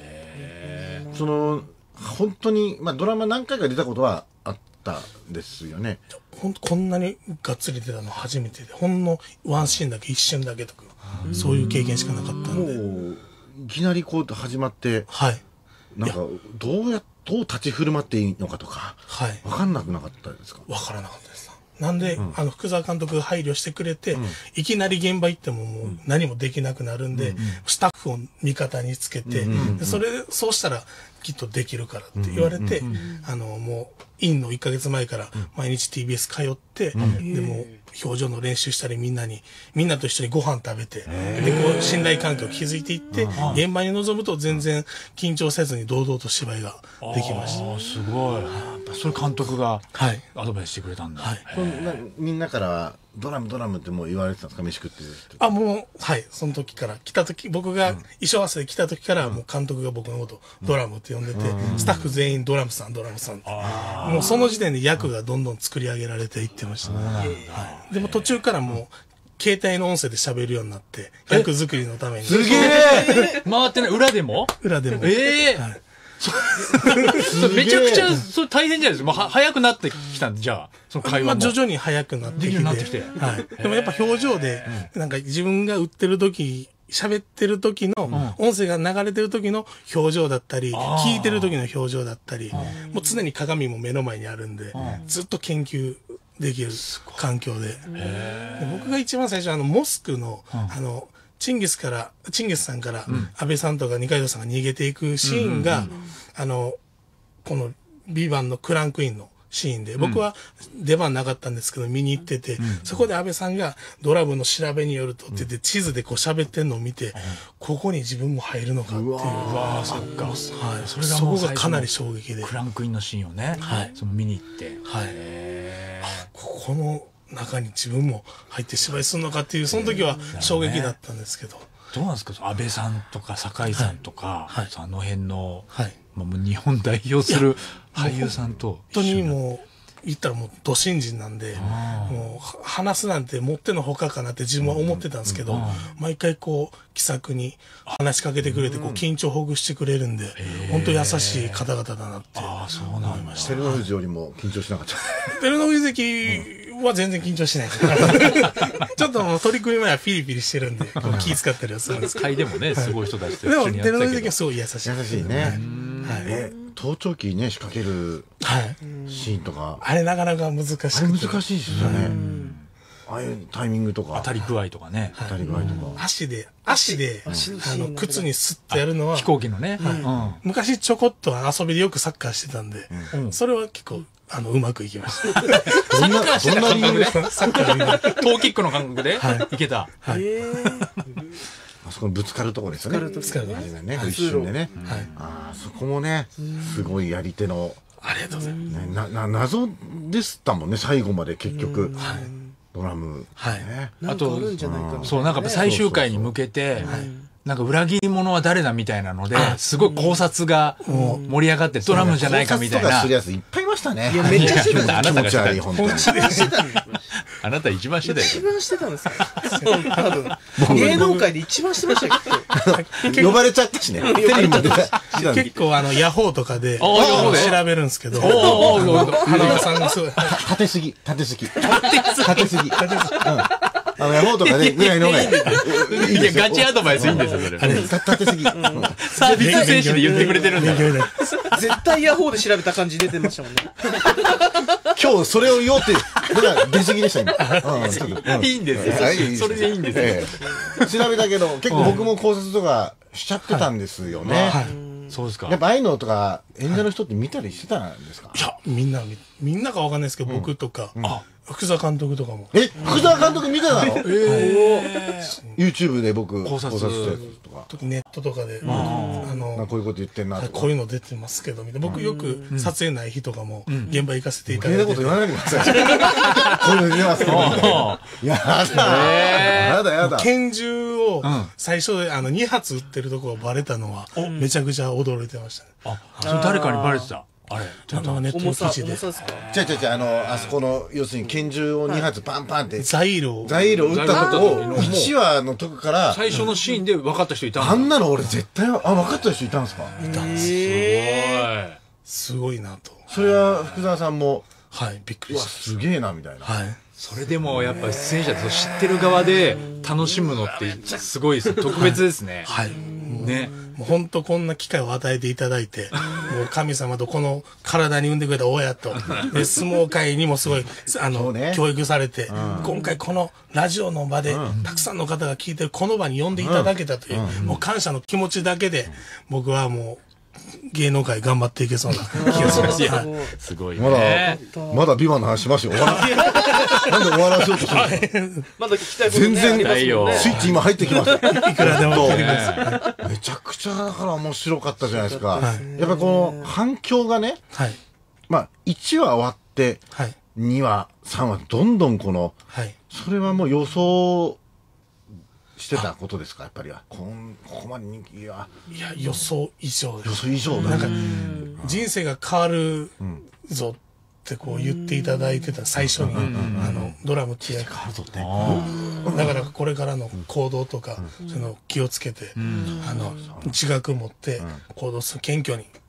本当に、ドラマ何回か出たことはあったんですよね。 こんなにがっつり出たの初めてで、ほんのワンシーンだけ、一瞬だけとか、そういう経験しかなかったんで。 もう、いきなりこう始まって、なんか、どう立ち振る舞っていいのかとか、わかんなくなかったですか？ わからなかったです。なんで、福沢監督が配慮してくれて、いきなり現場行ってももう何もできなくなるんで、スタッフを味方につけて、そうしたらきっとできるからって言われて、もう、院の1ヶ月前から毎日 TBS 通って、でも、表情の練習したりみんなと一緒にご飯食べて、で、こう、信頼関係を築いていって、現場に臨むと全然緊張せずに堂々と芝居ができました。 すごい。それ監督がアドバイスしてくれたんだ。 みんなからは、ドラムってもう言われてたんですか？飯食ってるって。もう、その時から、僕が衣装合わせで来た時から、もう監督が僕のことドラムって呼んでて、スタッフ全員ドラムさんって。もうその時点で役がどんどん作り上げられていってました。でも途中からもう、携帯の音声で喋るようになって、役作りのために。 すげえ回ってない裏でも。 裏でも。 めちゃくちゃ、それ大変じゃないですか。もう早くなってきたんで、じゃあ、その会話も。 徐々に早くなってきて。はい。でもやっぱ表情で、なんか自分が売ってる時、喋ってる時の、音声が流れてる時の表情だったり、聞いてる時の表情だったり、もう常に鏡も目の前にあるんで、ずっと研究できる環境で。僕が一番最初、モスクの、チンギスさんから、安倍さんとか二階堂さんが逃げていくシーンが、この、ビバンのクランクインのシーンで、僕は出番なかったんですけど見に行ってて、そこで安倍さんがドラムの調べによるとって言って地図でこう喋ってんのを見て、ここに自分も入るのかっていう。 うわそっか。はい。 そこがかなり衝撃で。 クランクインのシーンをね、その見に行って。 はい。この中に自分も入って芝居するのかっていう、その時は衝撃だったんですけど。 どうなんですか、安倍さんとか酒井さんとか、あの辺の、もう日本代表する俳優さんと。 本当にもう、言ったらもう、ど新人なんで、もう、話すなんてもってのほかかなって自分は思ってたんですけど、毎回こう、気さくに話しかけてくれて、こう、緊張ほぐしてくれるんで、本当優しい方々だなって思いました。 照ノ富士よりも緊張しなかった。 照ノ富士関は全然緊張しないです。ちょっと取り組み前はピリピリしてるんで、気使ったりはするんですけど。 会でもね、すごい人たちとでも、照ノ富士関はすごい優しい。 優しいね。盗聴器ね、仕掛けるシーンとか。 あれなかなか難しい。あれ難しいですよね。ああいうタイミングとか。 当たり具合とかね。 当たり具合とか。 足で、靴にスッてやるのは。 飛行機のね。 昔ちょこっと遊びでよくサッカーしてたんで、それは結構、うまくいきました。 サッカーしてた感覚でサッカーでトーキックの感覚でいけた。 あそこにぶつかるところですよね。 ぶつかる。 一瞬でね。あそこもね、すごいやり手の。 ありがとうございます。 謎でしたもんね、最後まで結局。ドラム。 あと、そう、なんか最終回に向けて、なんか裏切り者は誰だみたいなので、すごい考察が盛り上がって、ドラムじゃないかみたいな。 考察とかするやついっぱいいましたね。 いや、めっちゃしてた。 あなたがしてた。 本当に。 あなた一番してたよ。 一番してたんですか多分。芸能界で一番してましたけど。呼ばれちゃったしね。テレビも出た。 結構ヤホーとかで調べるんですけど。花輪さんがすごい。 立てすぎ。ヤホーとかでぐらいのがいい。 いや、ガチアドバイスいいんですよ、それ。 立てすぎ。 サービス精神で言ってくれてるんだよ。 絶対ヤホーで調べた感じ出てましたもんね。 今日それを言おうって、僕は出過ぎでした、今。 いいんですよ。それでいいんですよ。調べたけど、結構僕も考察とかしちゃってたんですよね。 そうですか。 やっぱああいうのとか、演者の人って見たりしてたんですか？ いや、みんなかわかんないですけど、僕とか、福沢監督とかも。 福沢監督見てたの？YouTube で僕、考察したやつとか。 ネットとかで、 こういうこと言ってんなとか。 こういうの出てますけど、みたいな。僕よく撮影ない日とかも、現場行かせていただいて。 こんなこと言わないでください。こういうの出ますけど。やだ。 拳銃を最初で2発撃ってるとこがバレたのは、めちゃくちゃ驚いてましたね。 それ誰かにバレてた？あれネットの記事で。 違う、あそこの、要するに拳銃を2発パンパンって。 ザイールを撃ったとこを、1話のとこから。 最初のシーンで分かった人いたあんなの俺絶対、分かった人いたんですか？ いたんです。すごいなと。 それは福沢さんも、 びっくりした。 すげえな、みたいな。 それでもやっぱ出演者と知ってる側で楽しむのってすごいです。特別ですね。ね。 もう本当こんな機会を与えていただいて、もう神様とこの体に産んでくれた親と、で相撲界にもすごい、教育されて、今回このラジオの場で、たくさんの方が聞いてるこの場に呼んでいただけたという、もう感謝の気持ちだけで、僕はもう、芸能界頑張っていけそうな気がします。 すごいね。 まだビバの話しますよ。なんで終わらせようとするまだ聞きたいこと全然、スイッチ今入ってきました。 いくらでも。 めちゃくちゃだから面白かったじゃないですか。やっぱこの反響がね、まあ1話終わって、2話、3話、どんどんそれはもう予想してたことですか、やっぱりは。ここまで人気は。 いや、予想以上です。 予想以上だ。 なんか、人生が変わるぞってこう言っていただいてた最初に、ドラムってやるからとって。だからこれからの行動とか、気をつけて、自覚持って行動する、謙虚に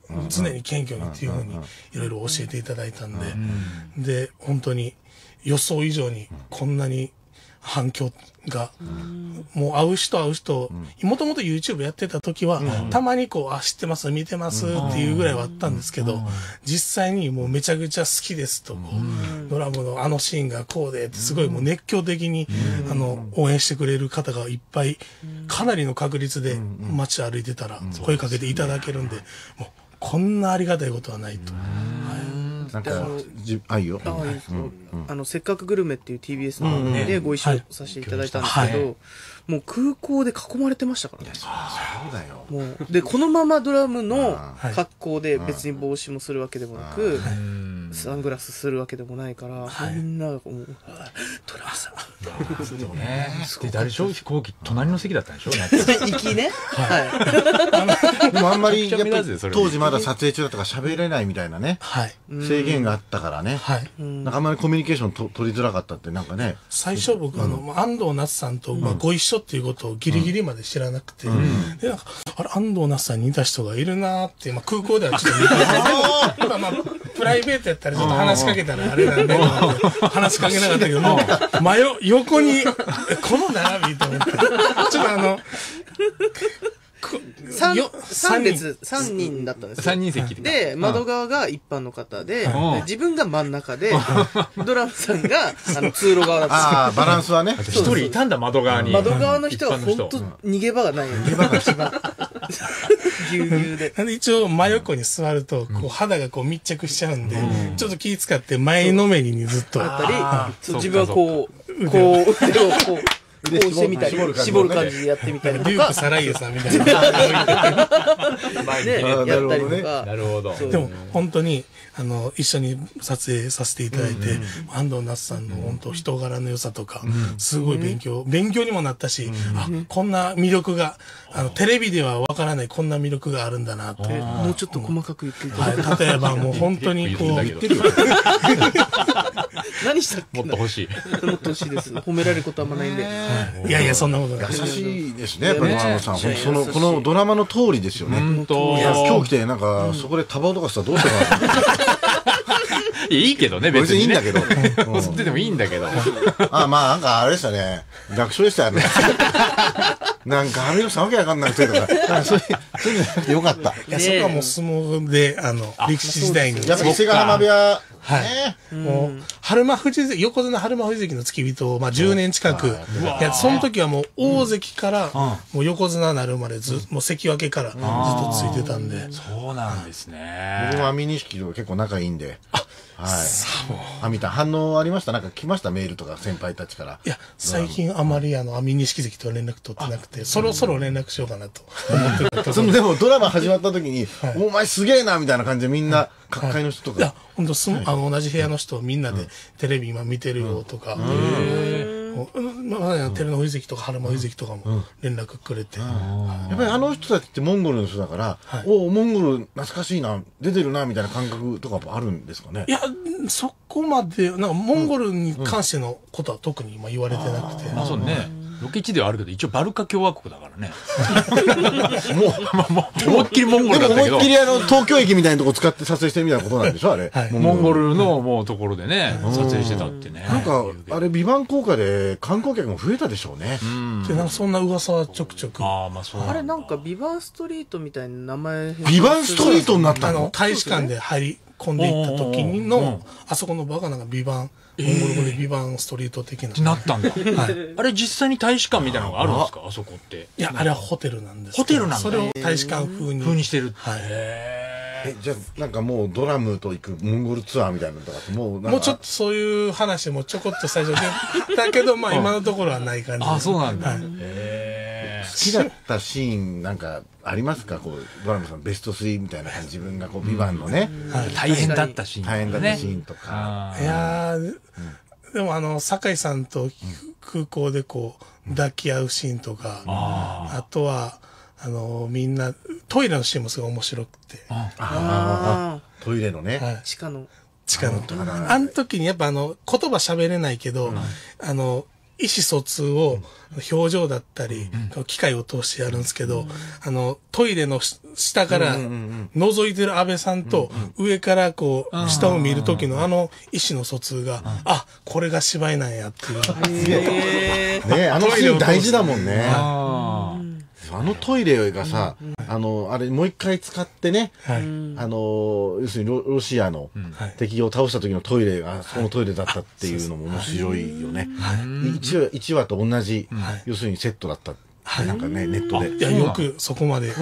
常に謙虚にっていうふうにいろいろ教えていただいたんで、で、本当に予想以上にこんなに反響が、もう会う人、もともと YouTube やってた時は、たまにこう、知ってます、見てますっていうぐらいはあったんですけど、実際にもうめちゃくちゃ好きですと、ドラムのあのシーンがこうでって、すごいもう熱狂的に、応援してくれる方がいっぱい、かなりの確率で街歩いてたら声かけていただけるんで、もうこんなありがたいことはないと。 なんか、いいよ。 せっかくグルメっていう TBS の番組でご一緒させていただいたんですけど、もう空港で囲まれてましたからね。 そうだよ。 もう、で、このままドラムの格好で別に帽子もするわけでもなく、サングラスするわけでもないから、みんながもう、ドラムさん。 でもね。で、誰でしょう飛行機、隣の席だったんでしょ行きね。 はい。でもあんまり、やっぱり当時まだ撮影中だったから喋れないみたいなね。制限があったからね。なんかあんまりコミュニケーション取りづらかったってなんかね。 最初僕安藤夏さんとご一緒っていうことをギリギリまで知らなくて、で、なんか、あれ、安藤夏さんに似た人がいるなーって、空港ではちょっと見て今プライベートやったらちょっと話しかけたらあれなんで、話しかけなかったけども、横に、この並びと思って、ちょっと 3人だったんですよ。 3人席で、窓側が一般の方で、自分が真ん中で、ドラムさんが通路側だったんですよ。 ああ、バランスはね。 一人いたんだ、窓側に。 窓側の人は本当逃げ場がないよ。逃げ場が一番。ぎゅうぎゅうで。 一応真横に座ると、肌が密着しちゃうんで、ちょっと気使って前のめりにずっと。 あったり、自分は腕をしてみたり、絞る感じでやってみたりとか。 デューク・サライエさんみたいな。 やったりとか。 なるほど。 でも、本当に、一緒に撮影させていただいて、安藤夏さんの本当人柄の良さとか、すごい勉強にもなったし、こんな魅力が、テレビではわからないこんな魅力があるんだなって。 もうちょっと細かく言っていただいて。 例えばもう本当にこう、 何したっけもっと欲しい。 もっと欲しいです。褒められることはあんまないんで。 いやいや、そんなことない。 優しいですね、やっぱりドラマさん。このドラマの通りですよね。今日来て、なんか、そこでタバコとかしたらどうしようかな。 いいけどね、別に。 いいんだけど。 吸っててもいいんだけど。 なんかあれでしたね。楽勝でしたよね。なんか、アミノさんわけわかんなくてとか、そういうのじゃなくてよかった。 いや、そこはもう相撲で、歴史時代に。 やっぱ伊勢ヶ浜部屋、 もう、横綱春馬富士関の付き人を、10年近く、その時はもう、大関から、もう横綱になるまでもう関脇からずっとついてたんで。 そうなんですね。 僕も網錦と結構仲いいんで。はい。アミタ反応ありました？なんか来ました？メールとか先輩たちから。 いや、最近あまり網錦関と連絡取ってなくて、そろそろ連絡しようかなと思ってるところ。 でもドラマ始まった時に、お前すげえなみたいな感じでみんな、各界の人とか。 いや、本当同じ部屋の人みんなでテレビ今見てるよとか。照ノ富士関とか春馬富士関とかも連絡くれて。やっぱりあの人たちってモンゴルの人だから、モンゴル懐かしいな、出てるなみたいな感覚とかあるんですかね。 いや、そこまで、なんかモンゴルに関してのことは特に今言われてなくて。 そうね。ロケ地ではあるけど、一応バルカ共和国だからね。もう、思いっきりモンゴルだったけど。 思いっきり東京駅みたいなとこ使って撮影してるみたいなことなんでしょあれ。 モンゴルのもうところでね、撮影してたってね。 なんか、あれ、ビバン効果で観光客も増えたでしょうね。 で、なんかそんな噂はちょくちょく。 あれなんかビバンストリートみたいな名前。 ビバンストリートになったの？ 大使館で入り込んでいった時の、あそこのバカなんかビバン、モンゴル語でビバンストリート的な。 なったんだ。あれ実際に大使館みたいなのがあるんですかあそこって。 いや、あれはホテルなんです。 ホテルなんだ。 それを大使館風にしてる。 じゃあ、なんかもうドラムと行くモンゴルツアーみたいなのとかってもうちょっとそういう話もちょこっと最初で、だけど今のところはない感じ。 あ、そうなんだ。 好きだったシーンなんかありますか？こうドラムさんベスト3みたいな感じ、自分がこうビバンのね、 大変だったシーン、 大変だったシーンとか。 いやでも酒井さんと空港でこう抱き合うシーンとか、あとはみんなトイレのシーンもすごい面白くて、 トイレのね、 地下のあの時にやっぱ言葉喋れないけど、 意思疎通を表情だったり、機械を通してやるんですけど、トイレの下から覗いてる安倍さんと、上からこう、下を見る時の意思の疎通が、あ、これが芝居なんやっていう。 ね、あのシーン大事だもんね。あのトイレがさ、あれもう一回使ってね、要するにロシアの敵を倒した時のトイレがそのトイレだったっていうのも面白いよね。1話と同じ、要するにセットだった。なんかね、ネットで。 いや、よくそこまで。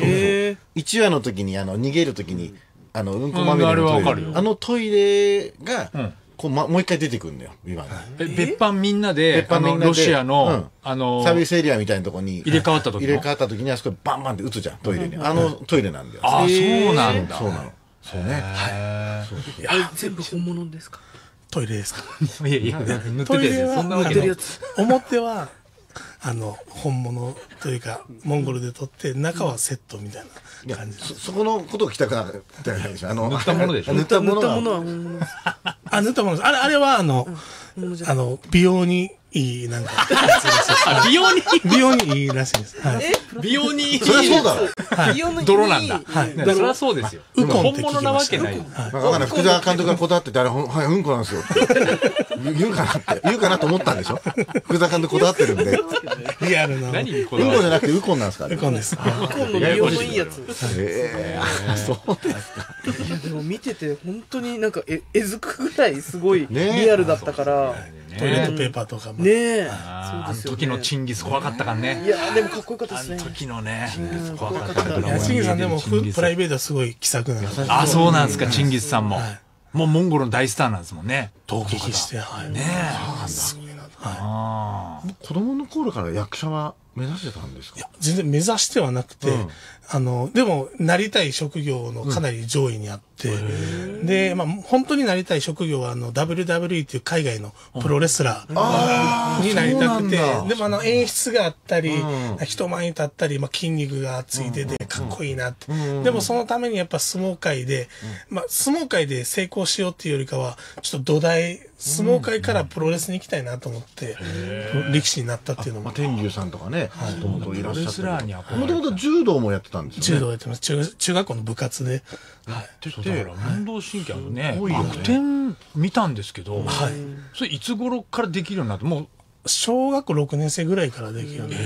1話の時に、逃げる時に、うんこまみれのトイレ。あのトイレが、こうもう一回出てくるんだよ、今。 別班みんなで、ロシアの、 サービスエリアみたいなとこに、 入れ替わった時に、あそこでバンバンって撃つじゃん、トイレに。あのトイレなんだよ。 ああ、そうなんだ。 そうなの。そうね。 あれ全部本物ですか？ トイレですか？ いやいや、塗ってトイレて、そんなは、 わけない。 表は、本物というか、モンゴルで撮って、中はセットみたいな感じ。 そこのことを聞きたくなかったでしょ。 塗ったものでしょ。 塗ったものは塗ったものです。あれは、美容にいい、なんか。 美容にいいらしいです。 美容にいい。 そりゃそうだろ。 泥なんだ。そりゃそうですよ。本物なわけない。 福澤監督がこだわってて、あれ、うんこなんですよ。言うかなと思ったんでしょ。福澤監督こだわってるんで。 リアルな。 うんこじゃなくてウコンなんですか？ ウコンです。 ウコンの美容のいいやつ。 そうですか。 いや、でも見てて、本当になんか、えずくぐらいすごいリアルだったから。 トイレットペーパーとかも。 ねえ。 あの時のチンギス怖かったからね。 いや、でもかっこよかったですね。 あの時のね、チンギス怖かった。チンギスさんでもプライベートはすごい気さくな。 あ、そうなんですか、チンギスさんも。もうモンゴルの大スターなんですもんね。 同劇して。 ねえ。 すごいな。 子供の頃から役者は目指してたんですか？ いや、全然目指してはなくて、でも、なりたい職業のかなり上位にあって、で、本当になりたい職業は、WWE っていう海外のプロレスラーになりたくて、でも演出があったり、人前に立ったり、筋肉がついてて、かっこいいなって。でも、そのためにやっぱ相撲界で、相撲界で成功しようっていうよりかは、ちょっと土台、相撲界からプロレスに行きたいなと思って、力士になったっていうのも。 天竜さんとかね、もともといらっしゃって。 もともと柔道もやってたんですよね。 柔道やってます。中学校の部活で。 だから運動神経ね、バク転見たんですけど、それいつ頃からできるようになって、もう小学校6年生ぐらいからできるようになって、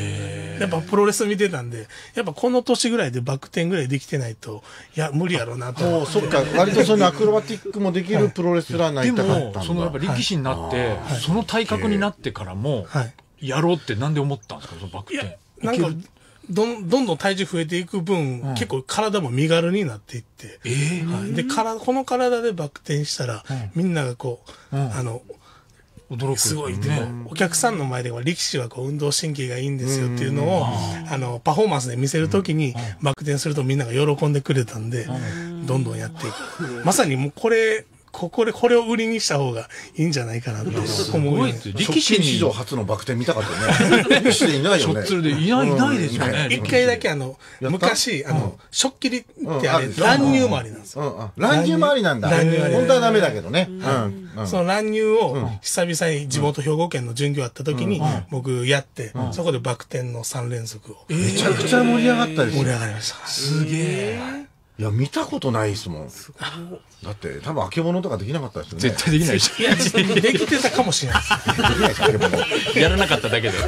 やっぱプロレス見てたんで、やっぱこの年ぐらいでバク転ぐらいできてないと、いや、無理やろうなと。 そっか、割とそのアクロバティックもできるプロレスラーになりたかったんだ。 でも、やっぱ力士になって、その体格になってからも、やろうってなんで思ったんですか、そのバク転。 なんか、どんどん体重増えていく分、結構体も身軽になっていって、で、この体でバク転したら、みんながこう、 驚く。 すごい。でも、お客さんの前では力士はこう運動神経がいいんですよっていうのを、パフォーマンスで見せるときに、バク転するとみんなが喜んでくれたんで、どんどんやっていく。まさにもうこれを売りにした方がいいんじゃないかなと思う。 力士史上初のバク転見たかったよね。力士でいないよね。 いないですよね。 一回だけ昔、食器ってあれ、乱入回りなんですよ。 乱入回りなんだ。本当はダメだけどね。 その乱入を久々に地元兵庫県の巡業あった時に僕やって、そこでバク転の3連続を。 めちゃくちゃ盛り上がったです。 盛り上がりました。 すげえ。 いや、見たことないですもん。だって、多分、あけぼのとかできなかったですよね。 絶対できないし。 いや、できてたかもしれないです。 できないし、あけぼの。 やらなかっただけで。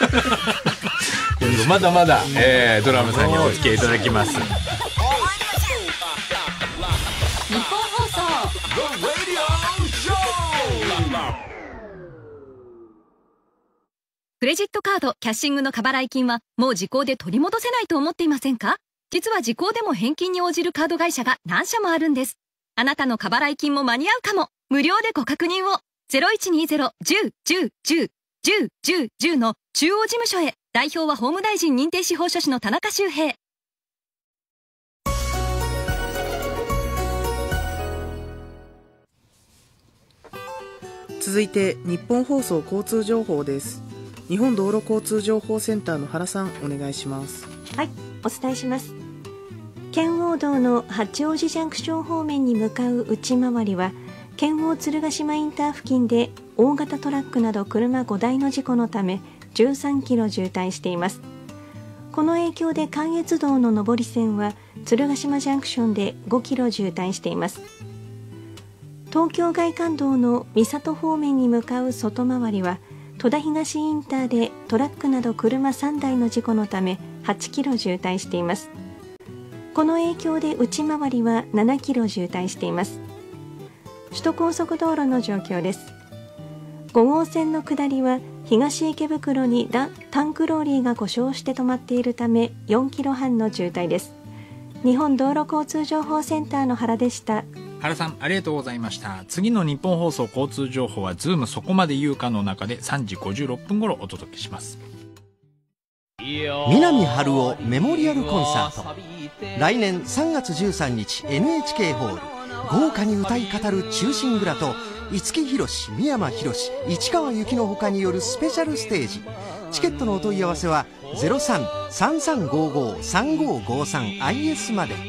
まだまだ、ドラムさんにお付き合いいただきます。日本放送。クレジットカード、キャッシングの過払い金はもう時効で取り戻せないと思っていませんか？実は時効でも返金に応じるカード会社が何社もあるんです。あなたの過払い金も間に合うかも。無料でご確認を。0120-10-10-10-10-10の中央事務所へ。代表は法務大臣認定司法書士の田中修平。 続いて日本放送交通情報です。日本道路交通情報センターの原さん、お願いします。 はい、お伝えします。圏央道の八王子ジャンクション方面に向かう内回りは、圏央鶴ヶ島インター付近で大型トラックなど車5台の事故のため13キロ渋滞しています。この影響で関越道の上り線は鶴ヶ島ジャンクションで5キロ渋滞しています。東京外環道の三郷方面に向かう外回りは戸田東インターでトラックなど車3台の事故のため8キロ渋滞しています。この影響で内回りは7キロ渋滞しています。首都高速道路の状況です。5号線の下りは東池袋にタンクローリーが故障して止まっているため4キロ半の渋滞です。日本道路交通情報センターの原でした。 原さんありがとうございました。次の日本放送交通情報はズームそこまで言うかの中で3時56分頃お届けします。 南春夫メモリアルコンサート、来年3月13日 NHK ホール、豪華に歌い語る忠臣蔵と五木ひろし、三山ひろし、市川由紀のほかによるスペシャルステージ。チケットのお問い合わせは 03-3355-3553IS まで。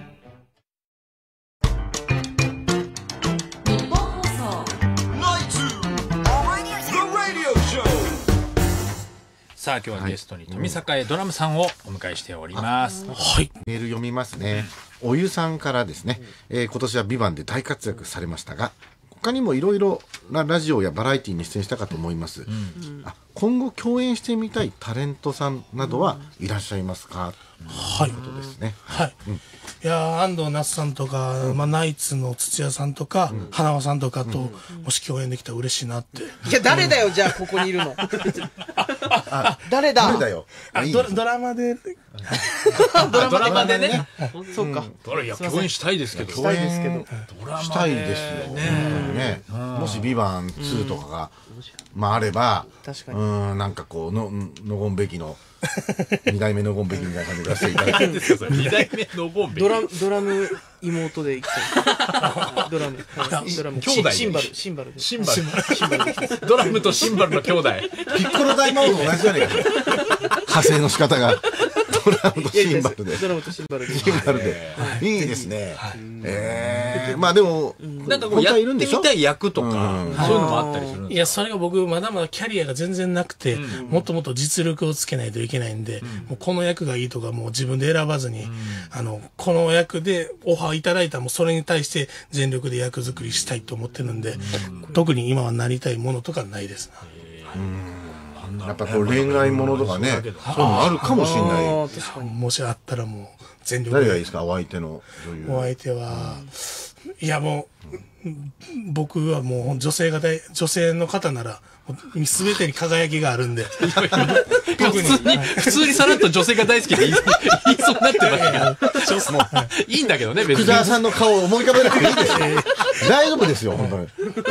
さあ今日はゲストに富栄ドラムさんをお迎えしております。 はい。メール読みますね。おゆさんからですね、今年はビバンで大活躍されましたが、他にもいろいろなラジオやバラエティに出演したかと思います。今後共演してみたいタレントさんなどはいらっしゃいますか、 はい。 ということですね。 はい。いや安藤那須さんとか、ナイツの土屋さんとか、花輪さんとかと、もし共演できたら嬉しいなって。 いや、誰だよ、じゃあ、ここにいるの。誰だ。 誰だよ。 ドラマで。 ドラマでね。 そうか。 いや、共演したいですけど。 したいですけど。したいですよ。ね。もしビバン2とかが、あれば、なんかこう、のごんべきの、2代目のゴンベキみたいな感じで出していただいて。 2代目のゴンベキドラム妹でいきたい。ドラム兄弟。 シンバル。 ドラムとシンバルの兄弟。 ピッコロ大魔王と同じじゃねえか。派生の仕方が。ドラムとシンバルで。 ドラムとシンバルで。 いいですね。でも、 なんかこうやってみたい役とか、そういうのもあったりするんですか？ いや、それが僕、まだまだキャリアが全然なくて、もっともっと実力をつけないといけないんで、もうこの役がいいとか、もう自分で選ばずに、この役でオファーいただいたら、もうそれに対して全力で役作りしたいと思ってるんで、特に今はなりたいものとかないですね。 やっぱこう恋愛ものとかね、そういうのあるかもしれない。 もしあったらもう全力で。 誰がいいですか、お相手の女優。 お相手は、いやもう、僕はもう女性の方なら、すべてに輝きがあるんで。 普通にさらっと女性が大好きで言いそうになってますが。いいんだけどね、別に。 福沢さんの顔を思い浮かべなくていいですよ。大丈夫ですよ、本当に。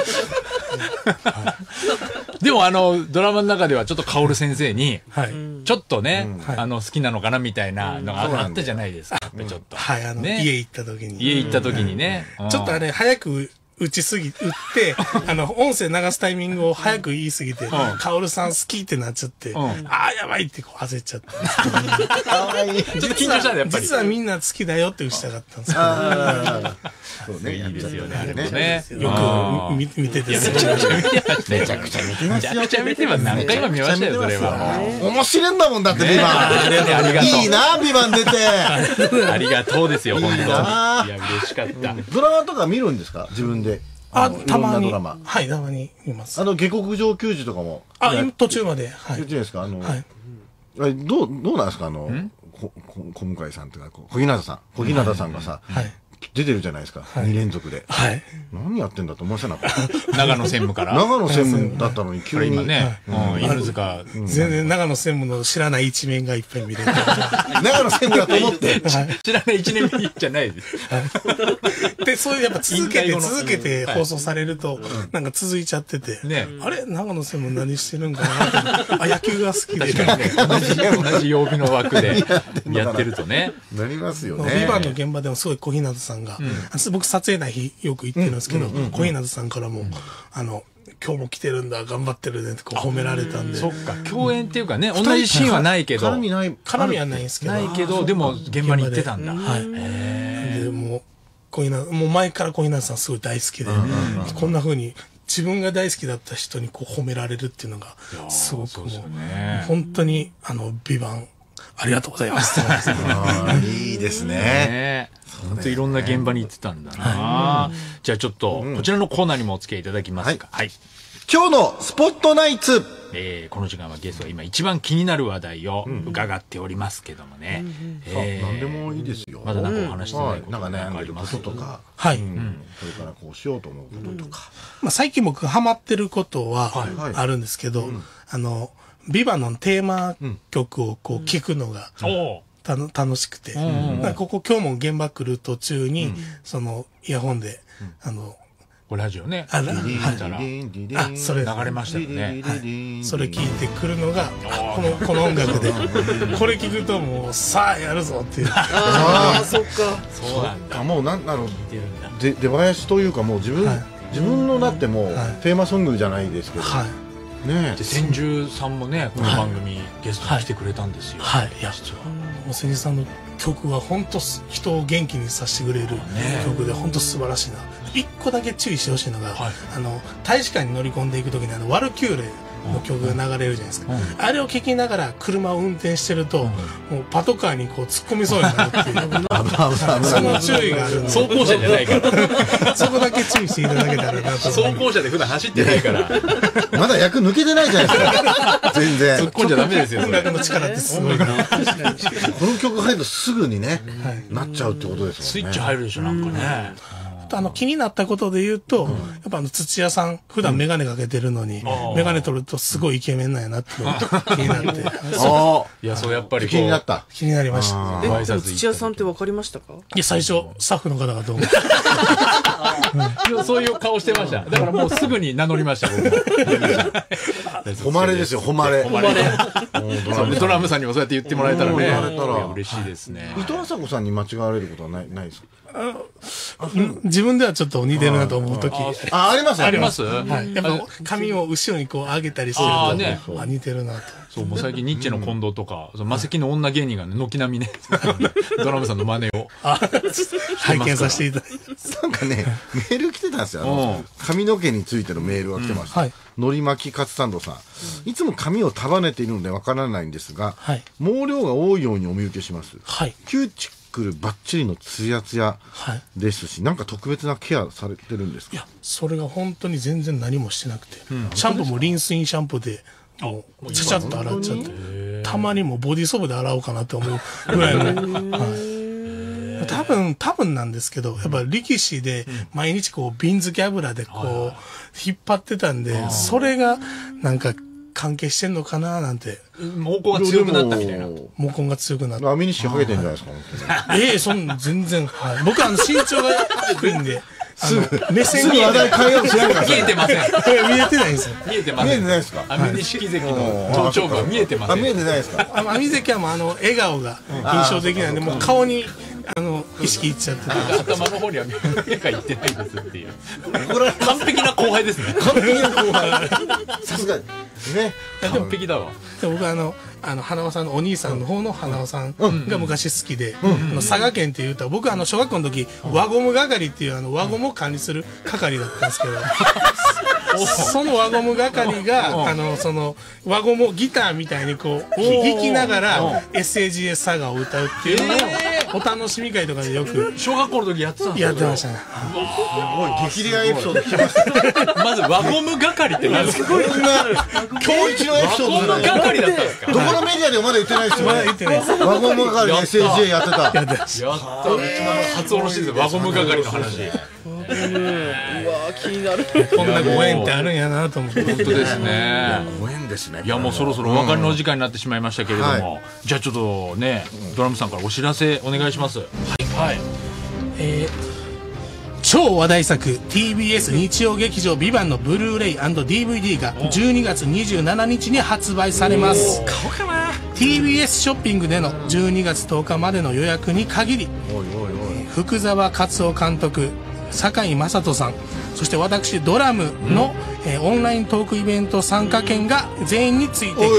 でもドラマの中ではちょっと薫先生に、ちょっとね、好きなのかなみたいなのがあったじゃないですか。ちょっと。 はい、家行った時にね。 ちょっと早く打って、音声流すタイミングを早く言いすぎて、薫さん好きってなっちゃって、ああ、やばいってこう焦っちゃって。 かわいい。緊張したね、やっぱり。 実はみんな好きだよって打ちたかったんですけど。いいですよね、あれもね。 よく見てて。 めちゃくちゃ見てますよ。 めちゃくちゃ見てます。何回も見ましたよ、それは。 面白いんだもんだって、ビバン。いいな、ビバン出て。 ありがとうですよ、本当に。いや、嬉しかった。 ドラマとか見るんですか、自分で。 たまに。はい、たまに見ます。 下克上球児とかも。 途中まで。 はい。途中ですか、どうなんですか、小向井さんというか、小日向さんがさ、出てるじゃないですか、2連続で。何やってんだと思いましたな。 長野専務から。 長野専務だったのに急に。 今ね、犬塚。 全然長野専務の知らない一面がいっぱい見れる。 長野専務だと思って。 知らない一面じゃないです。 で、そういうやっぱ続けて放送されると、なんか続いちゃってて、あれ長野専務何してるんかな野球が好きで。 同じ曜日の枠でやってるとね。 なりますよね。 ビバンの現場でもすごい小日向さんが、僕撮影ない日よく行ってるんですけど、小日向さんからも、今日も来てるんだ、頑張ってるねって褒められたんで。 そっか、共演っていうかね、同じシーンはないけど。 絡みはないんですけど。 ないけど、でも現場に行ってたんだ。 はい。で、もう、 もう前から小日向さんすごい大好きで、こんな風に自分が大好きだった人にこう褒められるっていうのが、すごくもう、本当に、ビバン、ありがとうございます。 いいですね。 本当いろんな現場に行ってたんだな。じゃあちょっと、こちらのコーナーにもお付き合いいただきますか。はい。 今日のスポットナイツ。 この時間はゲストが今一番気になる話題を伺っておりますけどもね。 何でもいいですよ。 まだなんかお話してないことなんか悩んでることとか。 はい。 それからこうしようと思うこととか。 最近僕ハマってることはあるんですけど、ビバのテーマ曲をこう聞くのが楽しくて、今日も現場来る途中に、そのイヤホンで、 ラジオね。 それ流れましたよね。 それ聞いてくるのが、この音楽で、これ聞くともう、さあやるぞっていう。 ああ、そっか。 そうなんだ。 もう出囃子というかもう自分のだってもうテーマソングじゃないですけど。ねえ。千住さんもね、この番組ゲストに来てくれたんですよ。 はい。いや、千住さんの曲は本当人を元気にさせてくれる曲で本当素晴らしいな。一個だけ注意してほしいのが、大使館に乗り込んでいく時にワルキューレの曲が流れるじゃないですか。あれを聴きながら車を運転してると、もうパトカーにこう突っ込みそうになるっていう。その注意がある。 走行車じゃないから。 そこだけ注意していただけたらなと。 走行車で普段走ってないから。 まだ役抜けてないじゃないですか。全然。 突っ込んじゃダメですよ。 音楽の力ってすごいな。この曲入るとすぐにね、なっちゃうってことですもんね。スイッチ入るでしょ、なんかね。 気になったことで言うと、やっぱ土屋さん、普段メガネかけてるのに、メガネ取るとすごいイケメンなんやなって気になって。 いや、そうやっぱり気になった。 気になりました。 土屋さんって分かりましたか？ いや、最初、スタッフの方がどうも。 そういう顔してました。だからもうすぐに名乗りました、僕も。 誉れですよ、誉れ。 ドラムさんにもそうやって言ってもらえたらね、嬉しいですね。 伊藤麻子さんに間違われることはないですか？ 自分ではちょっと似てるなと思うとき。 あります？ あります？ はい。やっぱ髪を後ろにこう上げたりしてると、似てるなと。 そう、もう最近ニッチェの近藤とか、マセキの女芸人が軒並みね、ドラムさんの真似を。 拝見させていただいて。 なんかね、メール来てたんですよ。髪の毛についてのメールが来てました。のり巻きカツサンドさん。いつも髪を束ねているのでわからないんですが、毛量が多いようにお見受けします。キューチクルバッチリのツヤツヤですし、なんか特別なケアされてるんですか？ いや、それが本当に全然何もしてなくて、シャンプーもリンスインシャンプーで、ちゃちゃっと洗っちゃって、たまにもボディーソープで洗おうかなって思うぐらいの。多分なんですけど、やっぱ力士で毎日こう瓶漬け油でこう引っ張ってたんで、それがなんか関係してんのかななんて。 毛根が強くなったみたいな。 毛根が強くなった。 網にしはげてんじゃないですか？全然。僕身長が低いんで。目線に話題変えようとしないから。 見えてません。 見えてないんですよ。 見えてません。 見えてないですか？ 網錦関の頭頂部は見えてません。 見えてないですか？ 網関はもう笑顔が印象的なんで、もう顔に意識いっちゃってて。 頭の方には目がいってないですっていう。完璧な後輩ですね。 完璧な後輩。さすがに。ね。 完璧だわ。 僕花輪さんのお兄さんの方の花輪さんが昔好きで、佐賀県っていうと、僕小学校の時、輪ゴム係っていう輪ゴムを管理する係だったんですけど、その輪ゴム係が、その輪ゴムをギターみたいにこう、弾きながら SAGA サガを歌うっていうのを、お楽しみ会とかでよく。 小学校の時やってたんですか？ やってましたね。 すごい、激レアエピソード聞きました。 まず輪ゴム係って何ですか？ こんな、今日一のエピソード。 輪ゴム係だったんですか？ どこのメディアでもまだ言ってないですよ。 まだ言ってないです。 輪ゴム係で SAGA やってた。 やった。初おろしですよ、輪ゴム係の話。 うわ気になる。 こんなご縁ってあるんやなと思って。 本当ですね。 ご縁ですね。 いやもうそろそろお別れの時間になってしまいましたけれども、じゃあちょっとね、ドラムさんからお知らせお願いします。はい。 超話題作 TBS 日曜劇場ビバンのブルーレイ&DVD が12月27日に発売されます。 買おうかな。 TBS ショッピングでの12月10日までの予約に限り、福沢克夫監督、堺雅人さん、そして私ドラムの、オンライントークイベント参加券が全員についてきます。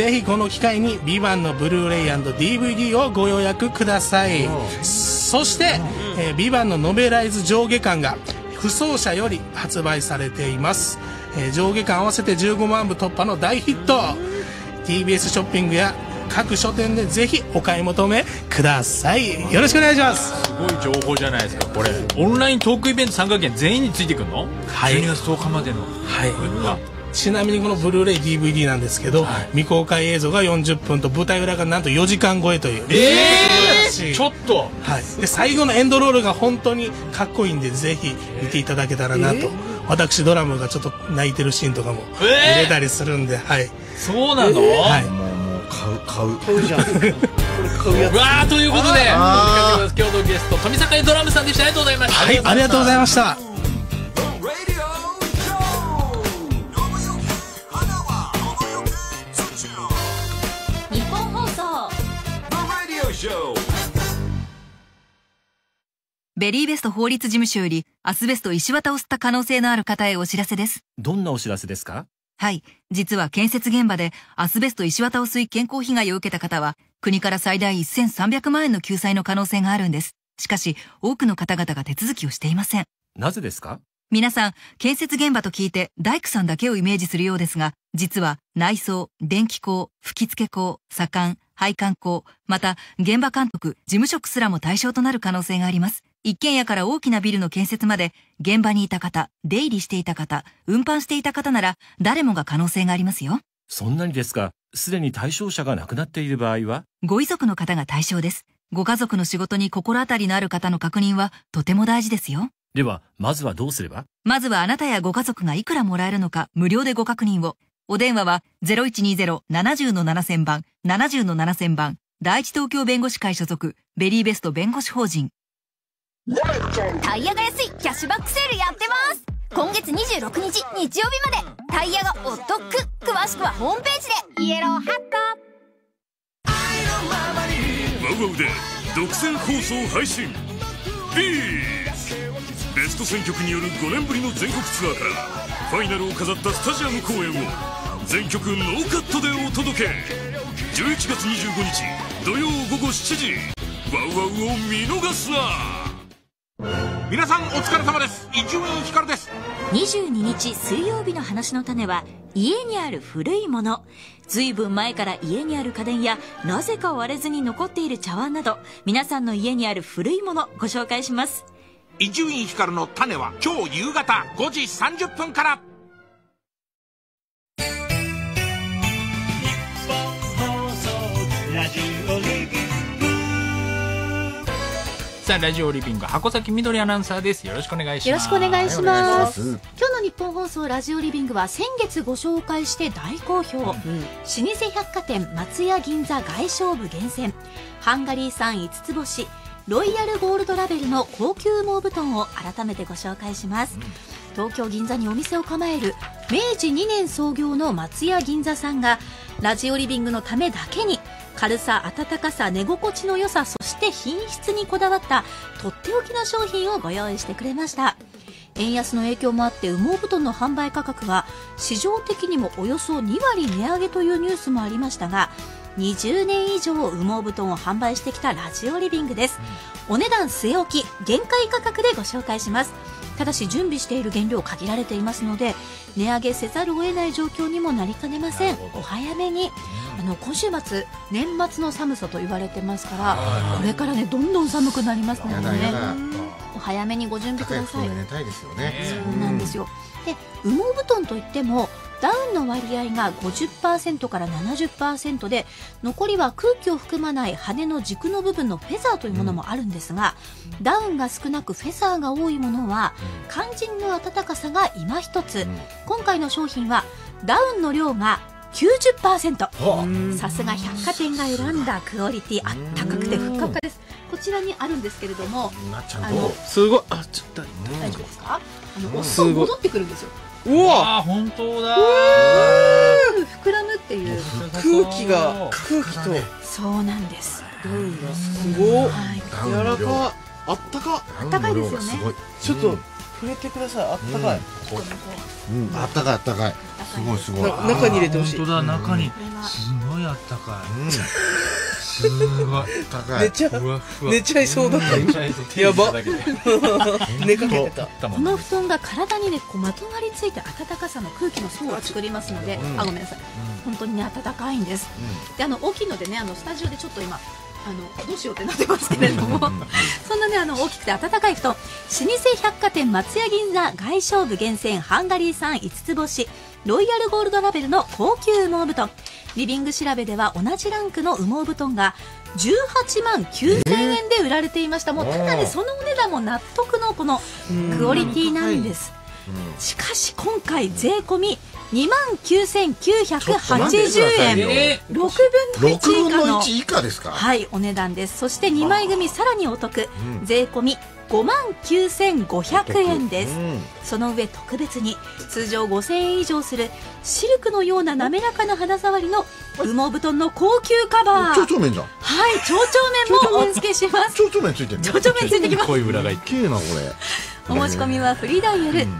ぜひこの機会にビバンのブルーレイ&DVD をご予約ください。 そしてビバンのノベライズ上下巻が不走者より発売されています。上下巻合わせて15万部突破の大ヒット。 TBS ショッピングや各書店でぜひお買い求めください。よろしくお願いします。 すごい情報じゃないですかこれ。オンライントークイベント参加券全員についてくるの？ はい、 12月10日までの。 はい、ちなみにこのブルーレイ DVD なんですけど、未公開映像が40分と舞台裏がなんと4時間超えというちょっと、 はい、で最後のエンドロールが本当にかっこいいんでぜひ見ていただけたらなと。私ドラムがちょっと泣いてるシーンとかも入れたりするんで、はい。 そうなの？ はい。 もう買うじゃん。これ買うやつ。わーということで今日のゲスト富坂ドラムさんでした。ありがとうございました。 はい、ありがとうございました。 日本放送ベリーベスト法律事務所よりアスベスト石綿を吸った可能性のある方へお知らせです。 どんなお知らせですか？ はい。実は建設現場でアスベスト石綿を吸い健康被害を受けた方は国から最大1300万円の救済の可能性があるんです。しかし多くの方々が手続きをしていません。 なぜですか？ 皆さん建設現場と聞いて大工さんだけをイメージするようですが、実は内装、電気工、吹付工、左官、配管工、また現場監督、事務職すらも対象となる可能性があります。一軒家から大きなビルの建設まで現場にいた方、出入りしていた方、運搬していた方なら誰もが可能性がありますよ。 そんなにですか？すでに対象者が亡くなっている場合は？ ご遺族の方が対象です。ご家族の仕事に心当たりのある方の確認はとても大事ですよ。 ではまずはどうすれば？ まずはあなたやご家族がいくらもらえるのか無料でご確認を。お電話は 0120-70-7000 番 70-7000 番第一東京弁護士会所属ベリーベスト弁護士法人。 タイヤが安いキャッシュバックセールやってます。今月26日日曜日までタイヤがお得。詳しくはホームページで。イエローハットワウワウで独占放送配信。ビーズベスト選曲による5年ぶりの全国ツアーからファイナルを飾ったスタジアム公演を全曲ノーカットでお届け。11月25日土曜午後7時ワウワウを見逃すな。 皆さんお疲れ様です。伊集院光です。 22日水曜日の話の種は家にある古いもの。ずいぶん前から家にある家電やなぜか割れずに残っている茶碗など皆さんの家にある古いものご紹介します。 伊集院光の種は今日夕方5時30分から。 さあラジオリビング箱崎みどりアナウンサーです。よろしくお願いします。 よろしくお願いします。今日の日本放送ラジオリビングは先月ご紹介して大好評、老舗百貨店松屋銀座外商部厳選ハンガリー産5つ星ロイヤルゴールドラベルの高級羽毛布団を改めてご紹介します。東京銀座にお店を構える明治2年創業の松屋銀座さんがラジオリビングのためだけに軽さ、温かさ、寝心地の良さ、そして品質にこだわったとっておきの商品をご用意してくれました。円安の影響もあって羽毛布団の販売価格は市場的にもおよそ2割値上げというニュースもありましたが、20年以上羽毛布団を販売してきたラジオリビングです。お値段据え置き限界価格でご紹介します。ただし準備している原料限られていますので値上げせざるを得ない状況にもなりかねません。お早めに。今週末年末の寒さと言われてますからこれからねどんどん寒くなりますのでねお早めにご準備ください。 寝たいですよね。 そうなんですよ。で羽毛布団といってもダウンの割合が 50% から 70% で残りは空気を含まない羽の軸の部分のフェザーというものもあるんですが、ダウンが少なくフェザーが多いものは肝心の暖かさが今一つ、今回の商品はダウンの量が 90%、 さすが百貨店が選んだクオリティ、あったかくてふっかふかです。こちらにあるんですけれどもすごい、ちょっと大丈夫ですか？押すと戻ってくるんですよ。 うわ本当だ。 膨らむっていう空気とそうなんです。 ダウンがすごい、柔らかあったかあったかいですよね。 ちょっと触れてください。あったかい、 あったかいあったかい、すごいすごい。 中に入れてほしい。 本当だ、中にすごいあったかい。 高い。 寝ちゃいそうだった。やば。寝かけてた。 この布団が体にねこうまとわりついて暖かさの空気の層を作りますので、ごめんなさい。本当にね暖かいんです。で大きいのでねスタジオでちょっと今どうしようってなってますけれどもそんなね大きくて暖かい布団、老舗百貨店松屋銀座外商部厳選ハンガリー産5つ星ロイヤルゴールドラベルの高級羽毛布団。リビング調べでは同じランクの羽毛布団が18万9000円で売られていました。もうただねそのお値段も納得のこのクオリティなんです。しかし今回税込み29,980円、6分の1以下のですか。 はいお値段です。そして2枚組さらにお得、税込み59,500円です。その上特別に通常5,000円以上するシルクのような滑らかな肌触りの羽毛布団の高級カバー、 蝶々面じゃん。 はい蝶々面もお付けします。 蝶々面ついてる。 蝶々面ついてきます。 濃い裏がいけなこれ。 お申し込みはフリーダイヤル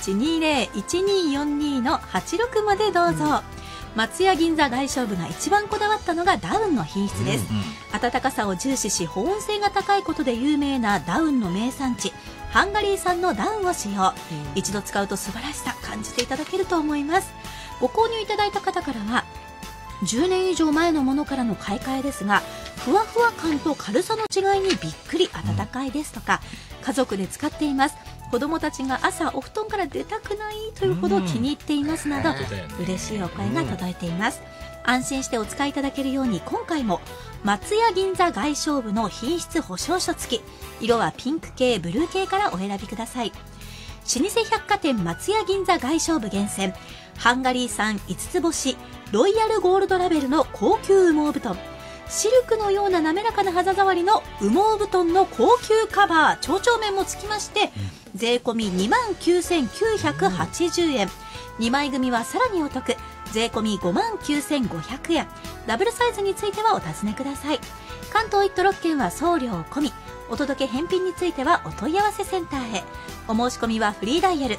0120-1242-86 までどうぞ。松屋銀座外商部が一番こだわったのがダウンの品質です。暖かさを重視し保温性が高いことで有名なダウンの名産地ハンガリー産のダウンを使用、一度使うと素晴らしさ感じていただけると思います。ご購入いただいた方からは10年以上前のものからの買い替えですがふわふわ感と軽さの違いにびっくり暖かいですとか、家族で使っています、子供たちが朝お布団から出たくないというほど気に入っていますなど、嬉しいお声が届いています。安心してお使いいただけるように今回も松屋銀座外商部の品質保証書付き、色はピンク系ブルー系からお選びください。老舗百貨店松屋銀座外商部厳選ハンガリー産5つ星ロイヤルゴールドラベルの高級羽毛布団、シルクのような滑らかな肌触りの羽毛布団の高級カバー蝶々面もつきまして、税込み 29,980 円、2枚組はさらにお得、税込み 59,500 円、ダブルサイズについてはお尋ねください。関東1都6県は送料込み、お届け返品についてはお問い合わせセンターへ。お申し込みはフリーダイヤル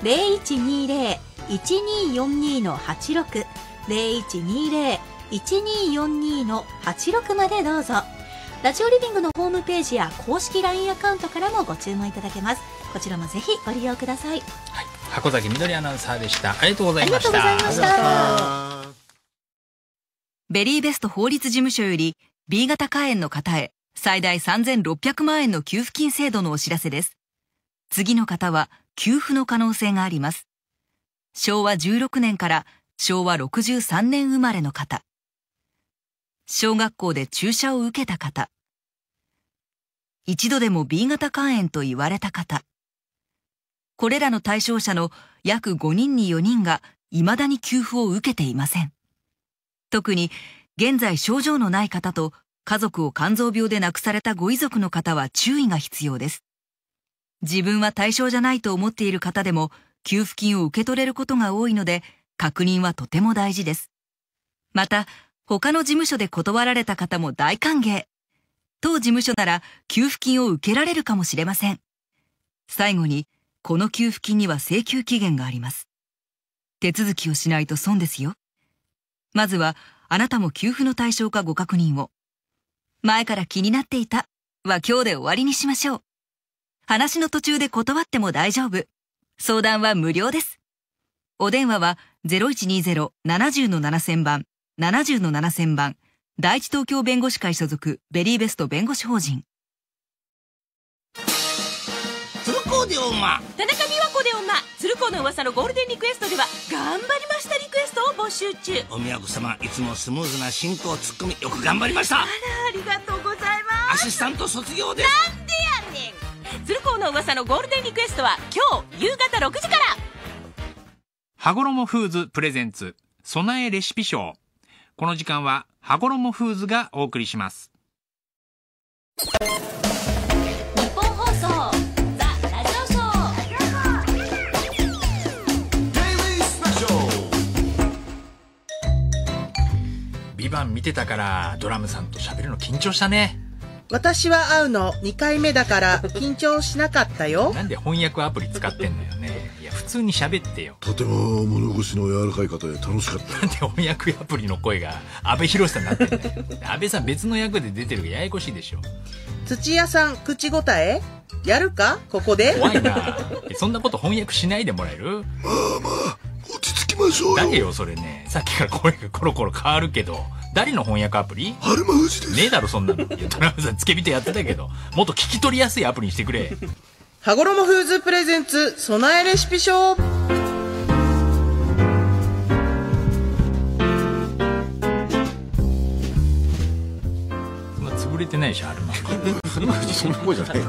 0120-1242-86 0120-1242-86 までどうぞ。ラジオリビングのホームページや公式 LINE アカウントからもご注文いただけます。こちらもぜひご利用ください。 箱崎みどりアナウンサーでした。ありがとうございました。 ありがとうございました。 ベリーベスト法律事務所より B 型肝炎の方へ最大3,600万円の給付金制度のお知らせです。次の方は給付の可能性があります。昭和16年から昭和63年生まれの方、小学校で注射を受けた方、一度でも B 型肝炎と言われた方、これらの対象者の約5人に4人が未だに給付を受けていません。特に現在症状のない方と家族を肝臓病で亡くされたご遺族の方は注意が必要です。自分は対象じゃないと思っている方でも給付金を受け取れることが多いので確認はとても大事です。また他の事務所で断られた方も大歓迎。当事務所なら給付金を受けられるかもしれません。最後にこの給付金には請求期限があります。手続きをしないと損ですよ。まずはあなたも給付の対象かご確認を。前から気になっていたは今日で終わりにしましょう。話の途中で断っても大丈夫。相談は無料です。お電話は 0120-70-7000 番、70-7000 番、第一東京弁護士会所属ベリーベスト弁護士法人。 鶴光でおま田中美和子でおま、鶴光の噂のゴールデンリクエストでは頑張りましたリクエストを募集中。 お宮子様、いつもスムーズな進行ツッコミよく頑張りました。 あら、ありがとうございます。 アシスタント卒業です。 なんでやねん。鶴光の噂のゴールデンリクエストは今日夕方6時から。 羽衣フーズプレゼンツ備えレシピショー。この時間は羽衣フーズがお送りします。 日本放送ザ・ラジオショビバン見てたからドラムさんと喋るの緊張したね。 私は会うの2回目だから緊張しなかったよ。 なんで翻訳アプリ使ってんだよね。いや普通に喋ってよ。 とても物腰の柔らかい方で楽しかった。 なんで翻訳アプリの声が安倍博さんになってんだよ。安倍さん別の役で出てるがややこしいでしょ。 土屋さん口答えやるかここで。 怖いな。そんなこと翻訳しないでもらえる？ まあ落ち着きましょうよ。 誰よそれね。さっきから声がコロコロ変わるけど、誰の翻訳アプリ？ 春馬富士です。 ねえだろそんなの。いや田辺さん付け人やってたけど、もっと聞き取りやすいアプリにしてくれ。 羽衣フーズプレゼンツ備えレシピショー。 潰れてないし、春馬。 春馬富士そんな声じゃない。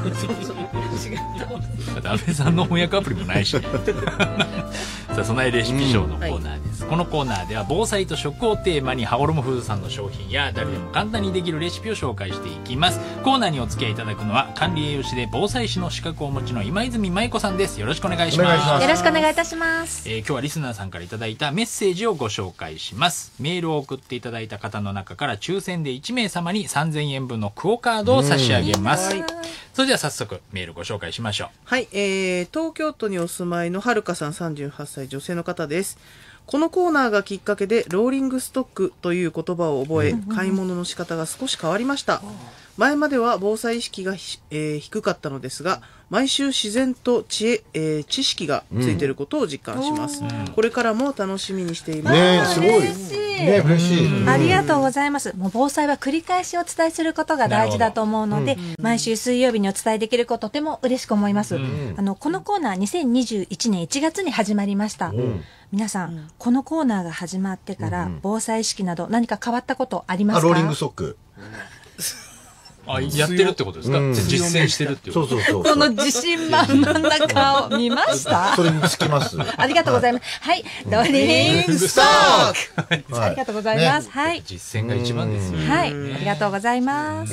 安倍さんの翻訳アプリもないし。さあ、備えレシピショーのコーナーです。このコーナーでは防災と食をテーマに羽衣フーズさんの商品や誰でも簡単にできるレシピを紹介していきます。コーナーにお付き合いいただくのは管理栄養士で防災士の資格をお持ちの今泉舞子さんです。よろしくお願いします。 よろしくお願いいたします。 今日はリスナーさんからいただいたメッセージをご紹介します。メールを送っていただいた方の中から抽選で1名様に3000円分のクオカードを差し上げます。それでは早速メールご紹介しましょう。 はい、東京都にお住まいのはるかさん38歳女性の方です。このコーナーがきっかけでローリングストックという言葉を覚え、買い物の仕方が少し変わりました。前までは防災意識が、低かったのですが、毎週自然と知識がついていることを実感します。これからも楽しみにしています。 ね、すごい。ね、嬉しい。 ありがとうございます。もう防災は繰り返しお伝えすることが大事だと思うので、毎週水曜日にお伝えできることとても嬉しく思います。このコーナー2021年1月に始まりました。皆さん、このコーナーが始まってから防災意識など何か変わったことありますか？ ローリングストック。 あ、やってるってことですか？実践してるってこと。 そうこの自信満々な顔見ました？ それにつきます。 ありがとうございます。はい、ローリングストック。ありがとうございます。はい。 実践が一番ですよ。 はい、ありがとうございます。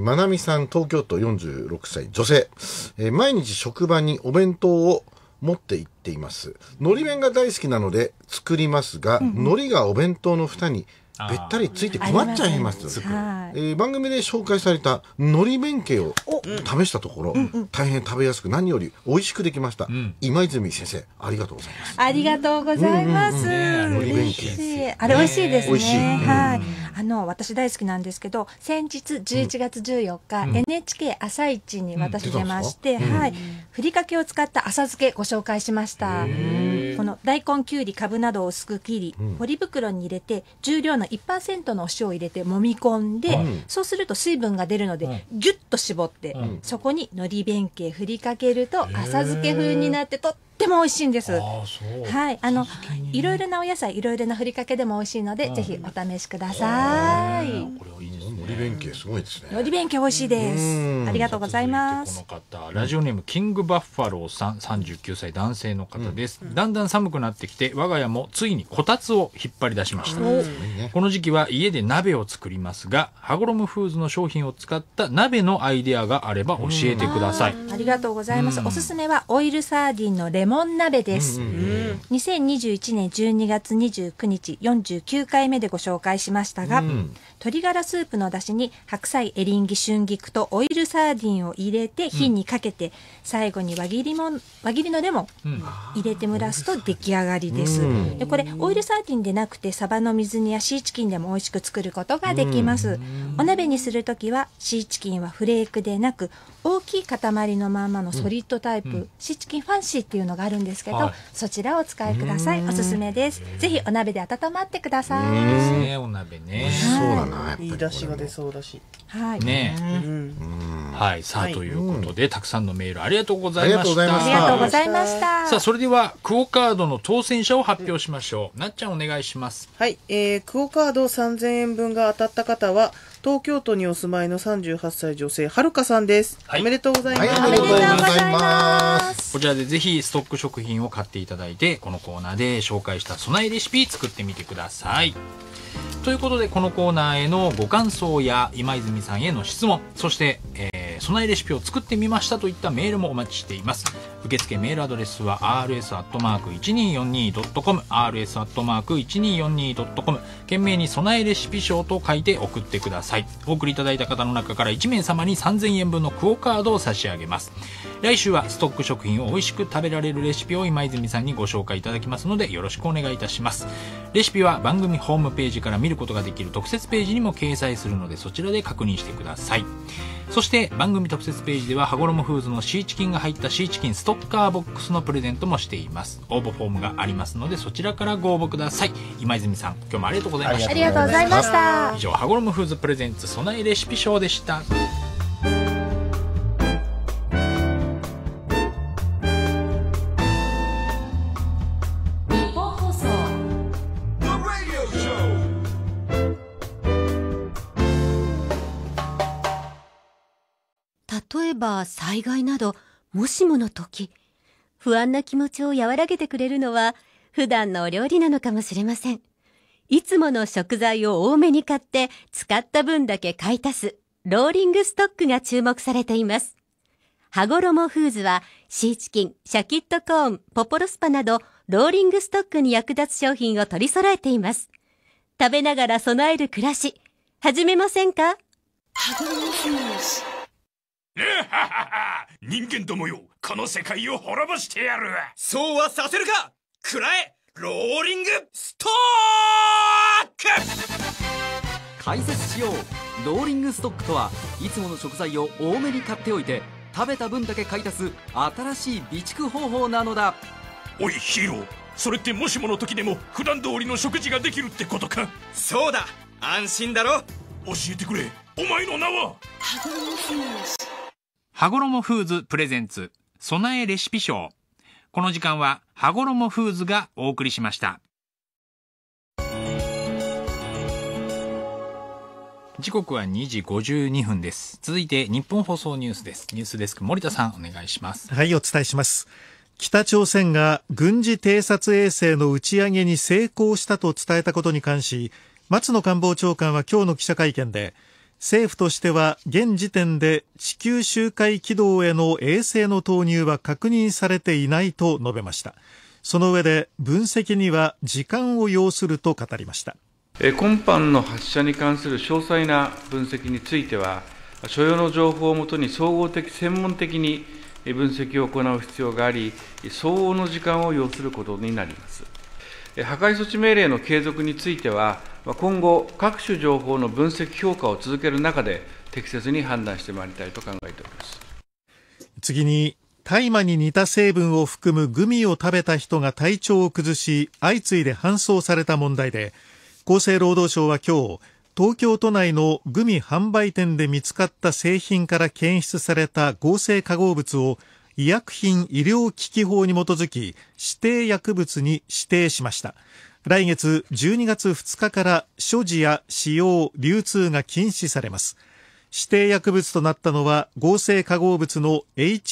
まなみさん、東京都46歳女性。毎日職場にお弁当を持って行っています。海苔弁が大好きなので作りますが、海苔がお弁当の蓋にべったりついて困っちゃいます。番組で紹介された海苔弁慶を試したところ、大変食べやすく何より美味しくできました。今泉先生、ありがとうございます。 ありがとうございます。 海苔弁慶。 あれ美味しいですね。 美味しい。 はい。私大好きなんですけど、先日11月14日、NHK 朝一に私出まして、はい。ふりかけを使った浅漬けご紹介しました。この大根、きゅうり、かぶなどを薄く切り、ポリ袋に入れて、重量の 1% のお塩を入れて揉み込んで、そうすると水分が出るので、ギュッと絞って、そこに海苔弁慶振りかけると浅漬け風になってとっても美味しいんです。はい、いろいろなお野菜、いろいろなふりかけでも美味しいので、ぜひお試しください。 海苔弁慶すごいですね。 海苔弁慶美味しいです。ありがとうございます。 この方、ラジオネームキングバッファローさん、39歳男性の方です。だんだん寒くなってきて、我が家もついにこたつを引っ張り出しました。この時期は家で鍋を作りますが、羽衣フーズの商品を使った鍋のアイデアがあれば教えてください。 ありがとうございます。おすすめはオイルサーディンのレモン鍋です。2021年12月29日49回目でご紹介しましたが、鶏ガラスープの出汁に白菜、エリンギ、春菊とオイルサーディンを入れて火にかけて、最後に輪切りのレモン入れて蒸らすと出来上がりです。でこれオイルサーディンでなくてサバの水煮やシーチキンでも美味しく作ることができます。お鍋にするときはシーチキンはフレークでなく大きい塊のままのソリッドタイプ、シーチキンファンシーっていうのがあるんですけど、そちらをお使いください。おすすめです。ぜひお鍋で温まってください。 ね、お鍋ね。 そうだな。 いい出汁が出そうだし。 はい。 ね。はい、さあということでたくさんのメールありがとうございました。 ありがとうございました。 さあそれではクオカードの当選者を発表しましょう。なっちゃんお願いします。 はい、クオカード3000円分が当たった方は東京都にお住まいの38歳女性はるかさんです。おめでとうございます。 おめでとうございます。 こちらでぜひストック食品を買っていただいて、このコーナーで紹介した備えレシピ作ってみてください。ということでこのコーナーへのご感想や今泉さんへの質問、そして、備備えレシピを作ってみましたといったメールもお待ちしています。受付メールアドレスは rs@1242.com rs@1242.com 懸命に備えレシピ賞と書いて送ってください。お送りいただいた方の中から1名様に3000円分のクオカードを差し上げます。来週はストック食品を美味しく食べられるレシピを今泉さんにご紹介いただきますのでよろしくお願いいたします。レシピは番組ホームページから見ることができる特設ページにも掲載するのでそちらで確認してください。そして番組特設ページでは羽衣フーズのシーチキンが入ったシーチキンストッカーボックスのプレゼントもしています。応募フォームがありますのでそちらからご応募ください。今泉さん今日もありがとうございました。 ありがとうございました。 以上羽衣フーズプレゼンツ備えレシピ賞でした。 例えば災害などもしもの時、不安な気持ちを和らげてくれるのは普段のお料理なのかもしれません。いつもの食材を多めに買って使った分だけ買い足すローリングストックが注目されています。羽衣フーズはシーチキン、シャキットコーン、ポポロスパなどローリングストックに役立つ商品を取り揃えています。食べながら備える暮らし、始めませんか？羽衣フーズ。 人間どもよ、この世界を滅ぼしてやる。 そうはさせるか。くらえローリングストック。 解説しよう。ローリングストックとはいつもの食材を多めに買っておいて食べた分だけ買い足す新しい備蓄方法なのだ。 おいヒーロー、それってもしもの時でも普段通りの食事ができるってことか？ そうだ、安心だろ。 教えてくれ、お前の名は？ 羽衣フーズプレゼンツ備えレシピ賞。この時間は羽衣フーズがお送りしました。時刻は2時52分です。続いて日本放送ニュースです。ニュースデスク森田さんお願いします。 はい、お伝えします。北朝鮮が軍事偵察衛星の打ち上げに成功したと伝えたことに関し、松野官房長官は今日の記者会見で、政府としては現時点で地球周回軌道への衛星の投入は確認されていないと述べました。その上で分析には時間を要すると語りました。 今般の発射に関する詳細な分析については、所要の情報をもとに総合的、専門的に分析を行う必要があり、相応の時間を要することになります。破壊措置命令の継続については、今後、各種情報の分析評価を続ける中で、適切に判断してまいりたいと考えております。 次に、大麻に似た成分を含むグミを食べた人が体調を崩し、相次いで搬送された問題で、厚生労働省は今日、東京都内のグミ販売店で見つかった製品から検出された合成化合物を医薬品医療機器法に基づき指定薬物に指定しました。来月12月2日から所持や使用、流通が禁止されます。指定薬物となったのは合成化合物の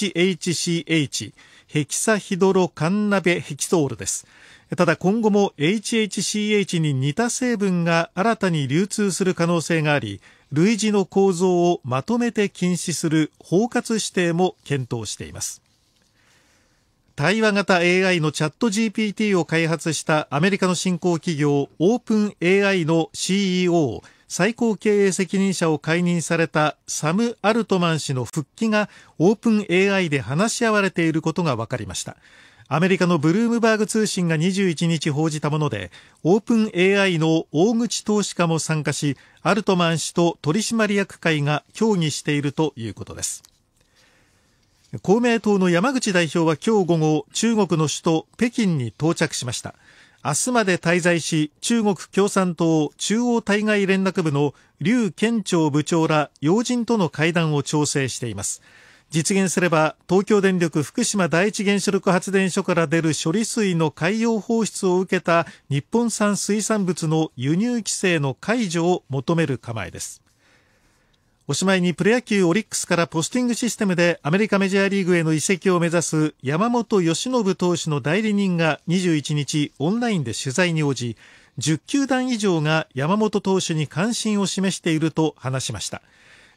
HHCH ヘキサヒドロカンナベヘキソールです。ただ今後も HHCH に似た成分が新たに流通する可能性があり、類似の構造をまとめて禁止する包括指定も検討しています。対話型 AI のチャット GPT を開発したアメリカの新興企業オープン AI の CEO 最高経営責任者を解任されたサム・アルトマン氏の復帰がオープン AI で話し合われていることが分かりました。アメリカのブルームバーグ通信が21日報じたもので、オープン AI の大口投資家も参加し、アルトマン氏と取締役会が協議しているということです。公明党の山口代表は今日午後、中国の首都北京に到着しました。明日まで滞在し、中国共産党中央対外連絡部の劉建超部長ら要人との会談を調整しています。実現すれば、東京電力福島第一原子力発電所から出る処理水の海洋放出を受けた日本産水産物の輸入規制の解除を求める構えです。おしまいにプロ野球オリックスからポスティングシステムでアメリカメジャーリーグへの移籍を目指す山本由伸投手の代理人が21日オンラインで取材に応じ、10球団以上が山本投手に関心を示していると話しました。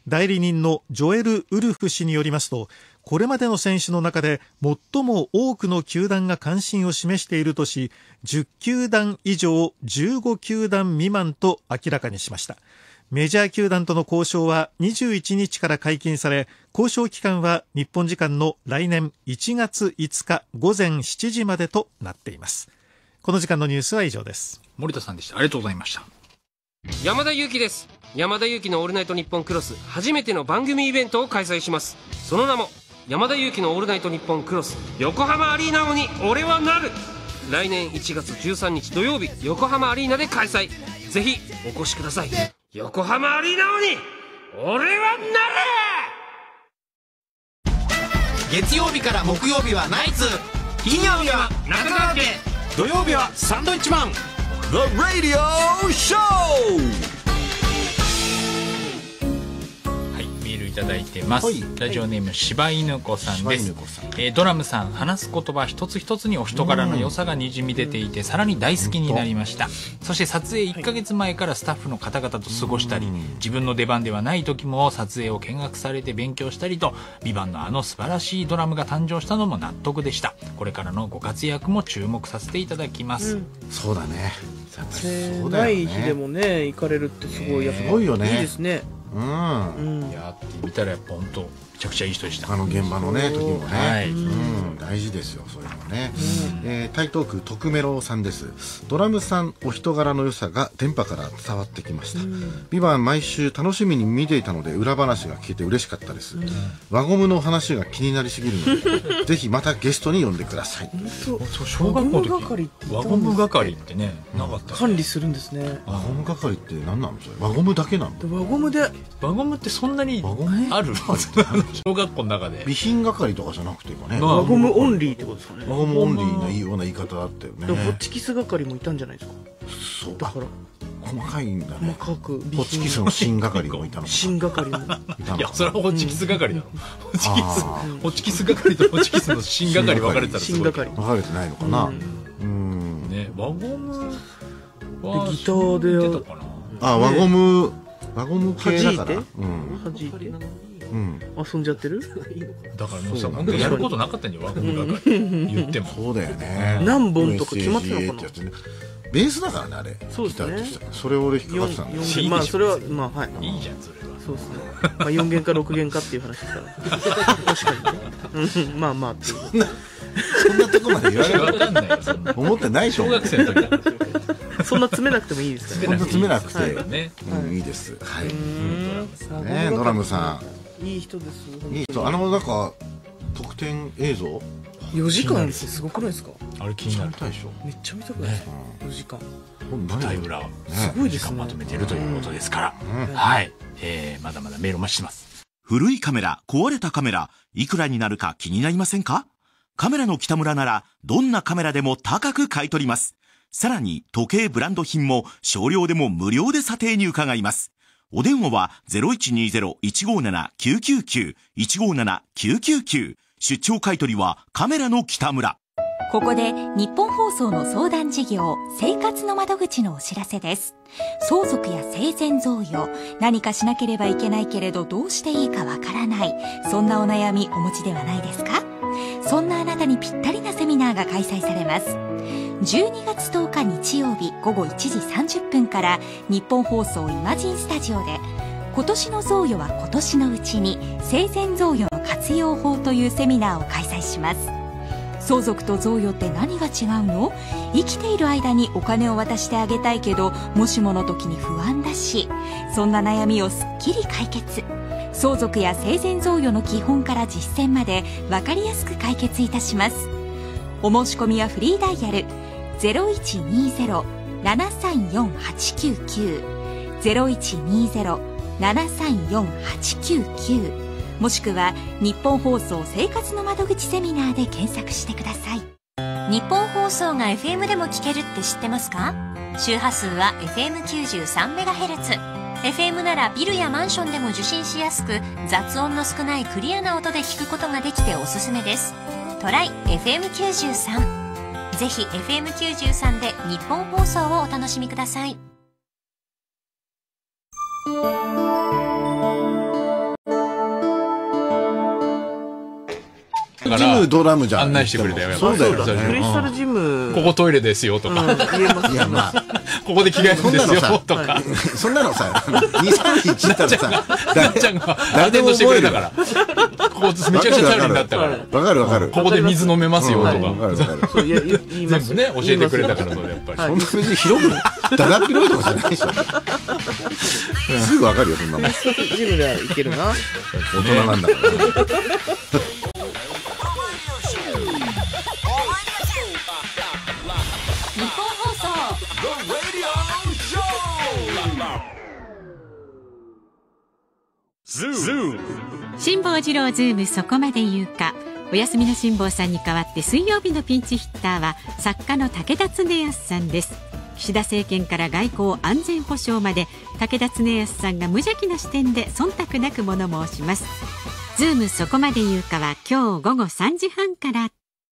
代理人のジョエル・ウルフ氏によりますと、これまでの選手の中で最も多くの球団が関心を示しているとし、10球団以上15球団未満と明らかにしました。メジャー球団との交渉は21日から解禁され、交渉期間は日本時間の来年1月5日午前7時までとなっています。この時間のニュースは以上です。 森田さんでした。ありがとうございました。 山田裕貴です。山田裕貴のオールナイトニッポンクロス、初めての番組イベントを開催します。その名も山田裕貴のオールナイトニッポンクロス横浜アリーナ王に俺はなる。来年1月13日土曜日、横浜アリーナで開催。ぜひお越しください。横浜アリーナ王に俺はなる。 月曜日から木曜日はナイツ、金曜日は中川家、土曜日はサンドイッチマン、 The Radio Show。 はい、メールいただいてます。ラジオネーム柴犬子さんです。ドラムさん、話す言葉一つ一つにお人柄の良さがにじみ出ていて、さらに大好きになりました。そして撮影1ヶ月前からスタッフの方々と過ごしたり、自分の出番ではない時も撮影を見学されて勉強したりと、ビバンのあの素晴らしいドラムが誕生したのも納得でした。これからのご活躍も注目させていただきます。 そうだね。 ない日でもね行かれるってすごい、やっぱすごいよね。 いいですね。 やってみたらやっぱ本当めちゃくちゃいい人でした。 他の現場のね時もね、 はい、 大事ですよ、そういうのね。台東区徳メロさんです。ドラムさんお人柄の良さが電波から伝わってきました。ビバン毎週楽しみに見ていたので裏話が聞けて嬉しかったです。輪ゴムの話が気になりすぎるのでぜひまたゲストに呼んでください。 小学校の時輪ゴム係ってねなかった。 管理するんですね。 輪ゴム係って何なの？輪ゴムだけなの？ 輪ゴムで輪ゴムってそんなにある？小学校の中で備品係とかじゃなくてかね、 輪ゴムオンリーってことですかね。 輪ゴムオンリーなような言い方だったよね。 ホッチキス係もいたんじゃないですか。 そうだから細かいんだね。 細かくホッチキスの新係もいたの。 新係もいや、それはホッチキス係だろ。ホッチキス係とホッチキスの新係分かれてたらすごい。 分かれてないのかな。 ね、輪ゴムはギターで輪ゴム系だから。 弾いて遊んじゃってる。 だからもうさ、本当にやることなかったんじゃん、輪ゴム係言っても。 そうだよね。 何本とか決まってたのかな。 ベースだからね、あれ。 そうですね。 それを引っかかってたんだよ。 まあそれはまあはい。 いいじゃんそれは。 そうですね。まあ4弦か6弦かっていう話ですから。確かにね。まあまあっていう。 そんなとこまで言われる。 わかんないよ。 思ってないでしょ。 小学生の時。 そんな詰めなくてもいいですからね。そんな詰めなくてね。 いいです。はい。ね、ドラムさん。いい人です。 いい人。なんか特典映像。 4時間です。すごくないですか。 あれ気になるでしょ。 めっちゃ見たくないですか。4時間。 舞台裏すごいですね。 まとめてるということですから。はい。まだまだメールお待ちしてます。 古いカメラ、壊れたカメラ、いくらになるか気になりませんか？カメラの北村ならどんなカメラでも高く買い取ります。さらに時計ブランド品も少量でも無料で査定に伺います。お電話は 0120-157-999 157-999。出張買取はカメラの北村。 ここで日本放送の相談事業生活の窓口のお知らせです。相続や生前贈与、何かしなければいけないけれどどうしていいかわからない、そんなお悩みお持ちではないですか？そんなあなたにぴったりなセミナーが開催されます。12月10日日曜日午後1時30分から日本放送イマジンスタジオで、今年の贈与は今年のうちに、生前贈与の活用法というセミナーを開催します。相続と贈与って何が違うの？生きている間にお金を渡してあげたいけど、もしもの時に不安だし、そんな悩みをすっきり解決。相続や生前贈与の基本から実践まで分かりやすく解決いたします。お申し込みはフリーダイヤル 0120-734-899 0120-734-899、もしくは日本放送生活の窓口セミナーで検索してください。 日本放送が FM でも聞けるって知ってますか？周波数は FM93MHz。FM ならビルやマンションでも受信しやすく、雑音の少ないクリアな音で聞くことができておすすめです。トライ FM93。ぜひ FM93 で日本放送をお楽しみください。 からジムドラムじゃん案内してくれたよ。 そうだよクリスタルジム。 ここトイレですよとか。 言えます。 いやまあここで着替えるんですよとか。 そんなのさ、2、3日行ったらさ、 なっちゃんがアテンドしてくれたから。ここめちゃくちゃ頼りになったから。 わかるわかる。 ここで水飲めますよとか。 わかるわかる。 全部ね、教えてくれたから、それやっぱり。 そんな別に広く、だだっ広いとかじゃないでしょ。すぐわかるよ、そんなもん。 ジムではいけるな。 大人なんだから。 日本放送辛坊治郎ズームそこまで言うか。お休みの辛坊さんに代わって水曜日のピンチヒッターは作家の武田恒康さんです。岸田政権から外交安全保障まで武田恒康さんが無邪気な視点で忖度なく物申します。ズームそこまで言うかは今日午後3時半から。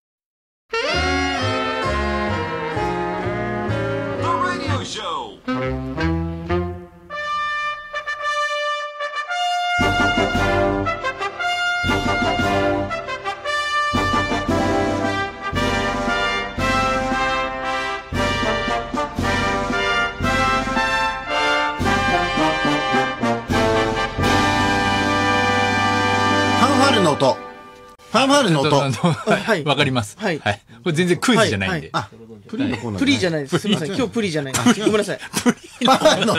音。ファンファーレの音。 はい。わかります。はい。これ全然クイズじゃないんで。 あ、プリのコーナー。 プリじゃないです。すみません。今日プリじゃないです。ごめんなさい。 ファンファーレの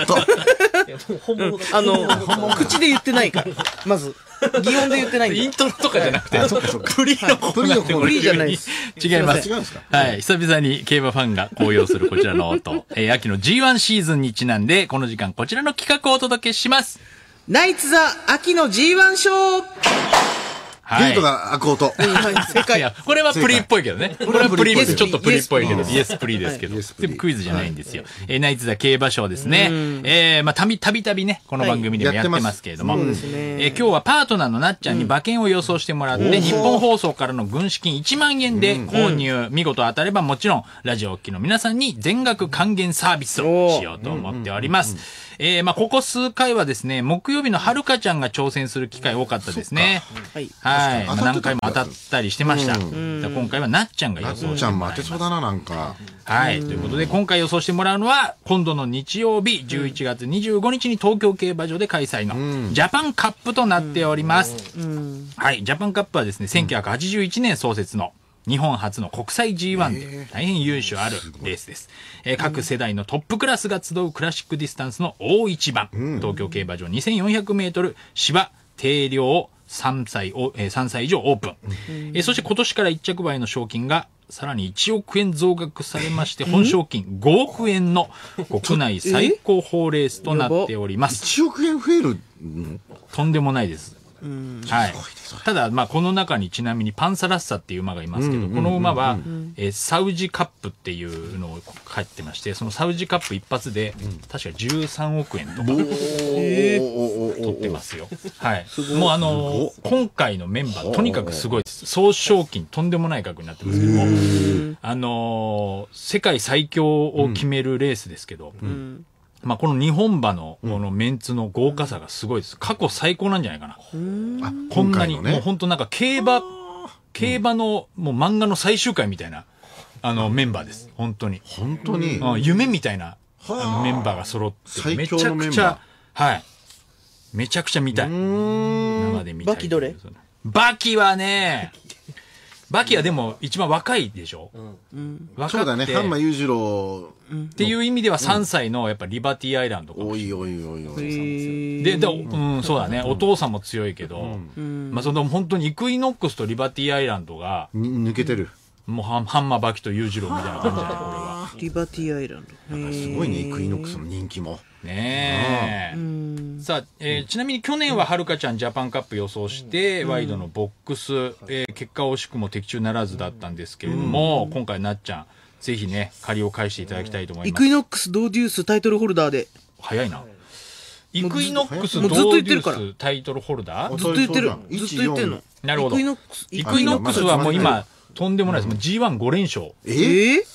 音。口で言ってないから。まず。擬音で言ってないんで。 イントロとかじゃなくて、プリのコーナー。 プリじゃないです。 違います。はい。久々に競馬ファンが高揚するこちらの音。秋の G1 シーズンにちなんで、この時間こちらの企画をお届けします。 ナイツザ秋の G1 ショー。 ゲートが開く音。 正解。 これはプリっぽいけどね。これはプリ、ちょっとプリっぽいけど、イエスプリですけど。でもクイズじゃないんですよ。ナイツザ競馬ショーですね。まあ、たびたびね、この番組でもやってますけれども。今日はパートナーのなっちゃんに馬券を予想してもらって、日本放送からの軍資金1万円で購入。見事当たればもちろん、ラジオをお聞きの皆さんに全額還元サービスをしようと思っております。まあ、ここ数回はですね、木曜日のはるかちゃんが挑戦する機会多かったですね。はい。まあ、何回も当たったりしてました。今回はなっちゃんが予想してもらいます。なっちゃんも当てそうだな、なんか。 はい。ということで、今回予想してもらうのは、今度の日曜日、11月25日に東京競馬場で開催の、ジャパンカップとなっております。はい。ジャパンカップはですね、1981年創設の、日本初の国際 G1 で大変優秀あるレースです。各世代のトップクラスが集うクラシックディスタンスの大一番。東京競馬場2400メートル芝定量3歳以上オープン。そして今年から1着馬への賞金がさらに1億円増額されまして、本賞金5億円の国内最高峰レースとなっております。 1億円増えるとんでもないです。はい。ただ、まあ、この中にちなみにパンサラッサっていう馬がいますけど、この馬は、サウジカップっていうのを書いてまして、そのサウジカップ一発で、確か13億円とか、取ってますよ。はい。もう今回のメンバー、とにかくすごいです。総賞金とんでもない額になってますけども、世界最強を決めるレースですけど、まあ、この日本馬のこのメンツの豪華さがすごいです。過去最高なんじゃないかな。こんなに、もう本当なんか競馬のもう漫画の最終回みたいな、メンバーです。本当に。 本当に夢みたいな、メンバーが揃って、めちゃくちゃ、はい。めちゃくちゃ見たい。生で見たい。 バキどれ？ バキはね、バキはでも一番若いでしょ。 そうだね、ハンマ裕次郎っていう意味では3歳のやっぱリバティアイランドかもしれない。 おい。 で、そうだね、お父さんも強いけど、まあその本当にイクイノックスとリバティアイランドが抜けてる。 もうハンマーバキと裕次郎みたいな感じだね、これは。 リバティアイランド。 すごいね、イクイノックスの人気も。 ねえ。さあ、ちなみに去年ははるかちゃんジャパンカップ予想して、ワイドのボックス、結果惜しくも的中ならずだったんですけれども、今回なっちゃん、ぜひね、借りを返していただきたいと思います。 イクイノックスドーデュースタイトルホルダーで。 早いな。イクイノックスドーデュースタイトルホルダーずっと言ってる。ずっと言ってんの。 なるほど。イクイノックスはもう今、とんでもないです。もう G15 連勝。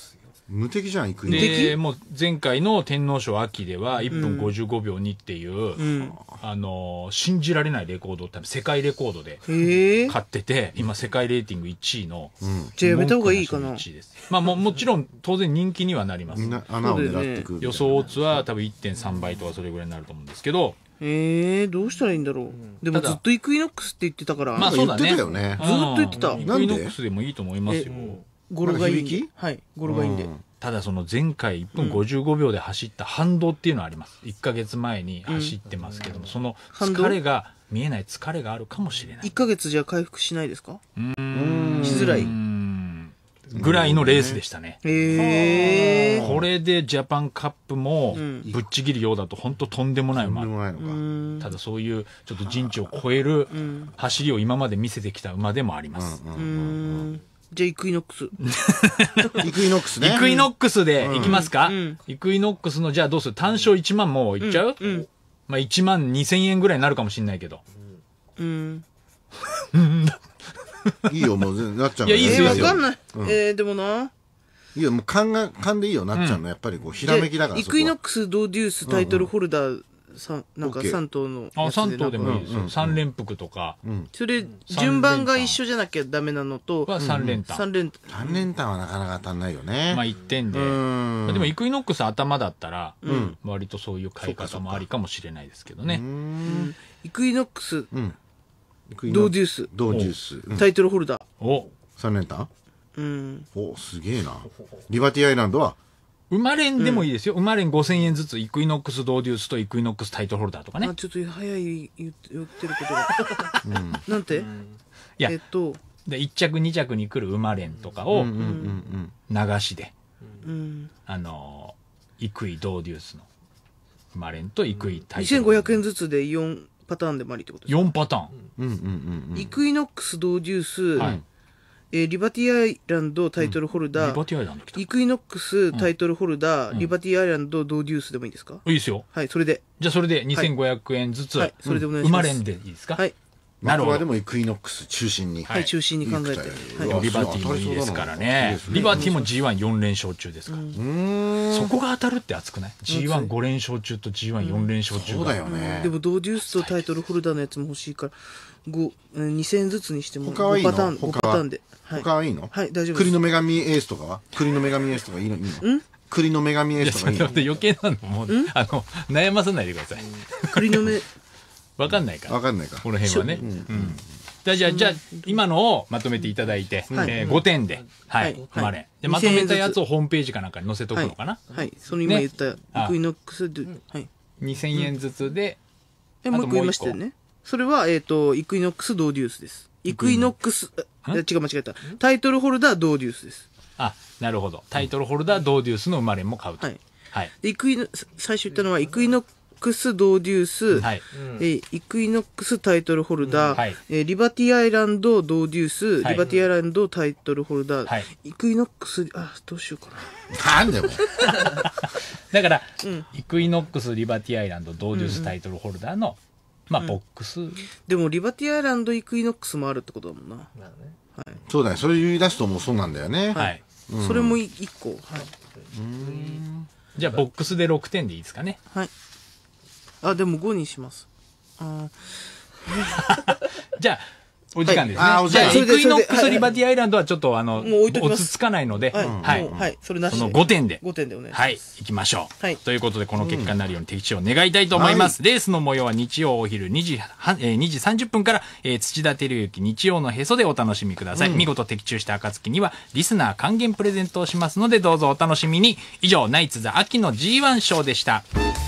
無敵じゃん、行くで、もう前回の天皇賞秋では1分55秒2っていう、信じられないレコードを多分世界レコードで買ってて、今世界レーティング1位の。 じゃあやめた方がいいかな。 まあもちろん当然人気にはなります。 みんな穴を狙ってくる。 予想オッズは多分 1.3 倍とかそれぐらいになると思うんですけど。 どうしたらいいんだろう。でもずっとイクイノックスって言ってたから。 まあそうだね。 ずっと言ってた。 イクイノックスでもいいと思いますよ。 語呂がいい。はい。語呂がいいんで。 ただその前回1分55秒で走った反動っていうのはあります。1ヶ月前に走ってますけども、その疲れが、見えない疲れがあるかもしれない。 1ヶ月じゃ回復しないですか？しづらい。 ぐらいのレースでしたね。これでジャパンカップもぶっちぎるようだと本当とんでもない馬。ただそういうちょっと人知を超える走りを今まで見せてきた馬でもあります。 じゃあイクイノックス。 イクイノックスね。 イクイノックスでいきますか？イクイノックスのじゃあどうする？単勝1万もういっちゃう？まあ1万2000円ぐらいになるかもしれないけど。 いいよ、もうなっちゃう。 いや、いいですよ。 わかんない。でもな。 いや、もう勘でいいよ、なっちゃうの。やっぱりこう、ひらめきだから。 イクイノックス、ドーデュース、タイトルホルダー、なんか3頭の。 3頭でもいいですよ。3連複とか。 それ、順番が一緒じゃなきゃダメなのと。 3連単。 3連単はなかなか足んないよね。 まあ1点で。でもイクイノックス頭だったら、割とそういう買い方もありかもしれないですけどね。 イクイノックス。ドーデュース。タイトルホルダー。 お、 3連単？お、すげえな。リバティアイランドは馬連でもいいですよ。馬連5000円ずつ、イクイノックスドーデュースとイクイノックスタイトルホルダーとかね。 ちょっと早い言ってることが。なんて？ いや、で1着2着に来る馬連とかを流しで、イクイドーデュースの馬連とイクイタイトル。 2500円ずつで4パターンでもありってことですか？ 4パターン。イクイノックスドーデュース、リバティアイランドタイトルホルダー、 リバティアイランド来た。 イクイノックスタイトルホルダー、リバティアイランドドーデュースでもいいですか？ いいですよ。 はい、それで。 じゃあそれで2500円ずつ、 それでお願いします。 馬連でいいですか？ はい。 なるほど。でもイクイノックス中心に。 はい、中心に考えて。 リバティもいいですからね。リバティも G14 連勝中ですから。そこが当たるって熱くない？ G15 連勝中と G14 連勝中。 そうだよね。 でもドーデュースとタイトルホルダーのやつも欲しいから2000円ずつにしても 5 パターンで。 他はいいの？ はい、大丈夫です。 栗の女神エースとかは？栗の女神エースとかいいの？栗の女神エースとかいいの？ 余計なのもう悩まさないでください。 栗の目わかんないか。 わかんないか。 この辺はね。じゃあ今のをまとめていただいて5点で、はい、馬連でまとめたやつをホームページかなんかに載せとくのかな。 はい、その今言ったイクイノックスで 2000円ずつで。 もう一個言いましたよね。それはイクイノックスドーデュースです。イクイノックス違う、間違えた。タイトルホルダードーデュースです。 あ、なるほど。タイトルホルダードーデュースの馬連も買うと。はい。 最初言ったのはイクイノックスドーデュース、イクイノックスタイトルホルダー、リバティアイランドドーデュース、リバティアイランドタイトルホルダー、イクイノックス、どうしようかな。 なんでも。 だから、イクイノックスリバティアイランドドーデュースタイトルホルダーの、まあボックス。 でもリバティアイランドイクイノックスもあるってことだもんな。 そうだね。それ言い出すともうそうなんだよね。 はい。 それも1個。はい。 じゃあボックスで6点でいいですかね。 はい。でも5にします。 じゃあ、お時間ですね。じゃあ、イクイノックスリバティアイランドはちょっと落ち着かないので、 はい。それなしで。 その5点で。 5点でお願いします。 はい。行きましょう。はい。ということで、この結果になるように的中を願いたいと思います。レースの模様は日曜お昼2時30分から、土田照之日曜のへそでお楽しみください。見事的中した暁には、リスナー還元プレゼントをしますので、どうぞお楽しみに。以上、ナイツザ秋の G1 ショーでした。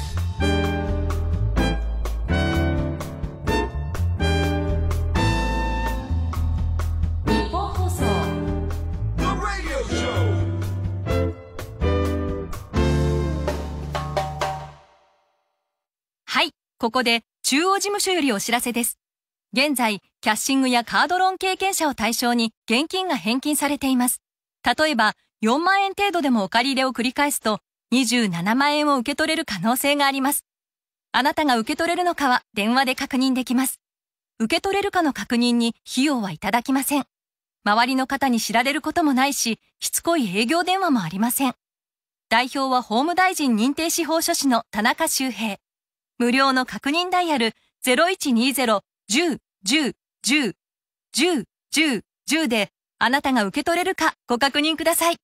ここで中央事務所よりお知らせです。現在、キャッシングやカードローン経験者を対象に現金が返金されています。例えば、4万円程度でもお借り入れを繰り返すと、27万円を受け取れる可能性があります。あなたが受け取れるのかは電話で確認できます。受け取れるかの確認に費用はいただきません。周りの方に知られることもないし、しつこい営業電話もありません。 代表は法務大臣認定司法書士の田中修平。無料の確認ダイヤル 0120-10-10-10-10-10 であなたが受け取れるかご確認ください。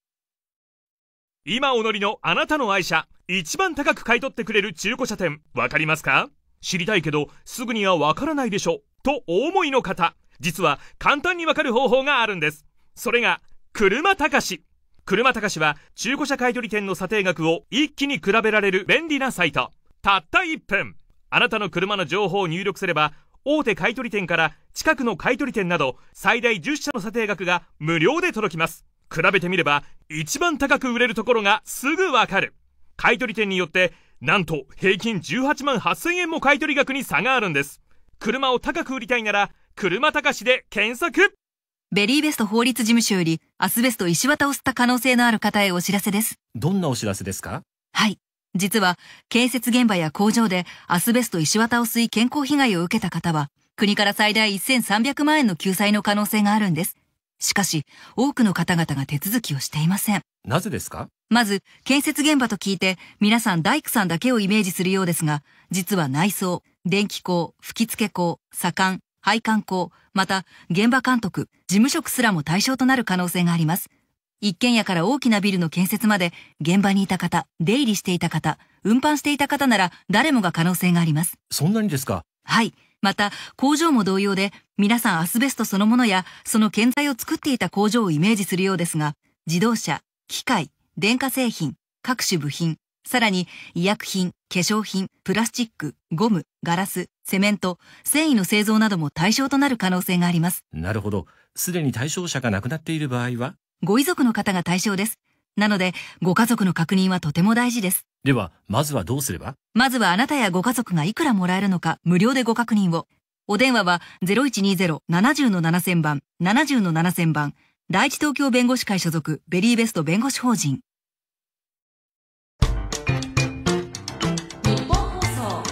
今お乗りのあなたの愛車、一番高く買い取ってくれる中古車店、わかりますか？知りたいけどすぐにはわからないでしょとお思いの方、実は簡単にわかる方法があるんです。それが車高し。車高しは中古車買取店の査定額を一気に比べられる便利なサイト。たった1分、あなたの車の情報を入力すれば、大手買取店から近くの買取店など最大10社の査定額が無料で届きます。比べてみれば一番高く売れるところがすぐわかる。買取店によってなんと平均18万8000円も買取額に差があるんです。車を高く売りたいなら車高しで検索。 ベリーベスト法律事務所よりアスベスト石綿を吸った可能性のある方へお知らせです。 どんなお知らせですか？ はい。実は建設現場や工場でアスベスト石綿を吸い健康被害を受けた方は国から最大1300万円の救済の可能性があるんです。しかし多くの方々が手続きをしていません。 なぜですか？ まず建設現場と聞いて皆さん大工さんだけをイメージするようですが、実は内装、電気工、吹付工、左官、配管工、また現場監督、事務職すらも対象となる可能性があります。一軒家から大きなビルの建設まで現場にいた方、出入りしていた方、運搬していた方なら誰もが可能性があります。 そんなにですか？ はい。また工場も同様で皆さんアスベストそのものやその建材を作っていた工場をイメージするようですが、自動車、機械、電化製品、各種部品、さらに医薬品、化粧品、プラスチック、ゴム、ガラス、セメント、繊維の製造なども対象となる可能性があります。 なるほど。すでに対象者が亡くなっている場合は？ ご遺族の方が対象です。なのでご家族の確認はとても大事です。 ではまずはどうすれば？ まずはあなたやご家族がいくらもらえるのか無料でご確認を。お電話は 0120-70-7000 番 70-7000 番、第一東京弁護士会所属ベリーベスト弁護士法人。 日本放送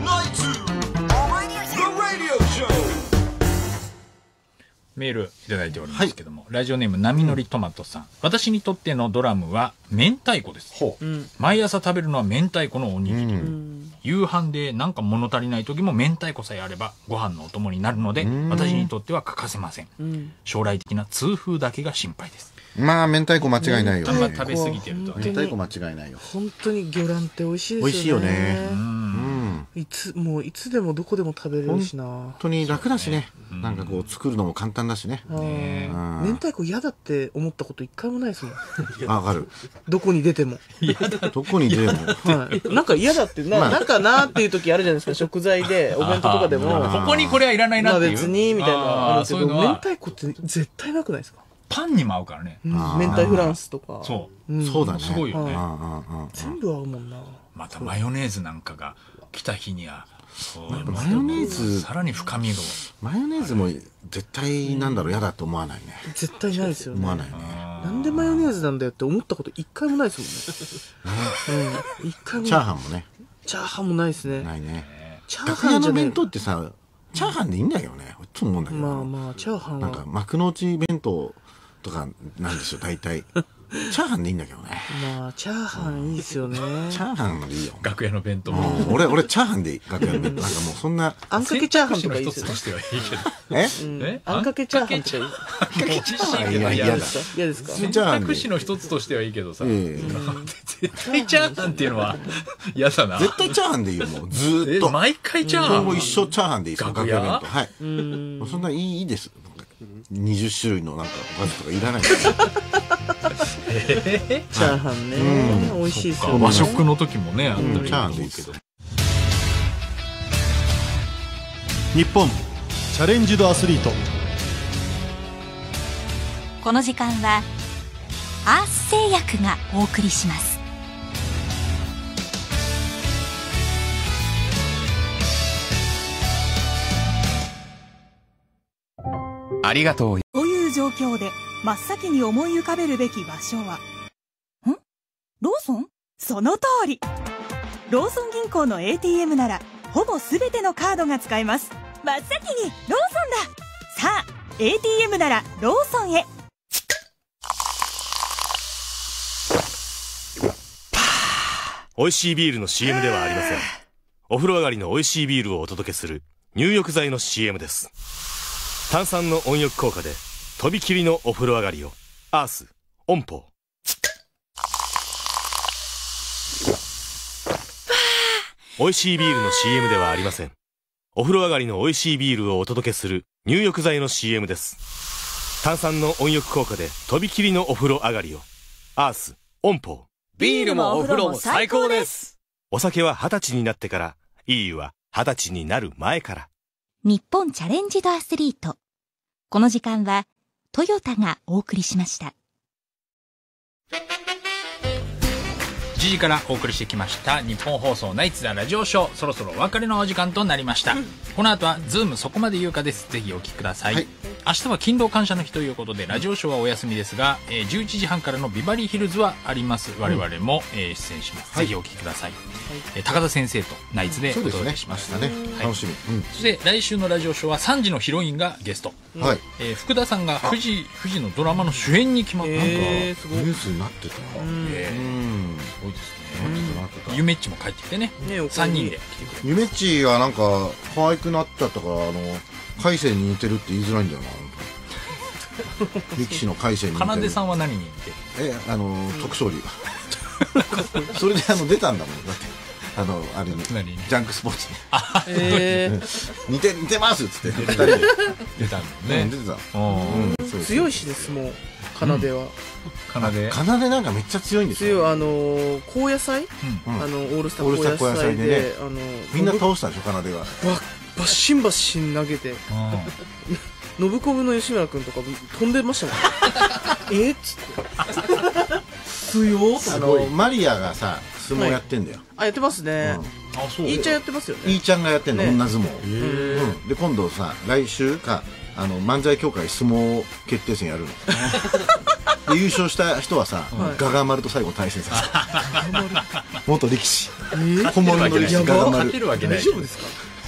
メールいただいておりますけども、ラジオネーム波乗りトマトさん、私にとってのドラムは明太子です。毎朝食べるのは明太子のおにぎり、夕飯でなんか物足りない時も明太子さえあればご飯のお供になるので、私にとっては欠かせません。将来的な痛風だけが心配です。 まあ明太子間違いないよ。 あんま食べ過ぎてると明太子間違いないよ。 本当に魚卵って美味しいですよね。 美味しいよね。 いつでもどこでも食べれるしな。 本当に楽だしね。なんかこう作るのも簡単だしね。 明太子嫌だって思ったこと一回もないですもん。 わかる。 どこに出ても。 どこに出ても。 なんか嫌だってなんかなっていう時あるじゃないですか。食材でお弁当とかでもここにこれはいらないなっていう。 別にみたいなのあるけど、明太子って絶対なくないですか？ パンにも合うからね。 明太フランスとか。 そうだね。 すごいよね。 全部合うもんな。 またマヨネーズなんかが来た日にはマヨネーズさらに深みが。 マヨネーズも絶対なんだろう嫌だと思わないね。 絶対ないですよね。 思わないね。 なんでマヨネーズなんだよって思ったこと一回もないですもんね。一回も。 チャーハンもね。 チャーハンもないですね。 ないね。 チャーハンじゃない。 弁当ってさ、チャーハンでいいんだよね。いつも思うんだけど。 まあチャーハンはなんか幕の内弁当とかなんですよ大体。チャーハンでいいんだけどね。 まあチャーハンいいですよね。 チャーハンでいいよ。 楽屋の弁当。 俺チャーハンでいい。楽屋の弁当。なんかもうそんな。 あんかけチャーハンとかいいですよね。あんかけチャーハンとかいい。あんかけチャーハン嫌だ。嫌ですか？ 選択肢の一つとしてはいいけどさ。絶対チャーハンっていうのは嫌だな。 絶対チャーハンでいいよもうずーっと。 毎回チャーハン。 もう一生チャーハンでいいです。 楽屋弁当。はい。そんないいです。20種類のなんかおかずとかいらない。 チャーハンね、美味しいですよね。 和食の時もねあったり。 チャーハンでいいけど。 日本チャレンジドアスリート。 この時間はアース製薬がお送りします。 ありがとう。 という状況で真っ先に思い浮かべるべき場所はローソン？その通り。ローソン銀行の ATM ならほぼ全てのカードが使えます。真っ先にローソンだ。さあ ATM ならローソンへ。 美味しいビールの CM ではありません。お風呂上がりの美味しいビールをお届けする入浴剤の CM です。炭酸の温浴効果でとびきりのお風呂上がりを。アースオンポ。美味しいビールの CM ではありません。お風呂上がりの美味しいビールをお届けする入浴剤の CM です。炭酸の温浴効果でとびきりのお風呂上がりを。アースオンポ。 ビールもお風呂も最高です。 お酒は20歳になってから、いい湯は20歳になる前から。 日本チャレンジドアスリート。この時間はトヨタがお送りしました。 1時からお送りしてきました日本放送ナイツザラジオショー、そろそろお別れのお時間となりました、この後はズームそこまで言うかです。ぜひお聞きください、明日は勤労感謝の日ということでラジオショーはお休みですが、11時半からのビバリーヒルズはあります。我々も、出演します、ぜひお聞きください、高田先生とナイツでお届けします。 そうですね、楽しみ、 そして来週のラジオショーは3時のヒロインがゲスト、福田さんが富士のドラマの主演に決まった。なんかニュースになってた。 すごいですね。ゆめっちも帰ってきてね、3人で来てくれる。 ゆめっちはなんか可愛くなっちゃったから、海星に似てるって言いづらいんだよな。力士の海星に似てる。 奏さんは何に似てる？ 徳勝龍。それで出たんだもん。だってあれにジャンクスポーツに似てますっつって2人で出たんだね。 出てた。 強いしですもう奏は。 奏なんかめっちゃ強いんですよ。 高野菜、オールスター高野菜でね、 みんな倒したんでしょ、奏が。 バッシンバッシン投げて、信子部の吉村君とか飛んでましたもん。っつって強っ。マリアがさ相撲やってんだよ。 やってますね。いいちゃんやってますよね。 いいちゃんがやってんの、女相撲。で今度さ、来週か漫才協会相撲決定戦やるの。で優勝した人はさ、ガガ丸と最後対戦させる。元力士、本物の力士ガガ丸。 大丈夫ですか？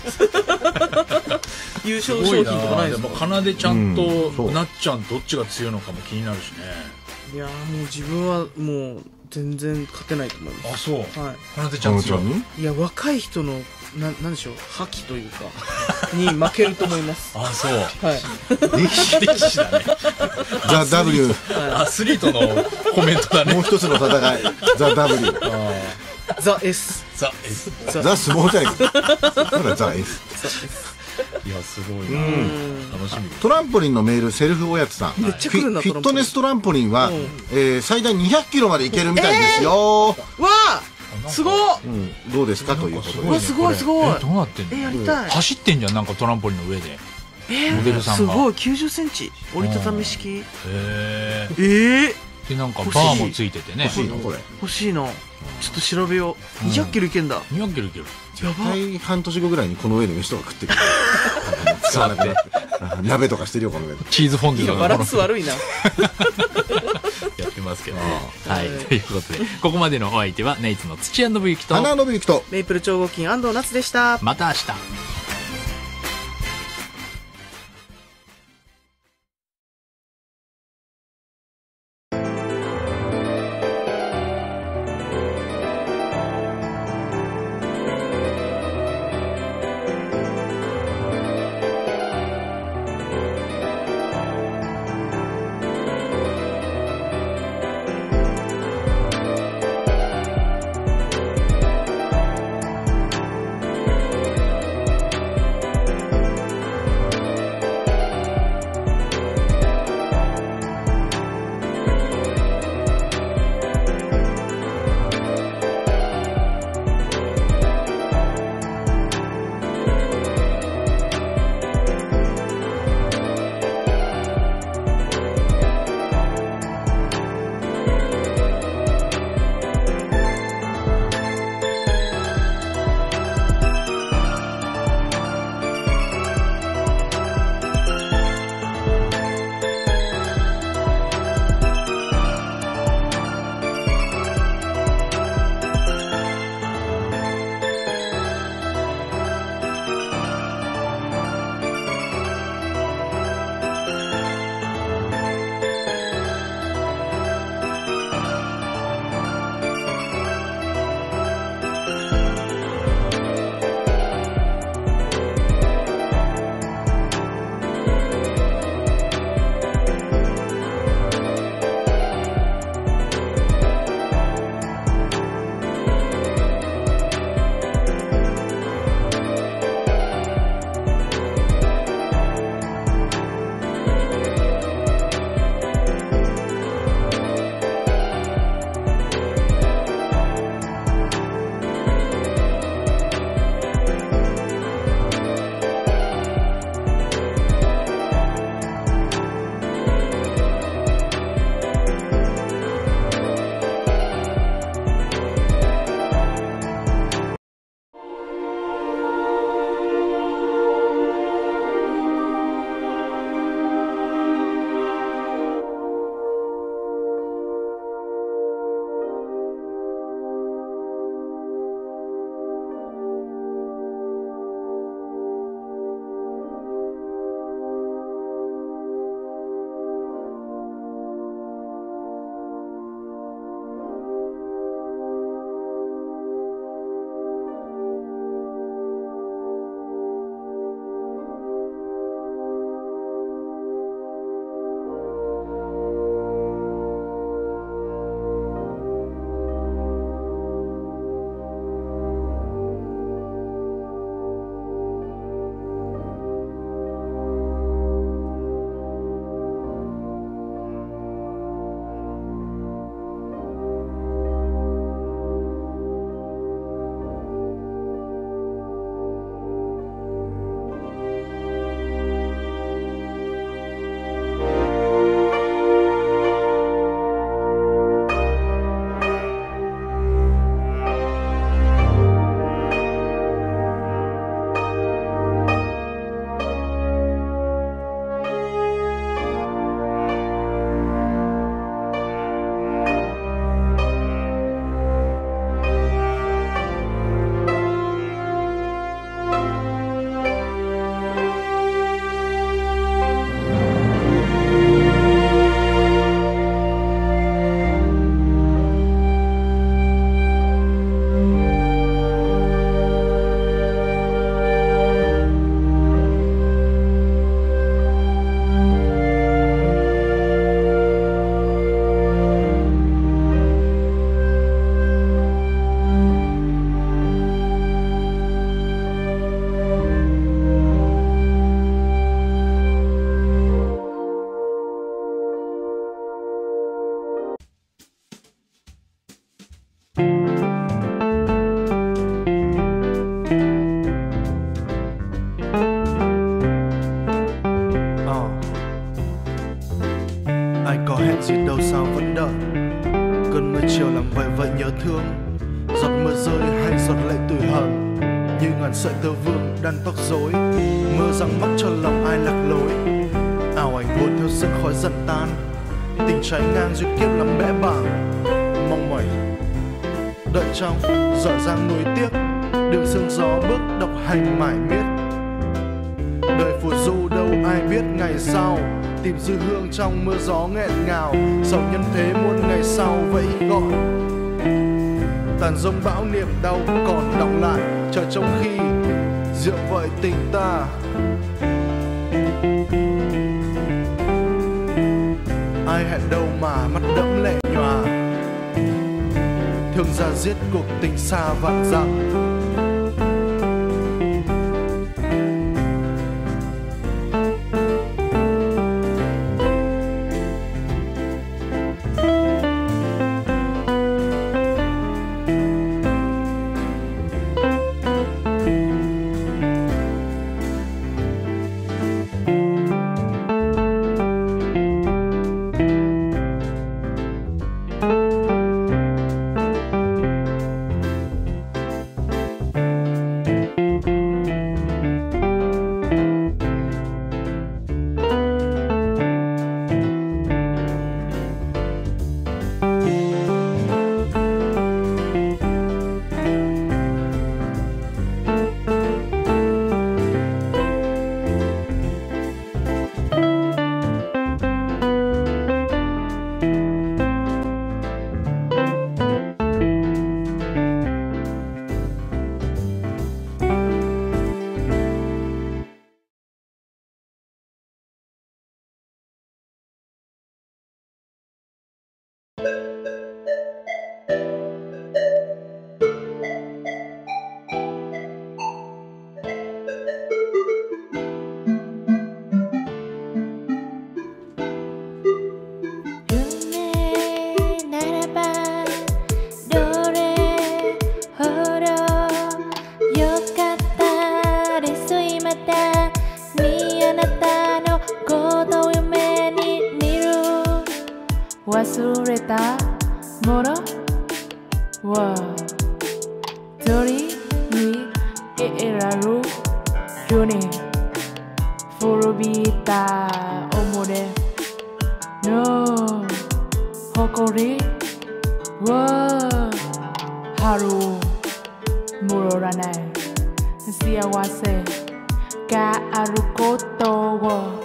優勝商品とかないですか？ かなでちゃんとなっちゃんどっちが強いのかも気になるしね。 いやもう自分はもう全然勝てないと思います。 あ、そう。 はい。 かなでちゃん強い。 いや若い人のなんでしょう、覇気というかに負けると思います。 あ、そう。 はい。 力士だね。 ザ・ W。 アスリートのコメントだね。 もう一つの戦い。ザ・ W。 ザ・ S。 ザ相撲じゃないか。まだザ・ S。 いやすごいな。楽しみ。 トランポリンのメール、セルフおやつさん。フィットネストランポリンは最大200キロまでいけるみたいですよ。 わあ。すごい。 どうですかということで。 すごいすごい。 どうなってんの？ やりたい。 走ってんじゃん、なんかトランポリンの上で。モデルさんが。 すごい、90センチ折りたたみ式。 でなんかバーもついててね。 欲しいのこれ。 欲しいな。ちょっと調べよう。200キロいけんだ。 200キロいける。 やばい。半年後ぐらいにこの上で飯とか食ってる。使わなくて鍋とかしてるよこの上で。 チーズフォンデュとか。 バランス悪いな。 やってますけどね。はい、ということでここまでのお相手はナイツの土屋信之と花信之とメイプル超合金安藤夏でした。 また明日。 ai có hẹn gì đâu sao vẫn đợi. Cơn mưa chiều làm vậy vậy nhớ thương, giọt mưa rơi hay giọt lệ tủi hờn, như ngàn sợi tơ vương đan tóc rối. Mưa răng mắt cho lòng ai lạc lối, ảo ảnh buồn theo sương khói dần tan. Tình trái ngang duyên kiếp làm bẽ bảng, mong mỏi đợi trong dở dang nuối tiếc. Đường sương gió bước độc hành mải miết, đời phù du đâu ai biết ngày sau. Tìm dư hương trong mưa gió nghẹn ngào, sầu nhân thế muôn ngày sau vẫy gọi. Tàn dông bão niềm đau còn đọng lại, chờ trong khi rượu vợi tình ta. Ai hẹn đâu mà mắt đẫm lệ nhòa, thương ra giết cuộc tình xa vạn dặm. 忘れたものは取りに入れるように古びた己の誇りは春戻らない幸せがあることを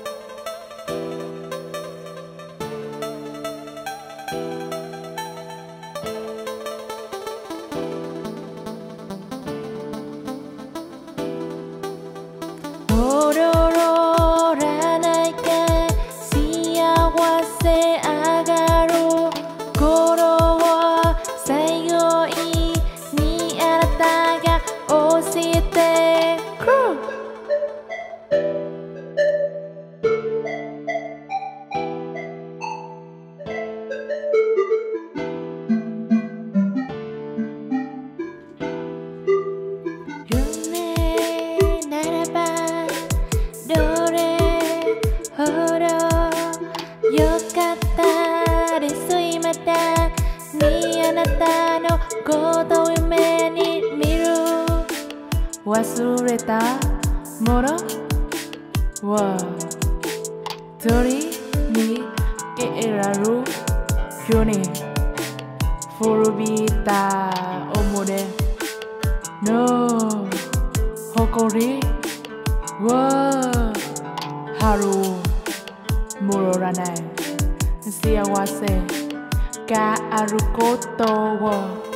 忘れたものは取りに入れるように古びた己の誇りは春戻らない幸せがあることを